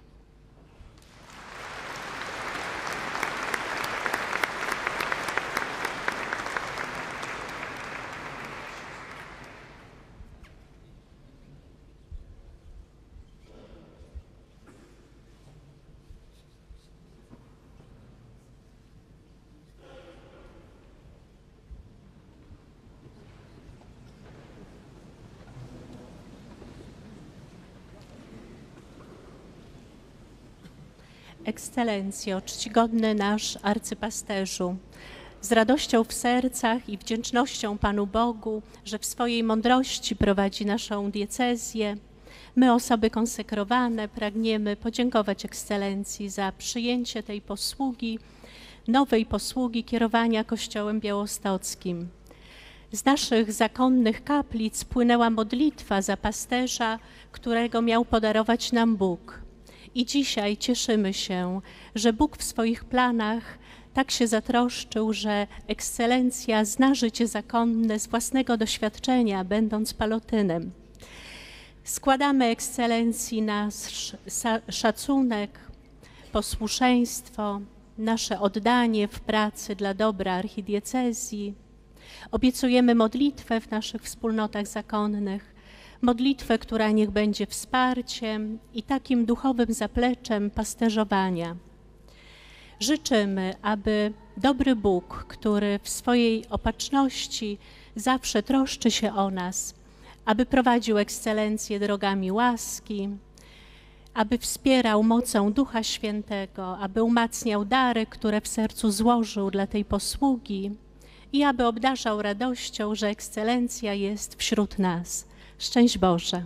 Ekscelencjo, czcigodny nasz arcypasterzu, z radością w sercach i wdzięcznością Panu Bogu, że w swojej mądrości prowadzi naszą diecezję, my, osoby konsekrowane, pragniemy podziękować Ekscelencji za przyjęcie tej posługi, nowej posługi kierowania Kościołem Białostockim. Z naszych zakonnych kaplic płynęła modlitwa za pasterza, którego miał podarować nam Bóg. I dzisiaj cieszymy się, że Bóg w swoich planach tak się zatroszczył, że Ekscelencja zna życie zakonne z własnego doświadczenia, będąc palotynem. Składamy Ekscelencji nasz szacunek, posłuszeństwo, nasze oddanie w pracy dla dobra archidiecezji. Obiecujemy modlitwę w naszych wspólnotach zakonnych, modlitwę, która niech będzie wsparciem i takim duchowym zapleczem pasterzowania. Życzymy, aby dobry Bóg, który w swojej opatrzności zawsze troszczy się o nas, aby prowadził Ekscelencję drogami łaski, aby wspierał mocą Ducha Świętego, aby umacniał dary, które w sercu złożył dla tej posługi i aby obdarzał radością, że Ekscelencja jest wśród nas. Szczęść Boże.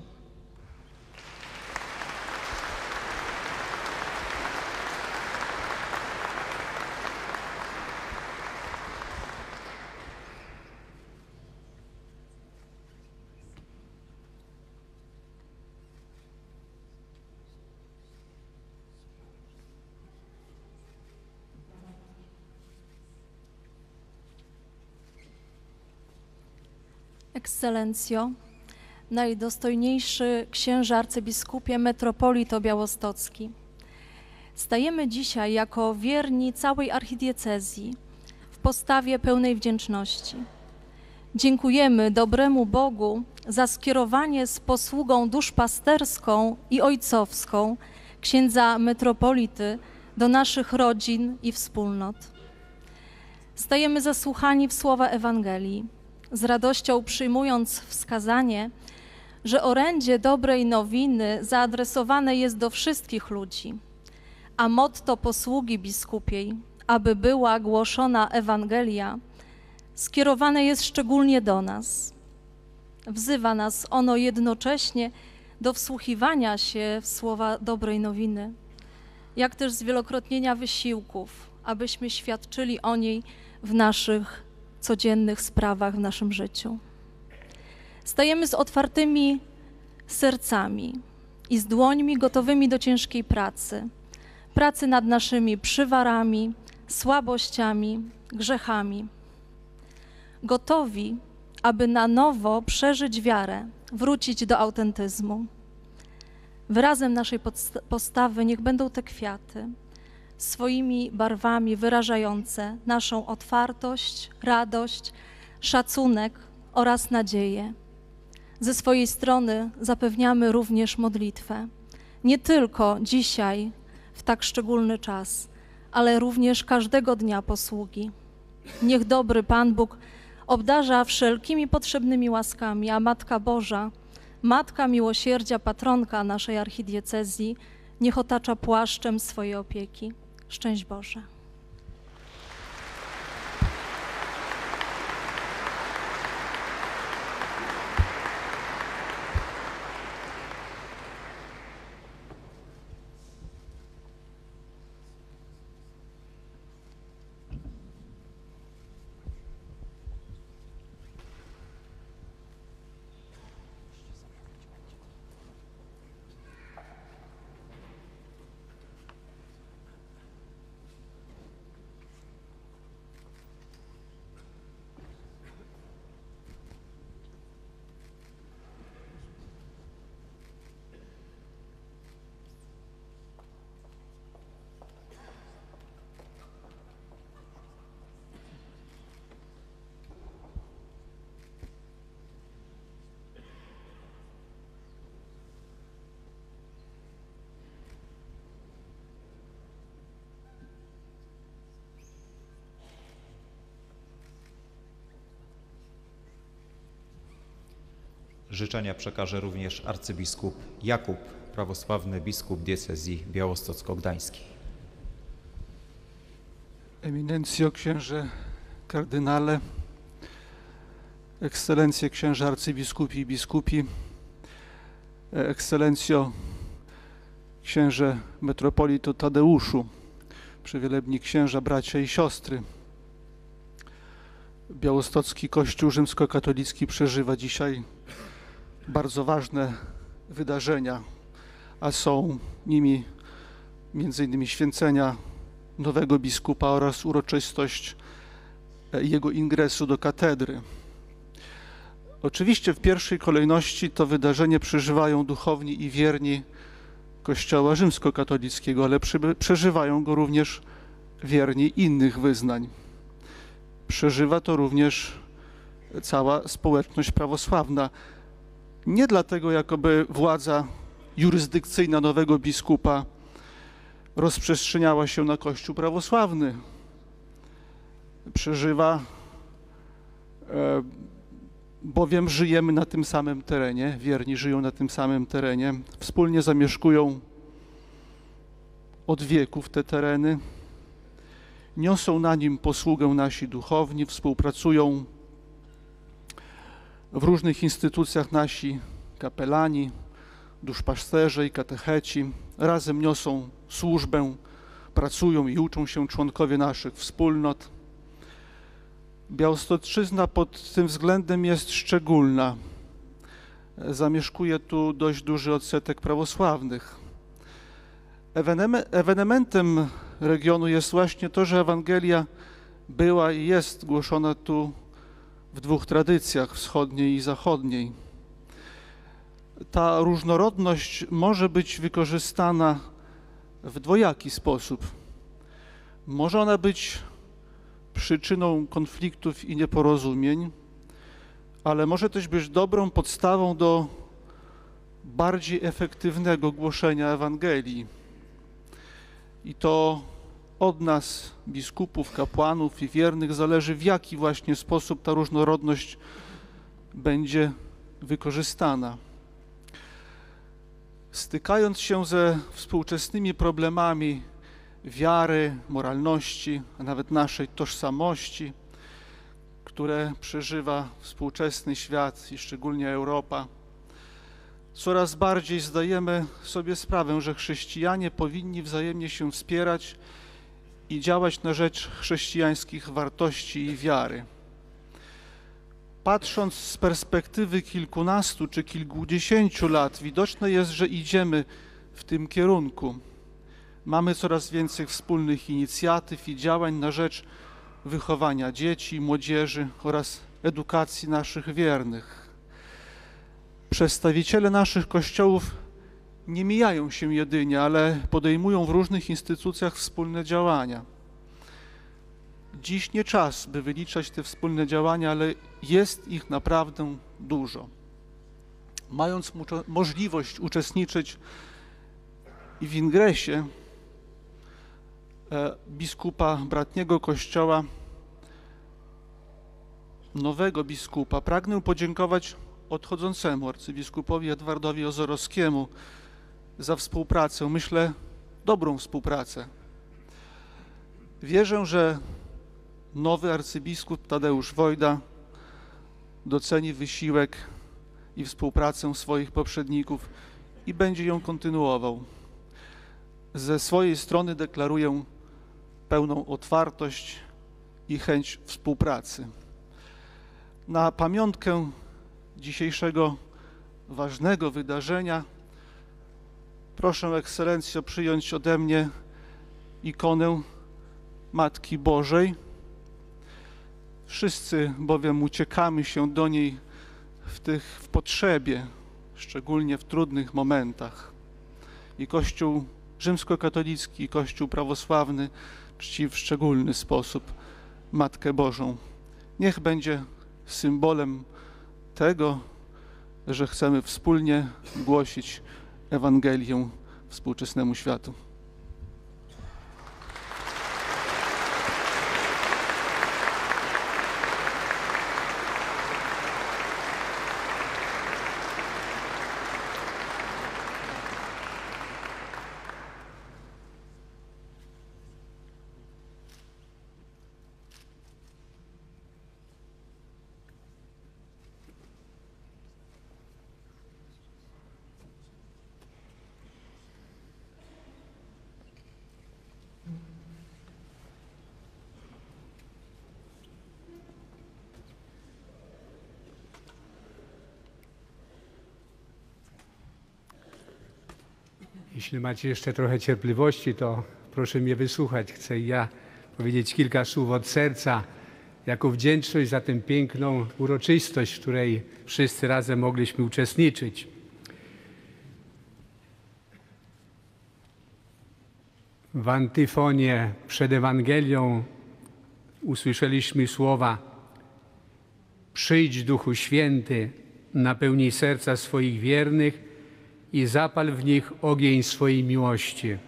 Ekscelencjo, najdostojniejszy księże arcybiskupie metropolito białostocki. Stajemy dzisiaj jako wierni całej archidiecezji w postawie pełnej wdzięczności. Dziękujemy dobremu Bogu za skierowanie z posługą duszpasterską i ojcowską księdza metropolity do naszych rodzin i wspólnot. Stajemy zasłuchani w słowa Ewangelii, z radością przyjmując wskazanie, że orędzie dobrej nowiny zaadresowane jest do wszystkich ludzi, a motto posługi biskupiej, aby była głoszona Ewangelia, skierowane jest szczególnie do nas. Wzywa nas ono jednocześnie do wsłuchiwania się w słowa dobrej nowiny, jak też zwielokrotnienia wysiłków, abyśmy świadczyli o niej w naszych codziennych sprawach w naszym życiu. Stajemy z otwartymi sercami i z dłońmi gotowymi do ciężkiej pracy nad naszymi przywarami, słabościami, grzechami. Gotowi, aby na nowo przeżyć wiarę, wrócić do autentyzmu. Wyrazem naszej postawy niech będą te kwiaty, swoimi barwami wyrażające naszą otwartość, radość, szacunek oraz nadzieję. Ze swojej strony zapewniamy również modlitwę. Nie tylko dzisiaj, w tak szczególny czas, ale również każdego dnia posługi. Niech dobry Pan Bóg obdarza wszelkimi potrzebnymi łaskami, a Matka Boża, Matka Miłosierdzia, patronka naszej archidiecezji, niech otacza płaszczem swojej opieki. Szczęść Boże. Życzenia przekaże również arcybiskup Jakub, prawosławny biskup diecezji białostocko-gdańskiej. Eminencjo, księże kardynale, ekscelencje księże arcybiskupi i biskupi, ekscelencjo księże metropolito Tadeuszu, przewielebni księża, bracia i siostry. Białostocki Kościół rzymskokatolicki przeżywa dzisiaj bardzo ważne wydarzenia, a są nimi m.in. święcenia nowego biskupa oraz uroczystość jego ingresu do katedry. Oczywiście w pierwszej kolejności to wydarzenie przeżywają duchowni i wierni Kościoła rzymskokatolickiego, ale przeżywają go również wierni innych wyznań. Przeżywa to również cała społeczność prawosławna. Nie dlatego, jakoby władza jurysdykcyjna nowego biskupa rozprzestrzeniała się na Kościół prawosławny. Przeżywa, bowiem żyjemy na tym samym terenie, wierni żyją na tym samym terenie, wspólnie zamieszkują od wieków te tereny, niosą na nim posługę nasi duchowni, współpracują w różnych instytucjach nasi kapelani, duszpasterze i katecheci, razem niosą służbę, pracują i uczą się członkowie naszych wspólnot. Białostoczyzna pod tym względem jest szczególna. Zamieszkuje tu dość duży odsetek prawosławnych. Ewenementem regionu jest właśnie to, że Ewangelia była i jest głoszona tu w dwóch tradycjach, wschodniej i zachodniej. Ta różnorodność może być wykorzystana w dwojaki sposób. Może ona być przyczyną konfliktów i nieporozumień, ale może też być dobrą podstawą do bardziej efektywnego głoszenia Ewangelii. I to od nas, biskupów, kapłanów i wiernych, zależy, w jaki właśnie sposób ta różnorodność będzie wykorzystana. Stykając się ze współczesnymi problemami wiary, moralności, a nawet naszej tożsamości, które przeżywa współczesny świat i szczególnie Europa, coraz bardziej zdajemy sobie sprawę, że chrześcijanie powinni wzajemnie się wspierać i działać na rzecz chrześcijańskich wartości i wiary. Patrząc z perspektywy kilkunastu czy kilkudziesięciu lat, widoczne jest, że idziemy w tym kierunku. Mamy coraz więcej wspólnych inicjatyw i działań na rzecz wychowania dzieci, młodzieży oraz edukacji naszych wiernych. Przedstawiciele naszych kościołów nie mijają się jedynie, ale podejmują w różnych instytucjach wspólne działania. Dziś nie czas, by wyliczać te wspólne działania, ale jest ich naprawdę dużo. Mając możliwość uczestniczyć i w ingresie biskupa bratniego Kościoła, nowego biskupa, pragnę podziękować odchodzącemu arcybiskupowi Edwardowi Ozorowskiemu za współpracę, myślę, dobrą współpracę. Wierzę, że nowy arcybiskup Tadeusz Wojda doceni wysiłek i współpracę swoich poprzedników i będzie ją kontynuował. Ze swojej strony deklaruję pełną otwartość i chęć współpracy. Na pamiątkę dzisiejszego ważnego wydarzenia proszę Ekscelencjo przyjąć ode mnie ikonę Matki Bożej. Wszyscy bowiem uciekamy się do niej w potrzebie, szczególnie w trudnych momentach. I Kościół rzymskokatolicki, i Kościół prawosławny czci w szczególny sposób Matkę Bożą. Niech będzie symbolem tego, że chcemy wspólnie głosić Ewangelię współczesnemu światu. Jeśli macie jeszcze trochę cierpliwości, to proszę mnie wysłuchać. Chcę ja powiedzieć kilka słów od serca, jako wdzięczność za tę piękną uroczystość, w której wszyscy razem mogliśmy uczestniczyć. W antyfonie przed Ewangelią usłyszeliśmy słowa: przyjdź, Duchu Święty, napełnij serca swoich wiernych i zapal w nich ogień swojej miłości.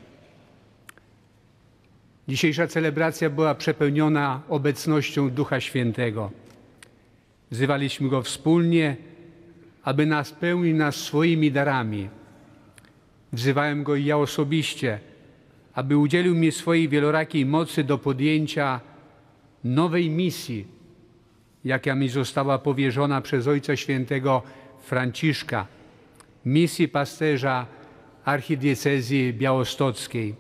Dzisiejsza celebracja była przepełniona obecnością Ducha Świętego. Wzywaliśmy Go wspólnie, aby napełnił nas swoimi darami. Wzywałem Go i ja osobiście, aby udzielił mi swojej wielorakiej mocy do podjęcia nowej misji, jaka mi została powierzona przez Ojca Świętego Franciszka, misji pasterza archidiecezji białostockiej.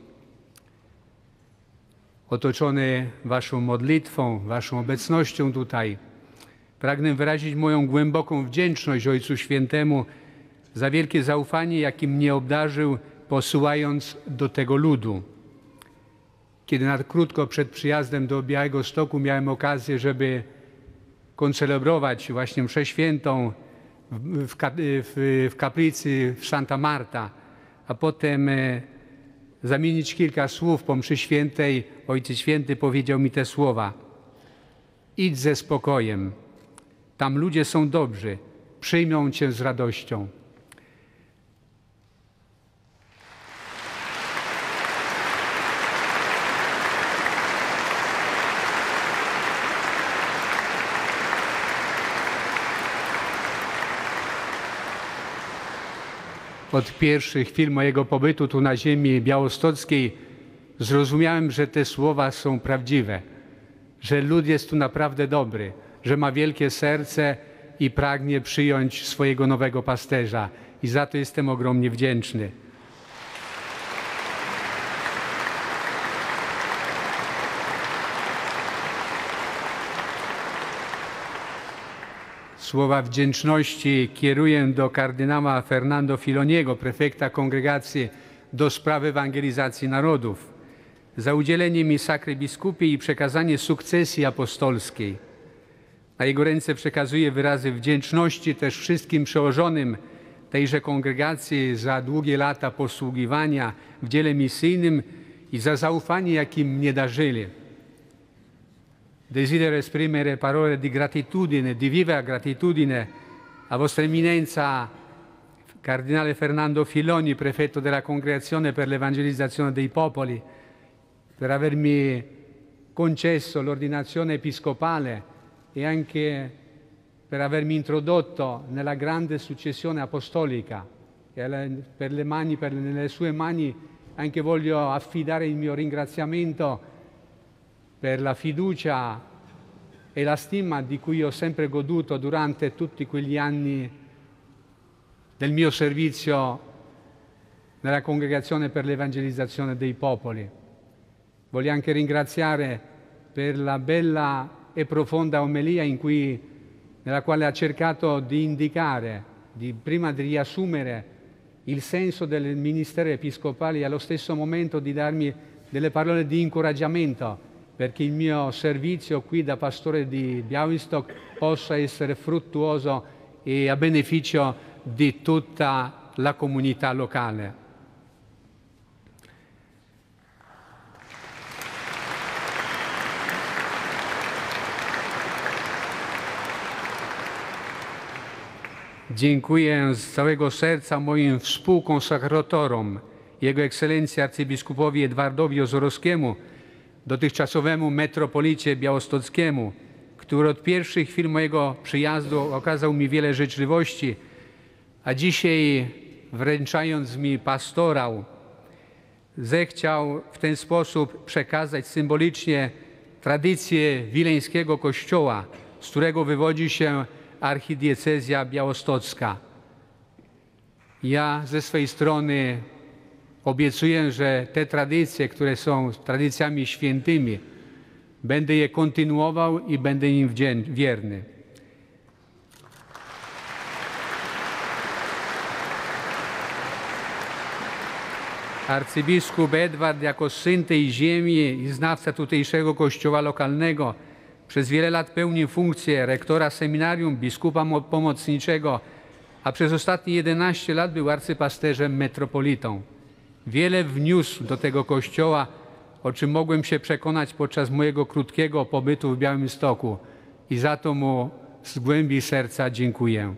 Otoczony Waszą modlitwą, Waszą obecnością tutaj, pragnę wyrazić moją głęboką wdzięczność Ojcu Świętemu za wielkie zaufanie, jakim mnie obdarzył, posyłając do tego ludu. Kiedy krótko przed przyjazdem do Białegostoku miałem okazję, żeby koncelebrować właśnie mszę świętą w kaplicy w Santa Marta, a potem zamienić kilka słów po mszy świętej, Ojciec Święty powiedział mi te słowa: idź ze spokojem, tam ludzie są dobrzy, przyjmą Cię z radością. Od pierwszych chwil mojego pobytu tu na ziemi białostockiej zrozumiałem, że te słowa są prawdziwe, że lud jest tu naprawdę dobry, że ma wielkie serce i pragnie przyjąć swojego nowego pasterza. I za to jestem ogromnie wdzięczny. Słowa wdzięczności kieruję do kardynała Fernando Filoniego, prefekta Kongregacji do spraw ewangelizacji narodów, za udzielenie mi sakry biskupiej i przekazanie sukcesji apostolskiej. Na jego ręce przekazuję wyrazy wdzięczności też wszystkim przełożonym tejże kongregacji za długie lata posługiwania w dziele misyjnym i za zaufanie, jakim mnie darzyli. Desidero esprimere parole di gratitudine, di viva gratitudine a Vostra Eminenza Cardinale Fernando Filoni, prefetto della Congregazione per l'Evangelizzazione dei Popoli, per avermi concesso l'ordinazione episcopale e anche per avermi introdotto nella grande successione apostolica. E nelle sue mani anche voglio affidare il mio ringraziamento per la fiducia e la stima di cui ho sempre goduto durante tutti quegli anni del mio servizio nella Congregazione per l'Evangelizzazione dei Popoli. Voglio anche ringraziare per la bella e profonda omelia nella quale ha cercato di indicare, prima di riassumere il senso del ministero episcopale e allo stesso momento di darmi delle parole di incoraggiamento perché il mio servizio qui da pastore di Białystok possa essere fruttuoso e a beneficio di tutta la comunità locale. Dziękuję z całego serca moim współkonsekratorom, Jego Ekscelencji arcybiskupowi Edwardowi Ozorowskiemu, dotychczasowemu metropolicie białostockiemu, który od pierwszych chwil mojego przyjazdu okazał mi wiele życzliwości, a dzisiaj wręczając mi pastorał, zechciał w ten sposób przekazać symbolicznie tradycję wileńskiego kościoła, z którego wywodzi się archidiecezja białostocka. Ja ze swej strony obiecuję, że te tradycje, które są tradycjami świętymi, będę je kontynuował i będę im wierny. Arcybiskup Edward jako syn tej ziemi i znawca tutejszego kościoła lokalnego przez wiele lat pełnił funkcję rektora seminarium, biskupa pomocniczego, a przez ostatnie 11 lat był arcypasterzem metropolitą. Wiele wniósł do tego kościoła, o czym mogłem się przekonać podczas mojego krótkiego pobytu w Białymstoku i za to mu z głębi serca dziękuję.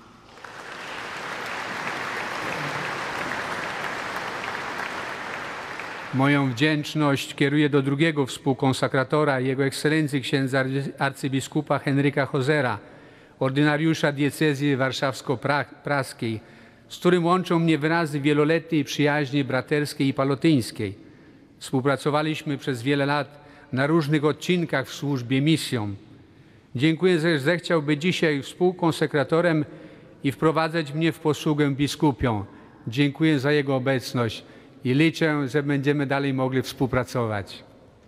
Moją wdzięczność kieruję do drugiego współkonsekratora, Jego Ekscelencji księdza arcybiskupa Henryka Hozera, ordynariusza diecezji warszawsko-praskiej, z którym łączą mnie wyrazy wieloletniej przyjaźni braterskiej i palotyńskiej. Współpracowaliśmy przez wiele lat na różnych odcinkach w służbie misjom. Dziękuję, że zechciał być dzisiaj współkonsekratorem i wprowadzać mnie w posługę biskupią. Dziękuję za jego obecność i liczę, że będziemy dalej mogli współpracować.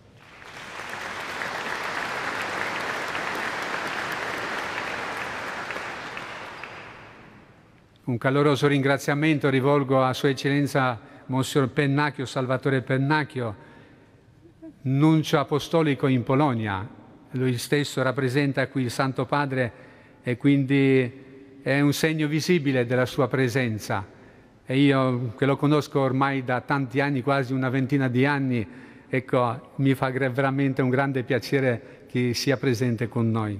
Un caloroso ringraziamento rivolgo a Sua Eccellenza Monsignor Pennacchio, Salvatore Pennacchio, nuncio apostolico in Polonia. Lui stesso rappresenta qui il Santo Padre e quindi è un segno visibile della sua presenza. E io, che lo conosco ormai da tanti anni, quasi una ventina di anni, ecco, mi fa veramente un grande piacere che sia presente con noi.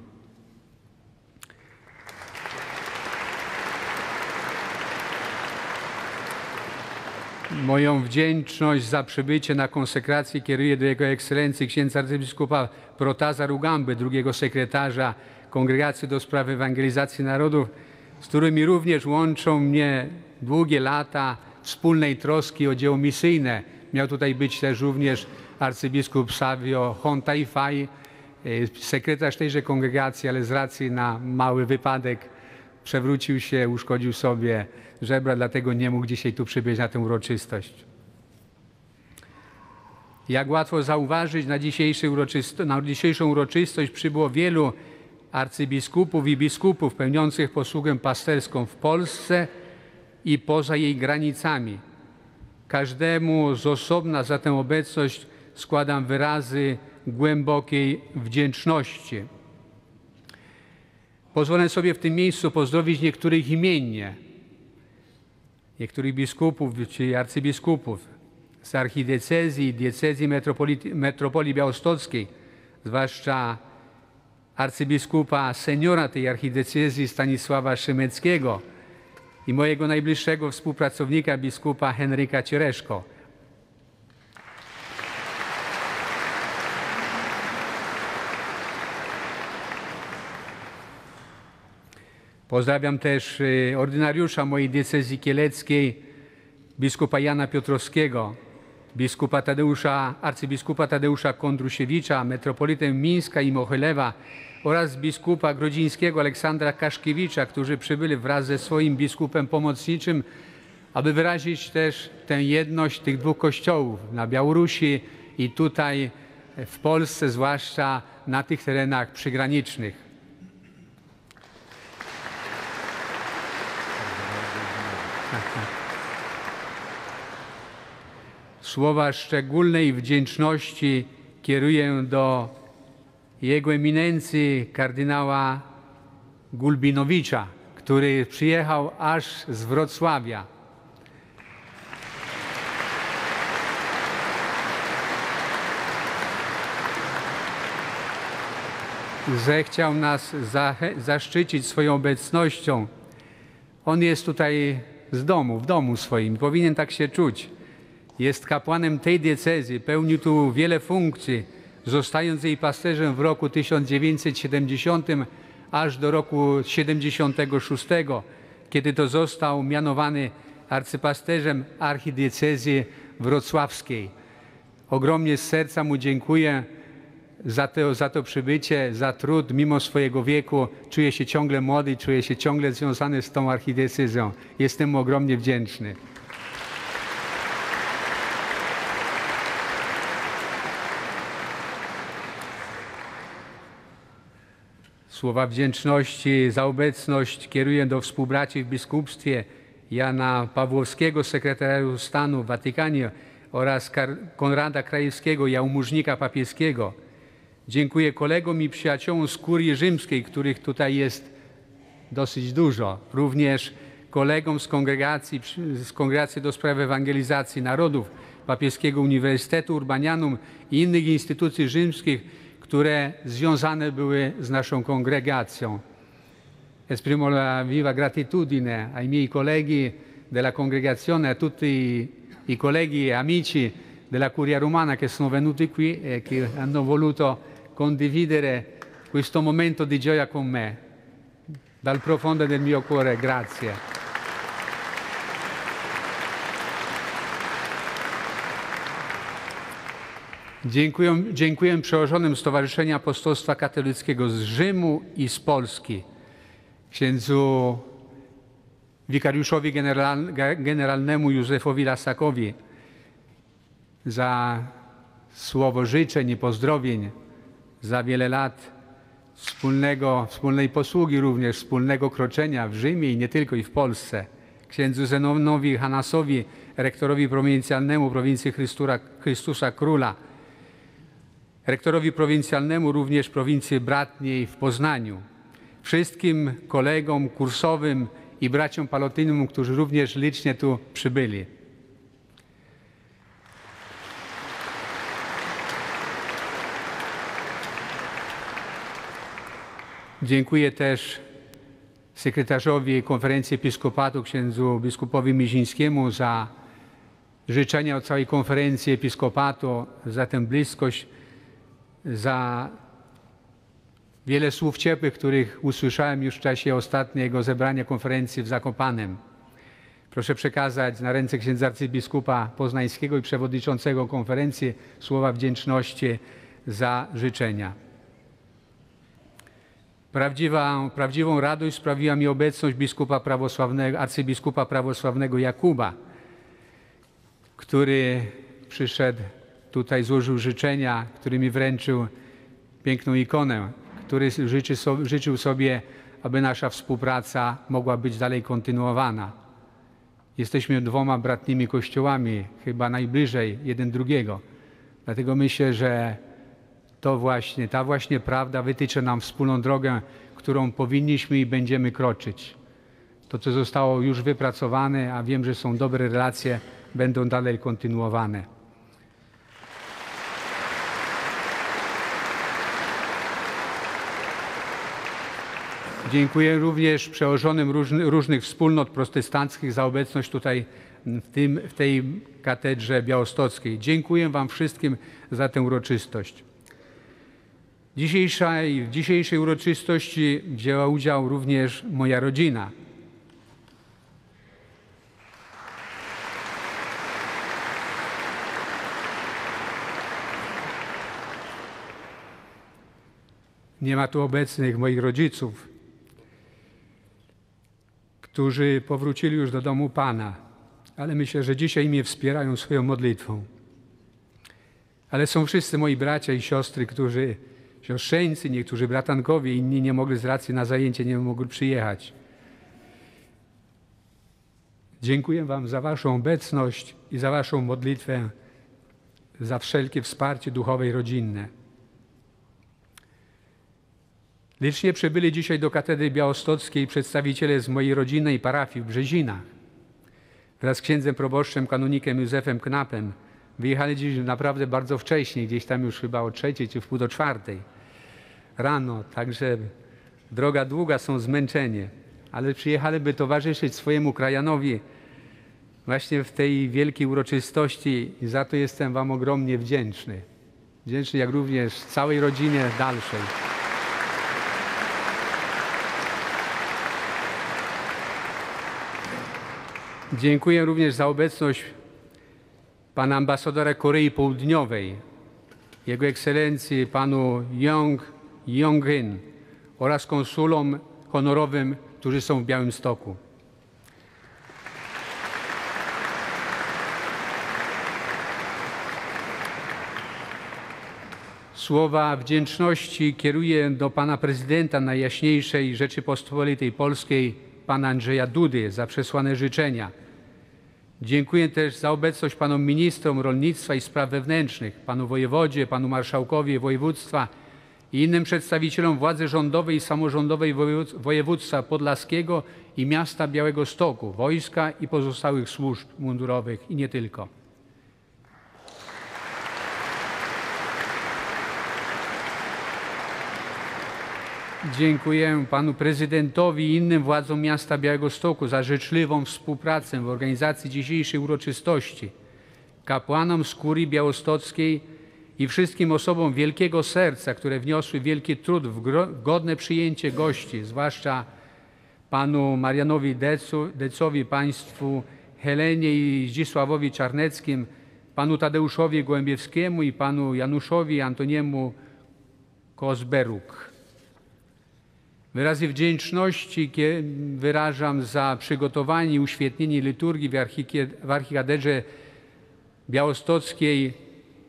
Moją wdzięczność za przybycie na konsekrację kieruję do Jego Ekscelencji księdza arcybiskupa Protaza Rugamby, drugiego sekretarza Kongregacji do Spraw Ewangelizacji Narodów, z którymi również łączą mnie długie lata wspólnej troski o dzieło misyjne. Miał tutaj być też również arcybiskup Savio Hontaifai, sekretarz tejże kongregacji, ale z racji na mały wypadek przewrócił się, uszkodził sobie żebra, dlatego nie mógł dzisiaj tu przybyć na tę uroczystość. Jak łatwo zauważyć, na dzisiejszą uroczystość przybyło wielu arcybiskupów i biskupów pełniących posługę pasterską w Polsce i poza jej granicami. Każdemu z osobna za tę obecność składam wyrazy głębokiej wdzięczności. Pozwolę sobie w tym miejscu pozdrowić niektórych imiennie, niektórych biskupów czy arcybiskupów z archidiecezji i diecezji metropolii białostockiej, zwłaszcza arcybiskupa seniora tej archidiecezji Stanisława Szymeckiego i mojego najbliższego współpracownika biskupa Henryka Ciereszko. Pozdrawiam też ordynariusza mojej diecezji kieleckiej, biskupa Jana Piotrowskiego, arcybiskupa Tadeusza Kondrusiewicza, metropolitę Mińska i Mochylewa oraz biskupa grodzińskiego Aleksandra Kaszkiewicza, którzy przybyli wraz ze swoim biskupem pomocniczym, aby wyrazić też tę jedność tych dwóch kościołów na Białorusi i tutaj w Polsce, zwłaszcza na tych terenach przygranicznych. Słowa szczególnej wdzięczności kieruję do Jego Eminencji kardynała Gulbinowicza, który przyjechał aż z Wrocławia. Zechciał nas zaszczycić swoją obecnością. On jest tutaj z domu, w domu swoim, powinien tak się czuć. Jest kapłanem tej diecezji, pełnił tu wiele funkcji, zostając jej pasterzem w roku 1970 aż do roku 76, kiedy to został mianowany arcypasterzem archidiecezji wrocławskiej. Ogromnie z serca mu dziękuję za to przybycie, za trud, mimo swojego wieku. Czuję się ciągle młody, czuję się ciągle związany z tą archidiecezją. Jestem mu ogromnie wdzięczny. Słowa wdzięczności za obecność kieruję do współbraci w biskupstwie Jana Pawłowskiego, sekretariatu stanu w Watykanie oraz Konrada Krajewskiego, jałmużnika papieskiego. Dziękuję kolegom i przyjaciołom z kurii rzymskiej, których tutaj jest dosyć dużo. Również kolegom z Kongregacji do Spraw Ewangelizacji Narodów, Papieskiego Uniwersytetu Urbanianum i innych instytucji rzymskich, które związane były z naszą kongregacją. Esprimo la viva gratitudine ai miei colleghi della congregazione, a tutti i colleghi e amici della Curia Romana che sono venuti qui e che hanno voluto condividere questo momento di gioia con me. Dal profondo del mio cuore, grazie. Dziękuję przełożonym Stowarzyszenia Apostolstwa Katolickiego z Rzymu i z Polski, księdzu wikariuszowi generalnemu Józefowi Lasakowi za słowo życzeń i pozdrowień, za wiele lat wspólnej posługi również, wspólnego kroczenia w Rzymie i nie tylko i w Polsce. Księdzu Zenonowi Hanasowi, rektorowi prowincjalnemu prowincji Chrystusa Króla, rektorowi prowincjalnemu również prowincji bratniej w Poznaniu, wszystkim kolegom kursowym i braciom palotynom, którzy również licznie tu przybyli. Dziękuję też sekretarzowi Konferencji Episkopatu, księdzu biskupowi Mizińskiemu za życzenia od całej Konferencji Episkopatu, za tę bliskość, za wiele słów ciepłych, których usłyszałem już w czasie ostatniego zebrania konferencji w Zakopanem. Proszę przekazać na ręce księdza arcybiskupa poznańskiego i przewodniczącego konferencji słowa wdzięczności za życzenia. Prawdziwą radość sprawiła mi obecność arcybiskupa prawosławnego Jakuba, który przyszedł tutaj, złożył życzenia, który mi wręczył piękną ikonę, który życzył sobie, aby nasza współpraca mogła być dalej kontynuowana. Jesteśmy dwoma bratnimi kościołami, chyba najbliżej jeden drugiego. Dlatego myślę, że ta właśnie prawda wytycza nam wspólną drogę, którą powinniśmy i będziemy kroczyć. To, co zostało już wypracowane, a wiem, że są dobre relacje, będą dalej kontynuowane. Dziękuję również przełożonym różnych wspólnot protestanckich za obecność tutaj w tej katedrze białostockiej. Dziękuję Wam wszystkim za tę uroczystość. W dzisiejszej uroczystości wzięła udział również moja rodzina. Nie ma tu obecnych moich rodziców, którzy powrócili już do domu Pana, ale myślę, że dzisiaj mnie wspierają swoją modlitwą. Ale są wszyscy moi bracia i siostry, siostrzeńcy, niektórzy bratankowie, inni nie mogli z racji na zajęcie, nie mogli przyjechać. Dziękuję Wam za Waszą obecność i za Waszą modlitwę, za wszelkie wsparcie duchowe i rodzinne. Licznie przybyli dzisiaj do katedry białostockiej przedstawiciele z mojej rodzinnej parafii w Brzezinach. Wraz z księdzem proboszczem, kanonikiem Józefem Knapem wyjechali dziś naprawdę bardzo wcześnie, gdzieś tam już chyba o 3:00 czy w 3:45 rano, także droga długa, są zmęczeni, ale przyjechali, by towarzyszyć swojemu krajanowi właśnie w tej wielkiej uroczystości i za to jestem Wam ogromnie wdzięczny. Wdzięczny jak również całej rodzinie dalszej. Dziękuję również za obecność pana ambasadora Korei Południowej, Jego Ekscelencji panu Jong Yong-in oraz konsulom honorowym, którzy są w Białymstoku. Słowa wdzięczności kieruję do pana prezydenta Najjaśniejszej Rzeczypospolitej Polskiej, pana Andrzeja Dudy, za przesłane życzenia. Dziękuję też za obecność panom ministrom rolnictwa i spraw wewnętrznych, panu wojewodzie, panu marszałkowi województwa i innym przedstawicielom władzy rządowej i samorządowej województwa podlaskiego i miasta Białegostoku, wojska i pozostałych służb mundurowych i nie tylko. Dziękuję panu prezydentowi i innym władzom miasta Białegostoku za życzliwą współpracę w organizacji dzisiejszej uroczystości, kapłanom z kurii białostockiej i wszystkim osobom wielkiego serca, które wniosły wielki trud w godne przyjęcie gości, zwłaszcza panu Marianowi Decowi, państwu Helenie i Zdzisławowi Czarneckim, panu Tadeuszowi Gołębiewskiemu i panu Januszowi Antoniemu Kozberuk. Wyrazy wdzięczności wyrażam za przygotowanie i uświetnienie liturgii w archikatedrze białostockiej,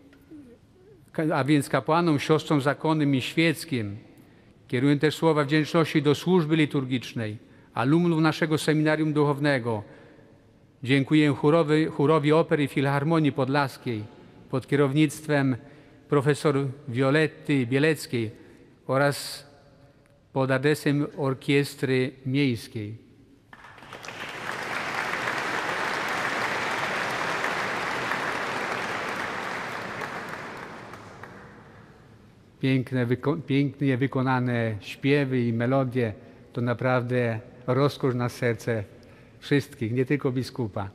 a więc kapłanom, siostrom zakonnym i świeckim. Kieruję też słowa wdzięczności do służby liturgicznej, alumnów naszego seminarium duchownego. Dziękuję chórowi Opery i Filharmonii Podlaskiej pod kierownictwem profesor Violetty Bieleckiej oraz pod adresem Orkiestry Miejskiej. Pięknie wykonane śpiewy i melodie to naprawdę rozkosz na serce wszystkich, nie tylko biskupa.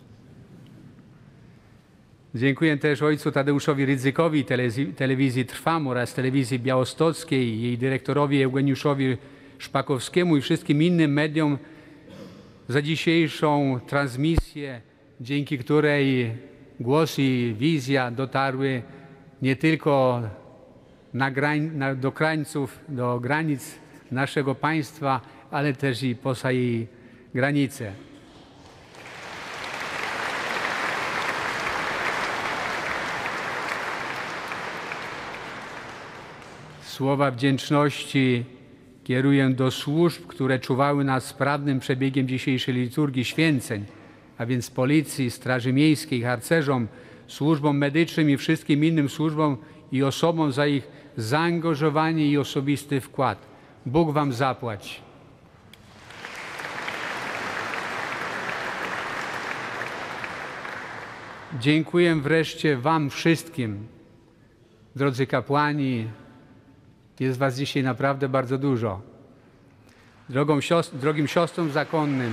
Dziękuję też ojcu Tadeuszowi Rydzykowi, telewizji Trwam oraz telewizji białostockiej, jej dyrektorowi Eugeniuszowi Szpakowskiemu i wszystkim innym mediom za dzisiejszą transmisję, dzięki której głos i wizja dotarły nie tylko do krańców, do granic naszego państwa, ale też i poza jej granice. Słowa wdzięczności kieruję do służb, które czuwały nad sprawnym przebiegiem dzisiejszej liturgii święceń, a więc Policji, Straży Miejskiej, harcerzom, służbom medycznym i wszystkim innym służbom i osobom za ich zaangażowanie i osobisty wkład. Bóg wam zapłać. Dziękuję wreszcie wam wszystkim, drodzy kapłani. Jest was dzisiaj naprawdę bardzo dużo. Drogim siostrom zakonnym,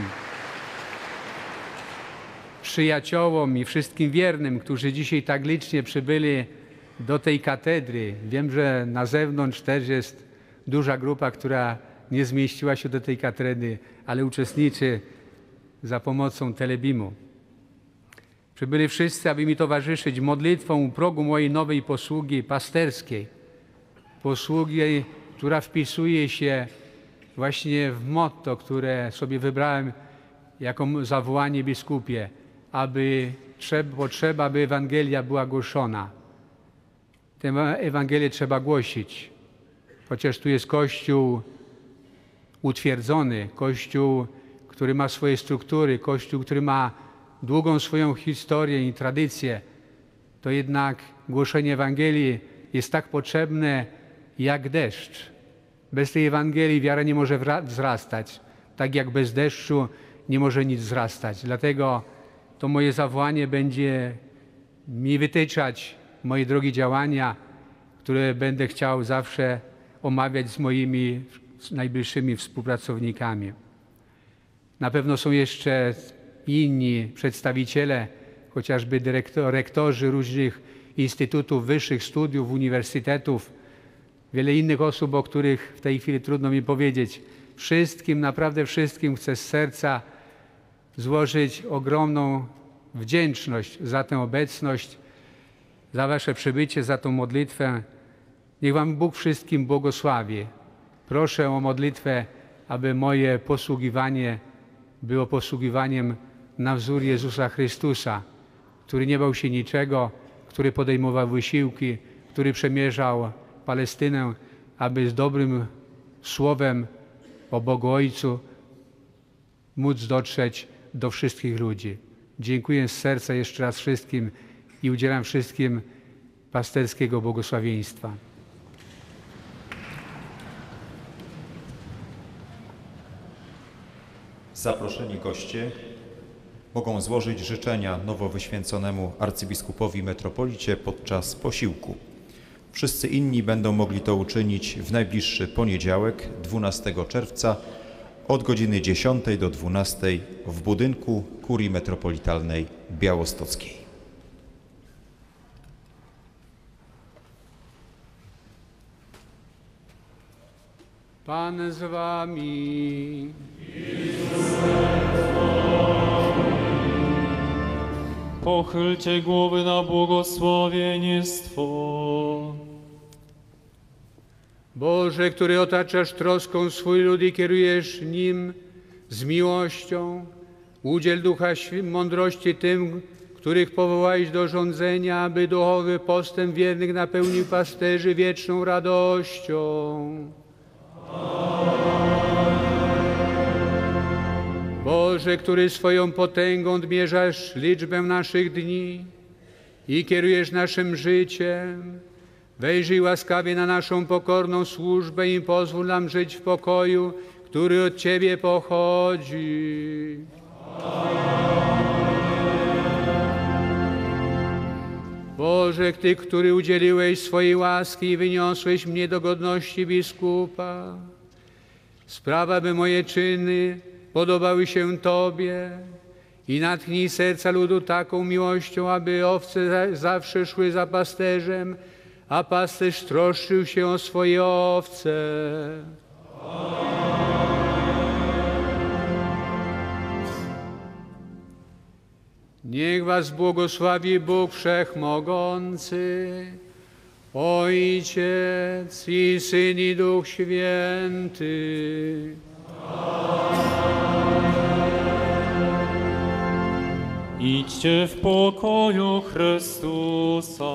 przyjaciołom i wszystkim wiernym, którzy dzisiaj tak licznie przybyli do tej katedry. Wiem, że na zewnątrz też jest duża grupa, która nie zmieściła się do tej katedry, ale uczestniczy za pomocą telebimu. Przybyli wszyscy, aby mi towarzyszyć modlitwą u progu mojej nowej posługi pasterskiej. Posługi, która wpisuje się właśnie w motto, które sobie wybrałem jako zawołanie biskupie, aby potrzeba, aby Ewangelia była głoszona. Tę Ewangelię trzeba głosić, chociaż tu jest Kościół utwierdzony, Kościół, który ma swoje struktury, Kościół, który ma długą swoją historię i tradycję, to jednak głoszenie Ewangelii jest tak potrzebne jak deszcz. Bez tej Ewangelii wiara nie może wzrastać, tak jak bez deszczu nie może nic wzrastać. Dlatego to moje zawołanie będzie mi wytyczać moje drogi działania, które będę chciał zawsze omawiać z moimi najbliższymi współpracownikami. Na pewno są jeszcze inni przedstawiciele, chociażby rektorzy różnych instytutów wyższych, studiów, uniwersytetów, wiele innych osób, o których w tej chwili trudno mi powiedzieć. Wszystkim, naprawdę wszystkim chcę z serca złożyć ogromną wdzięczność za tę obecność, za wasze przybycie, za tą modlitwę. Niech wam Bóg wszystkim błogosławi. Proszę o modlitwę, aby moje posługiwanie było posługiwaniem na wzór Jezusa Chrystusa, który nie bał się niczego, który podejmował wysiłki, który przemierzał Palestynę, aby z dobrym słowem o Bogu Ojcu móc dotrzeć do wszystkich ludzi. Dziękuję z serca jeszcze raz wszystkim i udzielam wszystkim pasterskiego błogosławieństwa. Zaproszeni goście mogą złożyć życzenia nowo wyświęconemu arcybiskupowi metropolicie podczas posiłku. Wszyscy inni będą mogli to uczynić w najbliższy poniedziałek, 12 czerwca od godziny 10 do 12 w budynku Kurii Metropolitalnej Białostockiej. Pan z wami. Pochylcie głowy na błogosławieństwo. Boże, który otaczasz troską swój lud i kierujesz nim z miłością, udziel ducha mądrości tym, których powołałeś do rządzenia, aby duchowy postęp wiernych napełnił pasterzy wieczną radością. Boże, który swoją potęgą odmierzasz liczbę naszych dni i kierujesz naszym życiem, wejrzyj łaskawie na naszą pokorną służbę i pozwól nam żyć w pokoju, który od Ciebie pochodzi. Boże, Ty, który udzieliłeś swojej łaski i wyniosłeś mnie do godności biskupa, spraw, aby moje czyny podobały się Tobie i natchnij serca ludu taką miłością, aby owce zawsze szły za pasterzem, a pasterz troszczył się o swoje owce. Niech was błogosławi Bóg Wszechmogący, Ojciec i Syn i Duch Święty. Idźcie w pokoju Chrystusa.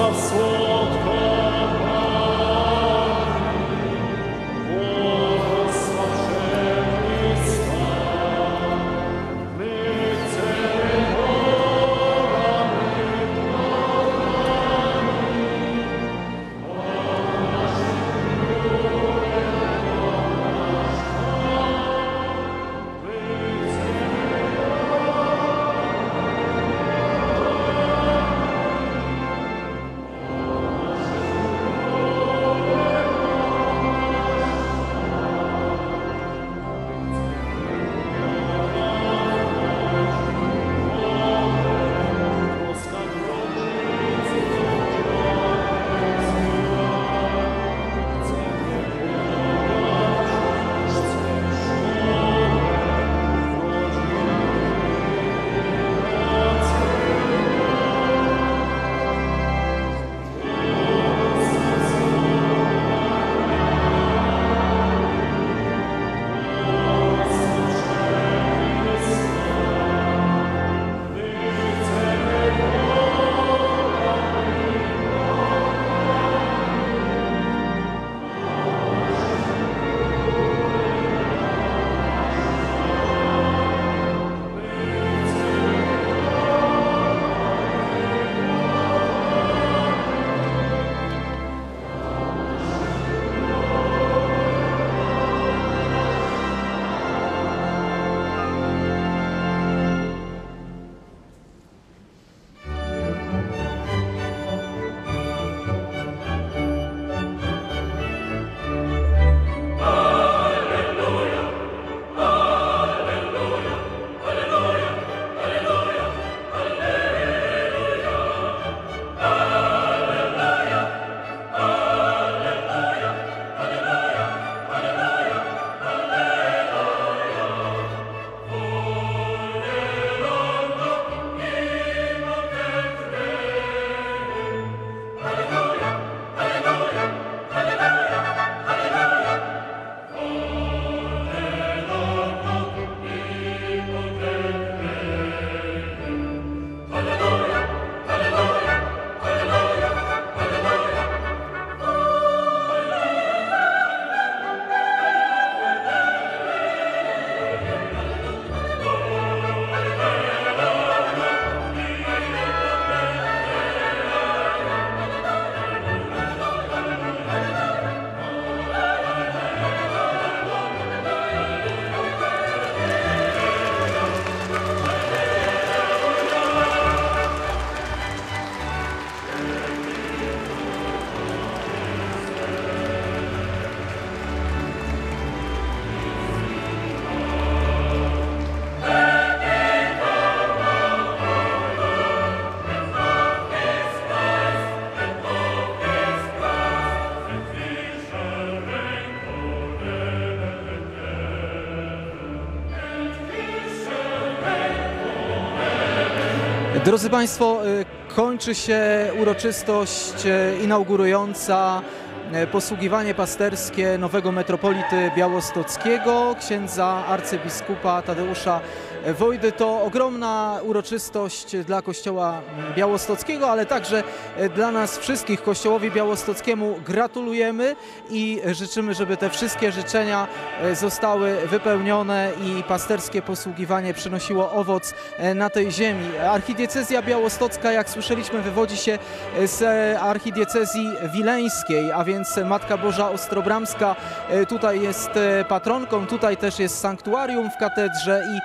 Drodzy Państwo, kończy się uroczystość inaugurująca posługiwanie pasterskie nowego metropolity białostockiego, księdza arcybiskupa Tadeusza Wojdy. To ogromna uroczystość dla Kościoła białostockiego, ale także dla nas wszystkich. Kościołowi białostockiemu gratulujemy i życzymy, żeby te wszystkie życzenia zostały wypełnione i pasterskie posługiwanie przynosiło owoc na tej ziemi. Archidiecezja białostocka, jak słyszeliśmy, wywodzi się z archidiecezji wileńskiej, a więc Matka Boża Ostrobramska tutaj jest patronką, tutaj też jest sanktuarium w katedrze i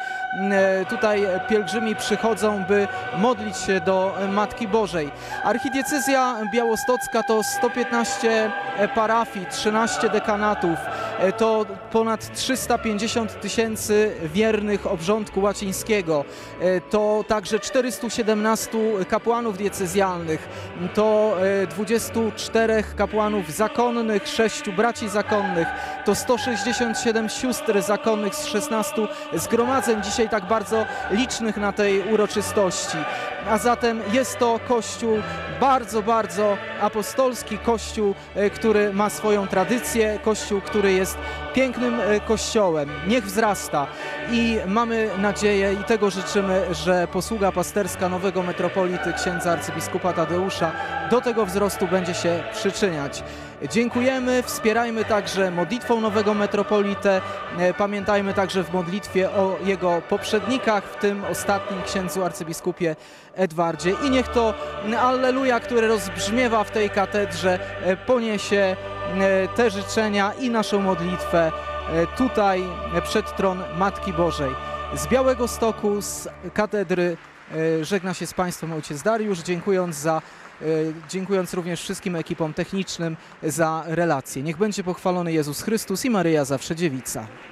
tutaj pielgrzymi przychodzą, by modlić się do Matki Bożej. Archidiecezja białostocka to 115 parafii, 13 dekanatów, to ponad 350 000 wiernych obrządku łacińskiego, to także 417 kapłanów diecezjalnych, to 24 kapłanów zakonnych, 6 braci zakonnych, to 167 sióstr zakonnych z 16 zgromadzeń. Dzisiaj tak bardzo licznych na tej uroczystości. A zatem jest to Kościół bardzo, bardzo apostolski, Kościół, który ma swoją tradycję, Kościół, który jest pięknym Kościołem. Niech wzrasta i mamy nadzieję i tego życzymy, że posługa pasterska nowego metropolity księdza arcybiskupa Tadeusza do tego wzrostu będzie się przyczyniać. Dziękujemy, wspierajmy także modlitwą nowego metropolitę, pamiętajmy także w modlitwie o jego poprzednikach, w tym ostatnim księdzu arcybiskupie Edwardzie i niech to Alleluja, które rozbrzmiewa w tej katedrze, poniesie te życzenia i naszą modlitwę tutaj przed tron Matki Bożej. Z Białegostoku, z katedry żegna się z Państwem ojciec Dariusz, dziękując również wszystkim ekipom technicznym za relacje. Niech będzie pochwalony Jezus Chrystus i Maryja zawsze Dziewica.